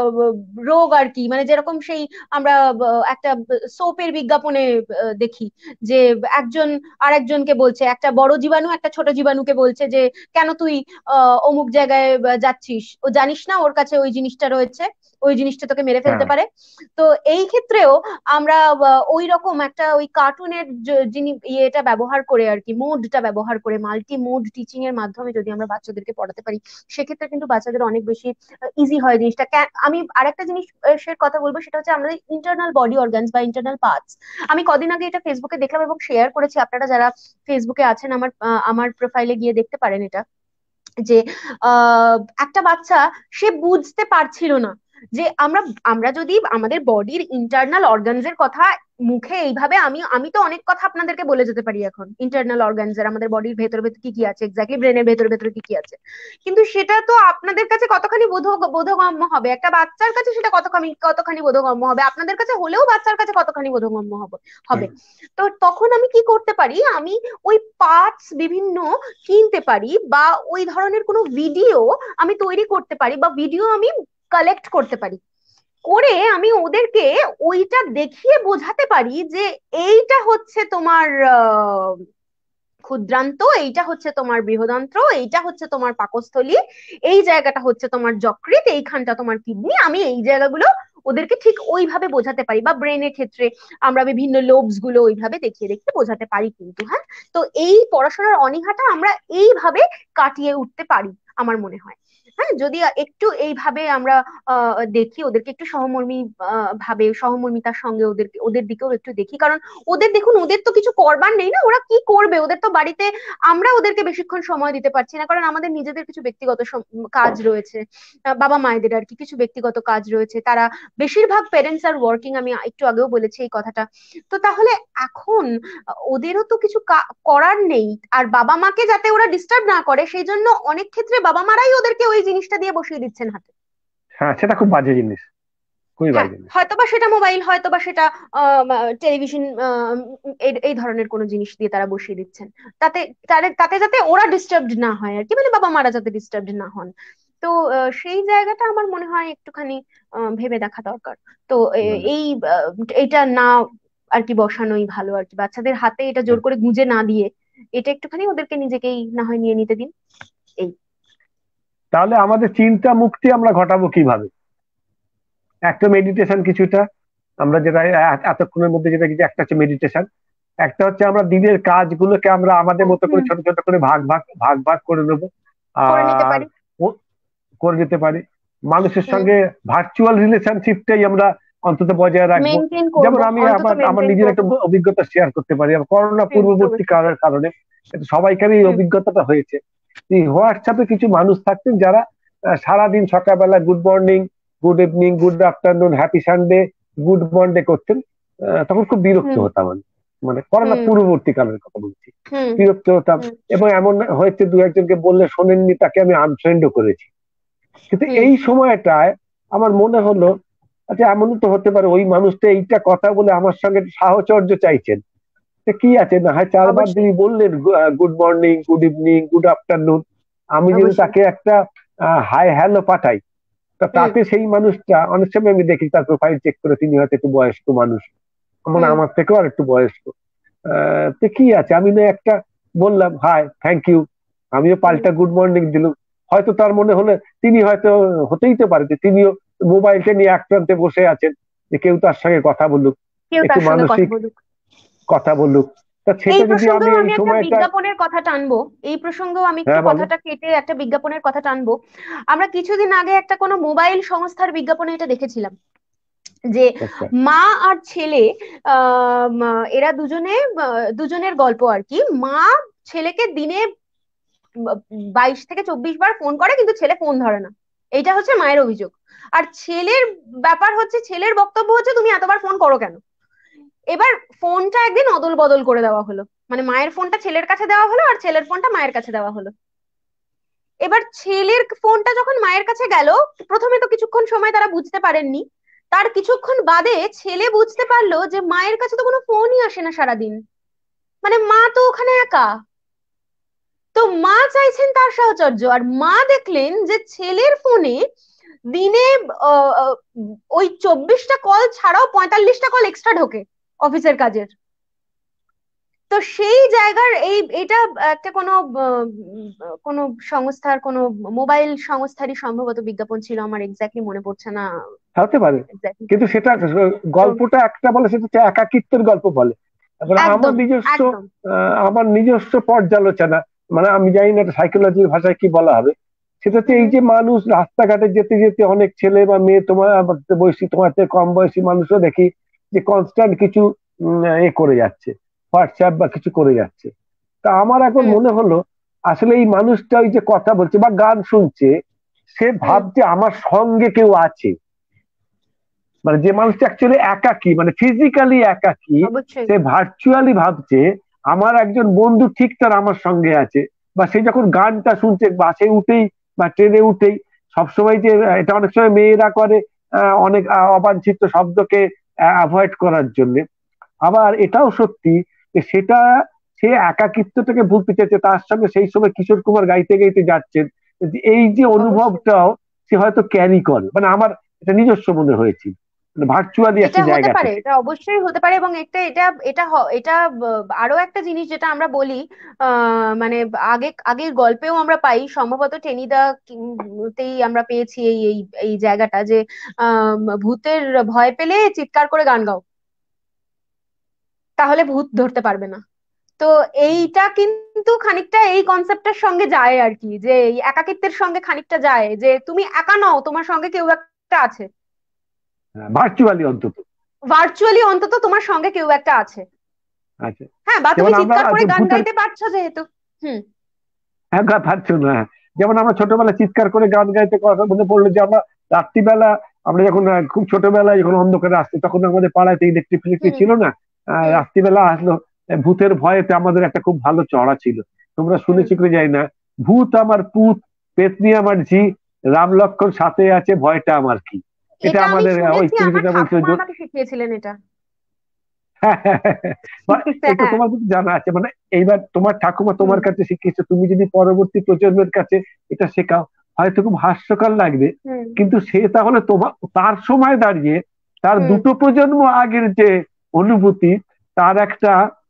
রোগ আর কি, মানে যেরকম সেই আমরা একটা সোপের বিজ্ঞাপনে দেখি যে একজন আরেকজনকে বলছে, একটা বড় জীবাণু একটা ছোট জীবাণুকে বলছে যে কেন তুই অমুক জায়গায় যাচ্ছিস, ও জানিস না ওর কাছে ওই জিনিসটা রয়েছে, ওই জিনিসটা তোকে মেরে ফেলতে হ্যাঁ, পারে। তো এই ক্ষেত্রেও আমরা ওই রকম একটা ওই কার্টুনের যিনি ইয়েটা ব্যবহার করে আর কি, মুডটা ব্যবহার করে মাল্টি মুড টিচিং এর মাধ্যমে যদি আমরা বাচ্চাদেরকে পড়াতে পারি, সেক্ষেত্রে কিন্তু বাচ্চাদের অনেক বেশি ইজি হয় জিনিসটা। আমি আরেকটা জিনিস এর কথা বলবো, সেটা হচ্ছে আমাদের ইন্টারনাল বডি অর্গানস বা ইন্টারনাল পার্টস। আমি কদিন আগে এটা ফেসবুকে দেখলাম এবং শেয়ার করেছি, আপনারা যারা ফেসবুকে আছেন আমার প্রোফাইলে গিয়ে দেখতে পারেন এটা, যে আহ একটা বাচ্চা সে বুঝতে পারছিল না যে আমরা আমরা যদি আমাদের বডির ইন্টারনাল অর্গানস এর কথা মুখে এইভাবে, আমি আমি তো অনেক কথা আপনাদেরকে বলে যেতে পারি এখন, ইন্টারনাল অর্গানস এর আমাদের বডির ভেতর ভেতর কি কি আছে, এক্স্যাক্টলি ব্রেনের ভেতর ভেতর কি কি আছে, কিন্তু সেটা তো আপনাদের কাছে কতখানি বোধগম্য হবে, একটা বাচ্চার কাছে সেটা কতখানি কতখানি বোধগম্য হবে, আপনাদের কাছে হলেও বাচ্চার কাছে কতখানি বোধগম্য হবে হবে। তো তখন আমি কি করতে পারি, আমি ওই পার্টস বিভিন্ন কিনতে পারি, বা ওই ধরনের কোনো ভিডিও আমি তৈরি করতে পারি, বা ভিডিও আমি কালেক্ট করতে পারি, করে আমি ওদেরকে ওইটা দেখিয়ে বোঝাতে পারি যে এইটা হচ্ছে তোমার ক্ষুদ্রান্ত, এইটা হচ্ছে তোমার বৃহদান্ত্র, এইটা হচ্ছে তোমার পাকস্থলী, এই জায়গাটা হচ্ছে তোমার যকৃৎ, এইখানটা তোমার কিডনি, আমি এই জায়গাগুলো ওদেরকে ঠিক ওইভাবে বোঝাতে পারি, বা ব্রেনের ক্ষেত্রে আমরা বিভিন্ন লোবস গুলো ওইভাবে দেখিয়ে দেখিয়ে বোঝাতে পারি কিন্তু। হ্যাঁ, তো এই পড়াশোনার অনীহাটা আমরা এইভাবে কাটিয়ে উঠতে পারি আমার মনে হয়। হ্যাঁ, যদি একটু এইভাবে আমরা দেখি, ওদেরকে একটু সহমর্মী ভাবে সহমর্মিতার সঙ্গে ওদের দিকেও একটু দেখি, কারণ ওদের দেখুন, ওদের তো কিছু করবার নেই না, ওরা কি করবে, ওদের তো বাড়িতে আমরা ওদেরকে বেশিক্ষণ সময় দিতে পারছি না, কারণ আমাদের নিজেদের কিছু ব্যক্তিগত কাজ রয়েছে, বাবা মায়েদের আর কি কিছু ব্যক্তিগত কাজ রয়েছে, তারা বেশিরভাগ পেরেন্টস আর ওয়ার্কিং, আমি একটু আগেও বলেছি এই কথাটা। তো তাহলে এখন ওদেরও তো কিছু করার নেই, আর বাবা মাকে যাতে ওরা ডিস্টার্ব না করে সেই জন্য অনেক ক্ষেত্রে বাবা মারাই ওদেরকে ওই জিনিসটা দিয়ে বসিয়ে দিচ্ছেন হাতে। হ্যাঁ, সেটা খুব বাজে জিনিস। कोई হ্যাঁ, बात नहीं। হয়তোবা সেটা মোবাইল, হয়তোবা সেটা টেলিভিশন, এই ধরনের কোনো জিনিস দিয়ে তারা বসিয়ে দিচ্ছেন, তাতে তাতে যাতে ওরা ডিস্টার্বড না হয় আর কি, মানে বাবা মারা যাতে ডিস্টার্বড না হন। তো সেই জায়গাটা আমার মনে হয় একটুখানি ভেবে দেখা দরকার। তো মানে, এই এইটা না আর কি বসানোই ভালো আর কি, বাচ্চাদের হাতে এটা জোর হ্যাঁ। করে গুঁজে না দিয়ে এটা একটুখানি ওদেরকে নিজেকেই না হয় নিয়ে নিতে দিন। এই তাহলে আমাদের চিন্তা মুক্তি আমরা ঘটাবো কিভাবে? একটা মেডিটেশন কিছুটা, আমরা যেটা এতক্ষণের মধ্যে যেটা কিছু, একটা হচ্ছে মেডিটেশন, একটা হচ্ছে আমরা দিনের কাজগুলোকে আমরা আমাদের মতো করে হুম, ছোট ছোট করে ভাগ ভাগ ভাগ ভাগ করে নেবো। করে নিতে আর পারি। ও- করে নিতে পারি। মানুষের হুম, সঙ্গে ভার্চুয়াল রিলেশনশিপটাই আমরা অন্তত বজায় রাখবো। মেনটেন করব, যেমন আমি অন্তত আমার আমার মেনটেন নিজের করব। একটা অভিজ্ঞতা শেয়ার করতে পারি। করোনা হুম, পূর্ববর্তী অবশ্যই। কারণে এটা সবাইকারই এই হুম, অভিজ্ঞতাটা হয়েছে। এই হোয়াটসঅ্যাপে কিছু মানুষ থাকতেন যারা সারাদিন সকালবেলা good morning, good evening, good afternoon, happy Sunday, good morning করতেন। তখন খুব বিরক্ত হুম, হতাম আমি, মানে করোনা হুম, পূর্ববর্তী কালের কথা বলছি। হুম, বিরক্ত হতাম, হুম, এবং এমন হয়েছে দু একজনকে বললে শোনেননি, তাকে আমি আনফ্রেন্ডও করেছি। কিন্তু হুম, এই সময়টায় আমার মনে হলো, আচ্ছা এমনও তো হতে পারে ওই মানুষটা এইটা কথা বলে আমার সঙ্গে সাহচর্য চাইছেন। তো কি আছে, না হয় চারবার অবশ্যই, তিনি বললেন good morning, good evening, good afternoon, আমি যদি অবশ্যই। তাকে একটা হাই হ্যালো পাঠাই, তা হুম, তাতে সেই মানুষটা, অনেক সময় আমি দেখি তার প্রোফাইল চেক করে তিনি হয়তো একটু বয়স্ক মানুষ, মানে হুম, আমার থেকেও আর একটু বয়স্ক। তো কি আছে, আমি না একটা বললাম হাই, থ্যাংক ইউ, আমিও হুম, পাল্টা গুড মর্নিং দিলাম। হয়তো তার মনে হলে তিনি হয়তো, হতেই তো পারে যে তিনিও মোবাইলটা নিয়ে এক প্রান্তে বসে আছেন, যে কেউ তার সঙ্গে কথা বলুক, কেউ একটু তার সঙ্গে কথা মানসিক বলুক। কথা বলুক। তা এই সেটা যদি আমি প্রসঙ্গেও এই আমি একটা সময়টা, বিজ্ঞাপনের কথা টানবো, এই প্রসঙ্গেও আমি একটু হ্যাঁ বলো। কথাটা কেটে একটা বিজ্ঞাপনের কথা টানবো। আমরা কিছুদিন আগে একটা কোনো মোবাইল সংস্থার বিজ্ঞাপনে এটা দেখেছিলাম, যে আচ্ছা। মা আর ছেলে, এরা দুজনে, দুজনের গল্প আর কি। মা ছেলেকে দিনে 22 থেকে 24 বার ফোন করে, কিন্তু ছেলে ফোন ধরে না। এইটা হচ্ছে মায়ের অভিযোগ। আর ছেলের ব্যাপার হচ্ছে, ছেলের বক্তব্য হচ্ছে তুমি এতবার ফোন করো কেন। এবার ফোনটা একদিন অদল বদল করে দেওয়া হলো, মানে মায়ের ফোনটা ছেলের কাছে দেওয়া হলো আর ছেলের ফোনটা মায়ের কাছে দেওয়া হলো। এবার ছেলের ফোনটা যখন মায়ের কাছে গেল, প্রথমে তো কিছুক্ষণ সময় তারা বুঝতে পারেননি, তার কিছুক্ষণ বাদে ছেলে বুঝতে পারলো যে মায়ের কাছে তো কোনো ফোনই আসে না সারাদিন, মানে মা তো ওখানে একা। তো মা চাইছেন তার সাহচর্য, আর মা দেখলেন যে ছেলের ফোনে দিনে আহ, আহ, ওই 24টা কল ছাড়াও 45টা কল এক্সট্রা ঢোকে অফিসের কাজের। তো সেই জায়গার এটা একটা কোনো কোনো সংস্থার, কোনো মোবাইল সংস্থারই সম্ভবত বিজ্ঞাপন ছিল, আমার এক্স্যাক্টলি মনে পড়ছে না হতে পারে, এক্স্যাক্টলি। কিন্তু সেটা তো গল্পটা একটা বলে, সেটা হচ্ছে একাকিত্বের গল্প বলে। এবার একদম, একদম। আমার নিজস্ব পর্যালোচনা, মানে আমি জানি না এটা সাইকোলজির ভাষায় কি বলা হবে, সেটা হচ্ছে এই হুম, যে মানুষ রাস্তাঘাটে যেতে যেতে অনেক ছেলে বা মেয়ে, তোমার আমার চেয়ে বয়সী, তোমার থেকে কম বয়সী মানুষও দেখি যে কনস্ট্যান্ট কিছু এ করে যাচ্ছে, হোয়াটসঅ্যাপ বা কিছু করে যাচ্ছে। তা আমার এখন হুম, মনে হলো, আসলে এই মানুষটা ওই যে কথা বলছে বা গান শুনছে, সে হুম, ভাবছে আমার সঙ্গে কেউ আছে। মানে যে মানুষটা অ্যাকচুয়ালি একাকী, মানে ফিজিক্যালি একাকী, অবশ্যই। সে ভার্চুয়ালি ভাবছে আমার একজন বন্ধু ঠিক তার আমার সঙ্গে আছে। বা সে যখন গানটা শুনছে বাসে উঠেই বা ট্রেনে উঠেই, সবসময় যে এটা অনেক সময় মেয়েরা করে, অনেক অবাঞ্ছিত শব্দকে অ্যাভয়েড করার জন্য। আবার এটাও সত্যি যে সেটা, সে একাকিত্বটাকে ভুলতে চাইছে, তার সঙ্গে সেই সময় কিশোর কুমার গাইতে গাইতে যাচ্ছেন, এই যে অবশ্যই, অনুভবটাও সে হয়তো ক্যারি করে, মানে আমার এটা নিজস্ব মনে হয়েছিল, মানে ভার্চুয়ালি এটা একটা হতে জায়গা পারে, থেকে। এটা অবশ্যই হতে পারে। এবং একটা এটা এটা এটা আরো একটা জিনিস যেটা আমরা বলি, মানে আগের গল্পেও আমরা পাই, সম্ভবত টেনিদা তেই আমরা পেয়েছি এই এই এই জায়গাটা, যে ভূতের ভয় পেলে চিৎকার করে গান গাও, তাহলে ভূত ধরতে পারবে না। তো এইটা কিন্তু খানিকটা এই কনসেপ্টের সঙ্গে যায় আর কি, যে এই একাকিত্বের সঙ্গে খানিকটা যায়, যে তুমি একা নও, তোমার সঙ্গে কেউ একটা আছে। ভার্চুয়ালি অন্তত। ভার্চুয়ালি অন্তত তোমার সঙ্গে কেউ একটা আছে। আচ্ছা। হ্যাঁ, বা তুমি যেমন আমরা চিৎকার করে যে গান ভূতের, গাইতে পারছো যেহেতু। হুম, হ্যাঁ পারছো না, হ্যাঁ। যেমন আমরা ছোটবেলায় চিৎকার করে গান গাইতে, কথা মনে পড়লো যে আমরা রাত্রিবেলা, আমরা যখন খুব ছোটবেলায় যখন অন্ধকারে আসতো, তখন আমাদের পাড়ায় তো ইলেকট্রিক ফিলেকট্রিক হুম, ছিল না। হুম, রাত্রিবেলা আসলো, ভূতের ভয়েতে আমাদের একটা খুব ভালো চড়া ছিল, তোমরা হুম। শুনেছি কি যাই না, ভূত আমার পুত, পেতনি আমার ঝি, রাম লক্ষ্মণ সাথে আছে, ভয়টা আমার কি। এটা এটা আমি আমাদের ওই শুনেছি, তুমি আমার যেটা বলছো ঠাকুমা আমাকে শিখিয়েছিলেন এটা। বা এটা হ্যাঁ। তোমার কিন্তু জানা আছে, মানে এইবার তোমার ঠাকুমা হুম। তোমার কাছে শিখিয়েছে, তুমি যদি পরবর্তী প্রজন্মের কাছে এটা শেখাও, হয়তো খুব হাস্যকর লাগবে, হুম। কিন্তু সে তাহলে তোমার তার সময় দাঁড়িয়ে তার হুম। দুটো প্রজন্ম আগের যে অনুভূতি, তার একটা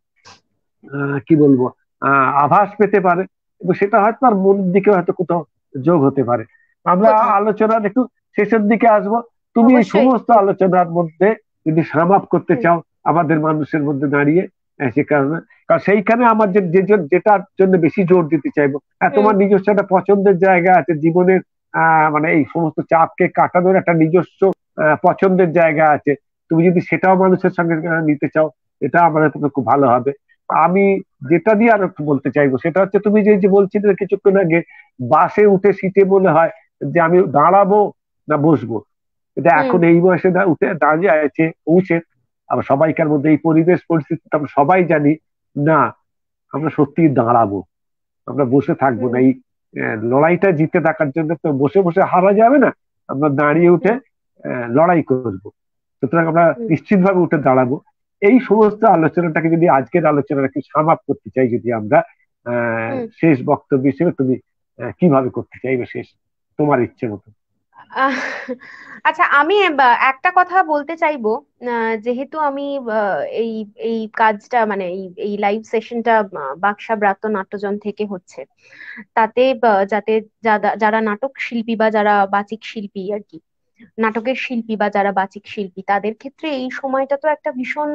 কি বলবো আভাস পেতে পারে, এবং সেটা হয়তো তার মনের দিকে হয়তো কোথাও যোগ হতে পারে। আমরা কোথাও। আলোচনার একটু শেষের দিকে আসবো। তুমি এই অবশ্যই। সমস্ত আলোচনার মধ্যে যদি সাম আপ করতে হুম। চাও আমাদের মানুষের মধ্যে দাঁড়িয়ে, সে কারণে, কারণ সেইখানে আমার যেটার জন্য বেশি জোর দিতে চাইবো, হুম। তোমার নিজস্ব একটা পছন্দের জায়গা আছে জীবনের, মানে এই সমস্ত চাপকে কাটানোর একটা নিজস্ব পছন্দের জায়গা আছে, তুমি যদি সেটাও মানুষের সঙ্গে নিতে চাও, এটা আমাদের পক্ষে খুব ভালো হবে। আমি যেটা দিয়ে আরো একটু বলতে চাইবো সেটা হচ্ছে, তুমি যে যে বলছিলে কিছুক্ষণ আগে, বাসে উঠে সিটে মনে হয় যে আমি দাঁড়াবো না বসবো, এটা হুম। এখন এই বয়সে উঠে দাঁড়িয়ে আছে পৌঁছে, আবার সবাইকার মধ্যে এই পরিবেশ পরিস্থিতি আমরা সবাই জানি না, আমরা সত্যি দাঁড়াবো, আমরা বসে থাকবো হুম। না। এই লড়াইটা জিতে থাকার জন্য তো বসে বসে হারা যাবে না, আমরা দাঁড়িয়ে উঠে হুম। লড়াই করবো। সুতরাং আমরা হুম। নিশ্চিত ভাবে উঠে দাঁড়াবো। এই সমস্ত আলোচনাটাকে যদি আজকের আলোচনাটাকে সাম আপ করতে চাই, যদি আমরা হুম। শেষ বক্তব্য হিসেবে তুমি কিভাবে করতে চাইবে শেষ, তোমার ইচ্ছে মতো। আহ, আচ্ছা, আমি একটা কথা বলতে চাইবো। যেহেতু আমি এই এই কাজটা, মানে এই এই লাইভ সেশনটা বাকসা ব্রাত্য নাট্যজন থেকে হচ্ছে, তাতে যাতে যারা নাটক শিল্পী বা যারা বাচিক শিল্পী আর কি, নাটকের শিল্পী বা যারা বাচিক শিল্পী, তাদের ক্ষেত্রে এই সময়টা তো একটা ভীষণ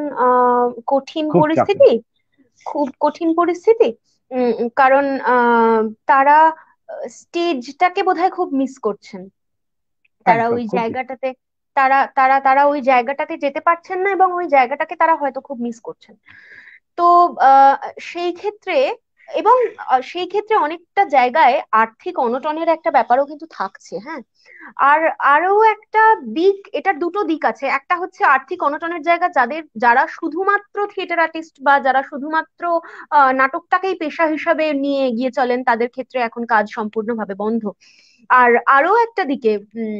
কঠিন খুব চাপের। পরিস্থিতি, খুব কঠিন পরিস্থিতি। কারণ তারা স্টেজটাকে বোধহয় খুব মিস করছেন। তারা একদম ওই খুব বেশি। জায়গাটাতে, তারা তারা তারা ওই জায়গাটাতে যেতে পারছেন না, এবং ওই জায়গাটাকে তারা হয়তো খুব মিস করছেন। তো আহ, সেই ক্ষেত্রে, এবং সেই ক্ষেত্রে অনেকটা জায়গায় আর্থিক অনটনের একটা ব্যাপারও কিন্তু থাকছে। হ্যাঁ। আর আরো একটা দিক, এটার দুটো দিক আছে। একটা হচ্ছে আর্থিক অনটনের জায়গা, যারা শুধুমাত্র থিয়েটার আর্টিস্ট বা যারা শুধুমাত্র নাটকটাকেই পেশা হিসাবে নিয়ে এগিয়ে চলেন, তাদের ক্ষেত্রে এখন কাজ সম্পূর্ণভাবে বন্ধ। আর আরো একটা দিকে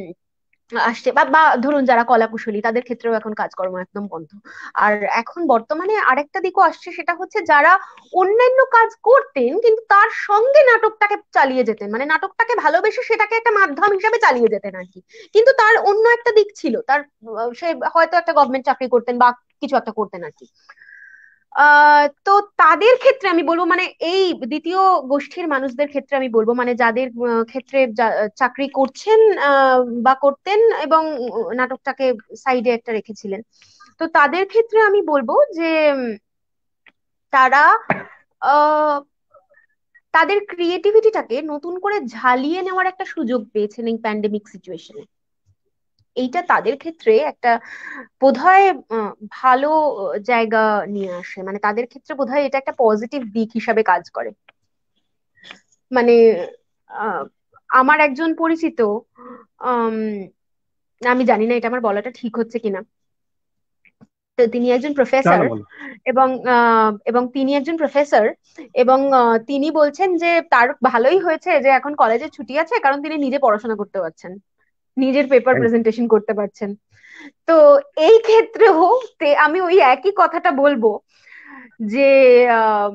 আসছে, বা বা ধরুন যারা কলাকুশলী, তাদের ক্ষেত্রেও এখন কাজকর্ম একদম বন্ধ। আর এখন বর্তমানে আরেকটা দিকও আসছে, সেটা হচ্ছে যারা অন্যান্য কাজ করতেন কিন্তু তার সঙ্গে নাটকটাকে চালিয়ে যেতেন, মানে নাটকটাকে ভালোবেসে সেটাকে একটা মাধ্যম হিসেবে চালিয়ে যেতেন আর কি, কিন্তু তার অন্য একটা দিক ছিল তার, সে হয়তো একটা গভর্নমেন্ট চাকরি করতেন বা কিছু একটা করতেন আর কি। তো তাদের ক্ষেত্রে আমি বলবো, মানে এই দ্বিতীয় গোষ্ঠীর মানুষদের ক্ষেত্রে আমি বলবো, মানে যাদের ক্ষেত্রে চাকরি করছেন বা করতেন, এবং নাটকটাকে সাইডে একটা রেখেছিলেন, তো তাদের ক্ষেত্রে আমি বলবো যে তারা আহ তাদের ক্রিয়েটিভিটিটাকে নতুন করে ঝালিয়ে নেওয়ার একটা সুযোগ পেয়েছেন এই প্যান্ডেমিক সিচুয়েশনে। এইটা তাদের ক্ষেত্রে একটা বোধহয় ভালো জায়গা নিয়ে আসে, মানে তাদের ক্ষেত্রে বোধহয় এটা একটা পজিটিভ দিক হিসাবে কাজ করে। মানে আহ, আমার একজন পরিচিত, আম, আমি জানি না এটা আমার বলাটা ঠিক হচ্ছে কিনা, তো তিনি একজন না প্রফেসর, না, বলো। এবং তিনি একজন প্রফেসর, এবং তিনি বলছেন যে তার ভালোই হয়েছে যে এখন কলেজের ছুটি আছে, কারণ তিনি নিজে পড়াশোনা করতে পারছেন, নিজের পেপার একদম। প্রেজেন্টেশন করতে পারছেন। তো এই ক্ষেত্রেও আমি ওই একই কথাটা বলবো যে আহ,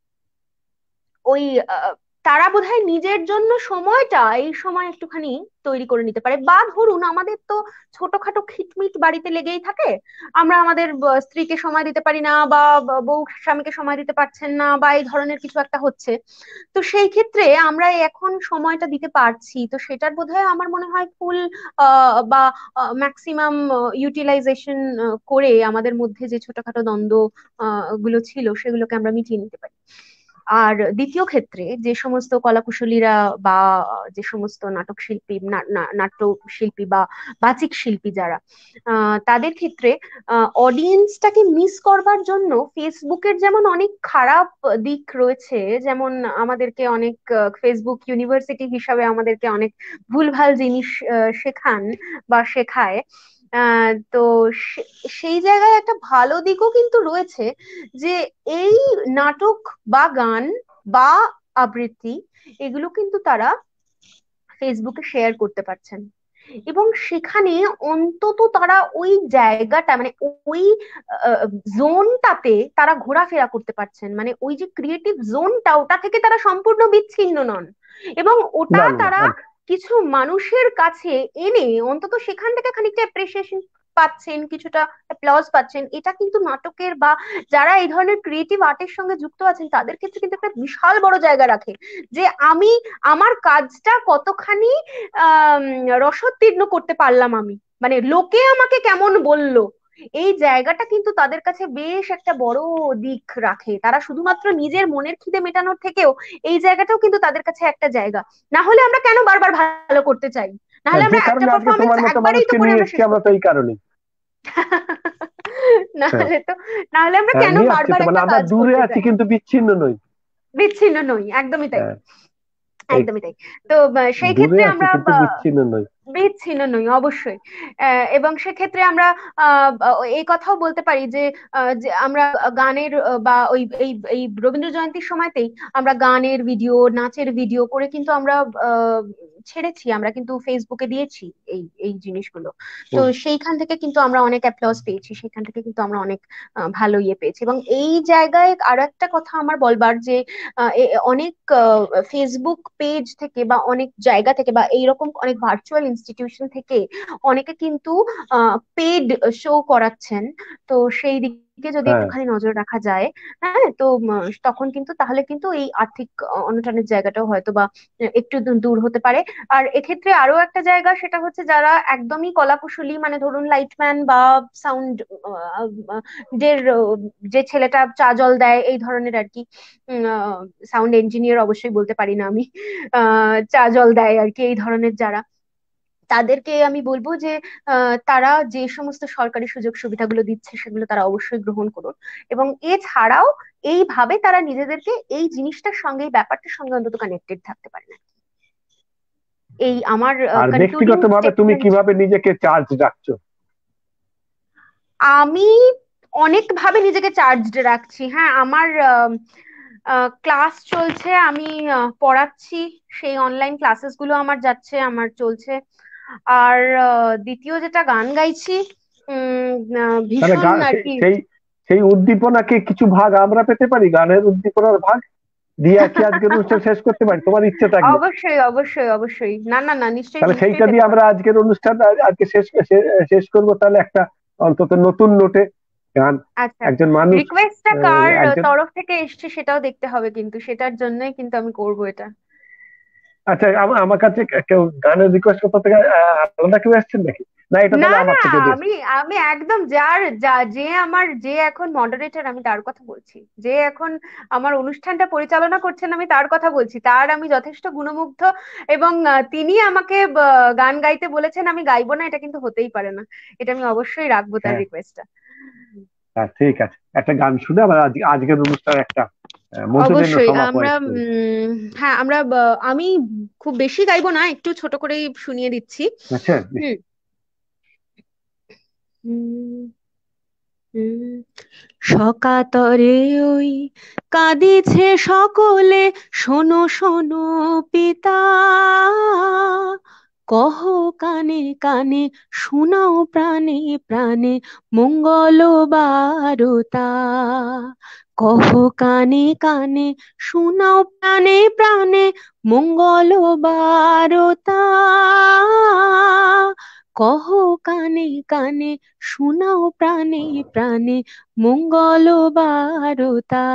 ওই আহ, তারা বোধহয় নিজের জন্য সময়টা এই সময় একটুখানি তৈরি করে নিতে পারে। বা ধরুন আমাদের তো ছোটখাটো খিটমিট বাড়িতে লেগেই থাকে, আমরা আমাদের স্ত্রীকে সময় দিতে পারি না, বা বউ স্বামীকে সময় দিতে পারছেন না, বা এই ধরনের কিছু একটা হচ্ছে। তো সেই ক্ষেত্রে আমরা এখন সময়টা দিতে পারছি, তো সেটার বোধহয় আমার মনে হয় ফুল বা ম্যাক্সিমাম ইউটিলাইজেশন করে আমাদের মধ্যে যে ছোটখাটো দ্বন্দ্ব গুলো ছিল সেগুলোকে আমরা মিটিয়ে নিতে পারি। আর দ্বিতীয় ক্ষেত্রে যে সমস্ত কলাকুশলীরা বা যে সমস্ত নাটক শিল্পী, নাট্য শিল্পী বা বাচিক শিল্পী যারা, তাদের ক্ষেত্রে অডিয়েন্সটাকে মিস করবার জন্য ফেসবুকের যেমন অনেক খারাপ দিক রয়েছে, যেমন আমাদেরকে অনেক ফেসবুক ইউনিভার্সিটি হিসাবে আমাদেরকে অনেক ভুলভাল জিনিস শেখান বা শেখায়। তো সেই জায়গায় একটা ভালো দিকও কিন্তু রয়েছে, যে এই নাটক বা গান বা আবৃত্তি, এগুলো কিন্তু তারা ফেসবুকে শেয়ার করতে পারছেন, এবং সেখানে অন্তত তারা ওই জায়গাটা মানে ওই জোনটাতে তারা ঘোরাফেরা করতে পারছেন, মানে ওই যে ক্রিয়েটিভ জোনটা ওটা থেকে তারা সম্পূর্ণ বিচ্ছিন্ন নন, এবং ওটা না না তারা না। কিছু মানুষের কাছে এনে অন্তত সেখান থেকে খানিকটা অ্যাপ্রিসিয়েশন পাচ্ছেন, কিছুটা অ্যাপ্লজ পাচ্ছেন। এটা কিন্তু নাটকের বা যারা এই ধরনের ক্রিয়েটিভ আর্টের সঙ্গে যুক্ত আছেন তাদের ক্ষেত্রে কিন্তু একটা বিশাল বড় জায়গা রাখে, যে আমি আমার কাজটা কতখানি আহ রসোত্তীর্ণ করতে পারলাম আমি, মানে লোকে আমাকে কেমন বলল, এই জায়গাটা কিন্তু তাদের কাছে বেশ একটা বড় দিক রাখে। তারা শুধুমাত্র নিজের মনের খিদে মেটানোর থেকেও এই জায়গাটাও কিন্তু তাদের কাছে একটা জায়গা। না হলে আমরা কেন বারবার ভালো করতে চাই? না হলে যে আমরা একটা কারণে আজকে পারফরমেন্স তোমার মতো একবারেই তো মানুষকে করে নিয়ে আমরা এসেছি শেষ আমরা তো করতে এই কারণে। না হ্যাঁ, হলে তো, না হলে আমরা হ্যাঁ কেন নিয়ে আসছে বারবার তো, মানে একটা আমরা কাজ দূরে করতে আছি চাই? কিন্তু বিচ্ছিন্ন নই। বিচ্ছিন্ন নই, একদমই তাই, হ্যাঁ, এই একদমই তাই। তো সেই দূরে ক্ষেত্রে আছি আমরা কিন্তু বিচ্ছিন্ন নই। বিচ্ছিন্ন নই অবশ্যই। এবং সেক্ষেত্রে আমরা এই কথাও বলতে পারি যে যে আমরা গানের বা ওই এই এই রবীন্দ্র জয়ন্তীর সময়তেই আমরা গানের ভিডিও, নাচের ভিডিও করে কিন্তু আমরা আহ, ছেড়েছি, আমরা কিন্তু ফেসবুকে দিয়েছি এই এই জিনিসগুলো। তো হুম, সেইখান থেকে কিন্তু আমরা অনেক অ্যাপ্লজ পেয়েছি, সেখান থেকে কিন্তু আমরা অনেক ভালো ইয়ে পেয়েছি। এবং এই জায়গায় আরো একটা কথা আমার বলবার যে অনেক ফেসবুক পেজ থেকে বা অনেক জায়গা থেকে বা এইরকম অনেক ভার্চুয়াল ইনস্টিটিউশন থেকে অনেকে কিন্তু পেড শো করাচ্ছেন। তো সেই দিকে যদি হ্যাঁ। একটুখানি নজর রাখা যায়, হ্যাঁ, তো তখন কিন্তু তাহলে কিন্তু এই আর্থিক অনটনের জায়গাটাও হয়তো বা একটু দূর হতে পারে। আর এক্ষেত্রে আরো একটা জায়গা, সেটা হচ্ছে যারা একদমই কলাকুশলী, মানে ধরুন লাইটম্যান বা সাউন্ড যে যে ছেলেটা চা জল দেয় এই ধরনের আর কি, সাউন্ড ইঞ্জিনিয়ার অবশ্যই বলতে পারি না আমি, চা জল দেয় আর কি, এই ধরনের যারা, তাদেরকে আমি বলবো যে তারা যে সমস্ত সরকারি সুযোগ সুবিধাগুলো দিচ্ছে সেগুলো তারা অবশ্যই গ্রহণ করুন। এবং এছাড়াও এইভাবে তারা নিজেদেরকে এই জিনিসটার সঙ্গে, এই ব্যাপারটার সঙ্গে অন্তত কানেক্টেড থাকতে পারে না। এই আমার আর কনক্লুডিং ব্যক্তিগতভাবে তুমি স্টেটমেন্ট। কিভাবে নিজেকে চার্জ রাখছো? আমি অনেকভাবে নিজেকে চার্জড রাখছি। হ্যাঁ, আমার ক্লাস চলছে, আমি পড়াচ্ছি, সেই অনলাইন ক্লাসেস গুলো আমার যাচ্ছে, আমার চলছে। আর দ্বিতীয় যেটা, গান গাইছি, তাহলে ভীষণ আর কি। সেই সেই উদ্দীপনাকে কিছু ভাগ আমরা পেতে পারি, গানের উদ্দীপনার ভাগ দিয়ে কি আজকের অনুষ্ঠান শেষ করতে পারি তোমার ইচ্ছে থাকলে? অবশ্যই অবশ্যই অবশ্যই, না না না, নিশ্চয়ই তাহলে সেইটা নিশ্চয়ই পেতে দিয়ে আমরা পারো। আজকের অনুষ্ঠান আজকে শেষ করবো তাহলে একটা অন্তত নতুন নোটে গান। আচ্ছা, একজন মানুষ, রিকোয়েস্টটা কার একজন, তরফ থেকে এসছে সেটাও দেখতে হবে, কিন্তু সেটার জন্যই কিন্তু আমি করবো এটা। আচ্ছা আমার কাছে কেউ গানের রিকোয়েস্ট করতে থেকে আলাদা কেউ আসছেন নাকি? না এটা না তাহলে না, আমার থেকে দিয়ে। আমি আমি একদম যার যে আমার যে এখন মডারেটর আমি তার কথা বলছি, যে এখন আমার অনুষ্ঠানটা পরিচালনা করছেন আমি তার কথা বলছি, তার আমি যথেষ্ট গুণমুগ্ধ। এবং তিনি আমাকে গান গাইতে বলেছেন, আমি গাইবো না এটা কিন্তু হতেই পারে না। এটা আমি অবশ্যই রাখবো তার হ্যাঁ, রিকোয়েস্টটা। হ্যাঁ ঠিক আছে, একটা গান শুনে আবার আজকের অনুষ্ঠান একটা মধুরেণ অবশ্যই আমরা সমাপয়েত করি। হ্যাঁ আমরা আমি খুব বেশি গাইবো না, একটু ছোট করেই শুনিয়ে দিচ্ছি। আচ্ছা। হুম হুম হুম। সকাতরে ওই কাঁদিছে সকলে, শোনো শোনো পিতা, কহ কানে কানে, শোনাও প্রাণে প্রাণে, মঙ্গল বারতা, কহ কানে কানে, শোনাও প্রাণে প্রাণে, মঙ্গল বারতা, কহ কানে কানে, শোনাও প্রাণে প্রাণে, মঙ্গল বারতা।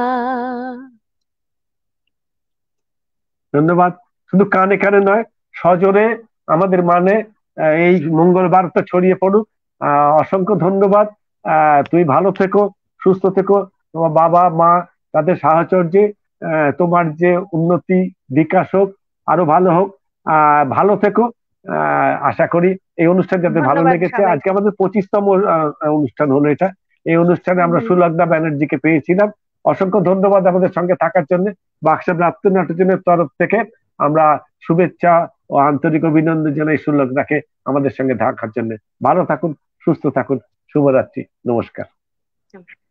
ধন্যবাদ। শুধু কানে কানে নয়, সজোরে আমাদের মানে এই মঙ্গলবারটা ছড়িয়ে পড়ুক। অসংখ্য ধন্যবাদ। তুমি ভালো থেকো, সুস্থ থেকো, তোমার বাবা মা তাদের সাহচর্যে তোমার যে উন্নতি বিকাশ হোক, আরো ভালো হোক। ভালো থেকো। আশা করি এই অনুষ্ঠান যাতে ভালো ধন্যবাদ লেগেছে। আজকে সবাইকে। আমাদের 25তম অনুষ্ঠান হলো এটা। এই অনুষ্ঠানে হুম আমরা হুম। সুলগ্না ব্যানার্জিকে পেয়েছিলাম। অসংখ্য ধন্যবাদ আমাদের সঙ্গে থাকার জন্য। বাক্সা প্রাপ্ত নাটকের তরফ থেকে আমরা শুভেচ্ছা ও আন্তরিক অভিনন্দন জানাই সুলগ্নাকে আমাদের সঙ্গে থাকার জন্য। ভালো থাকুন, সুস্থ থাকুন, শুভরাত্রি, নমস্কার।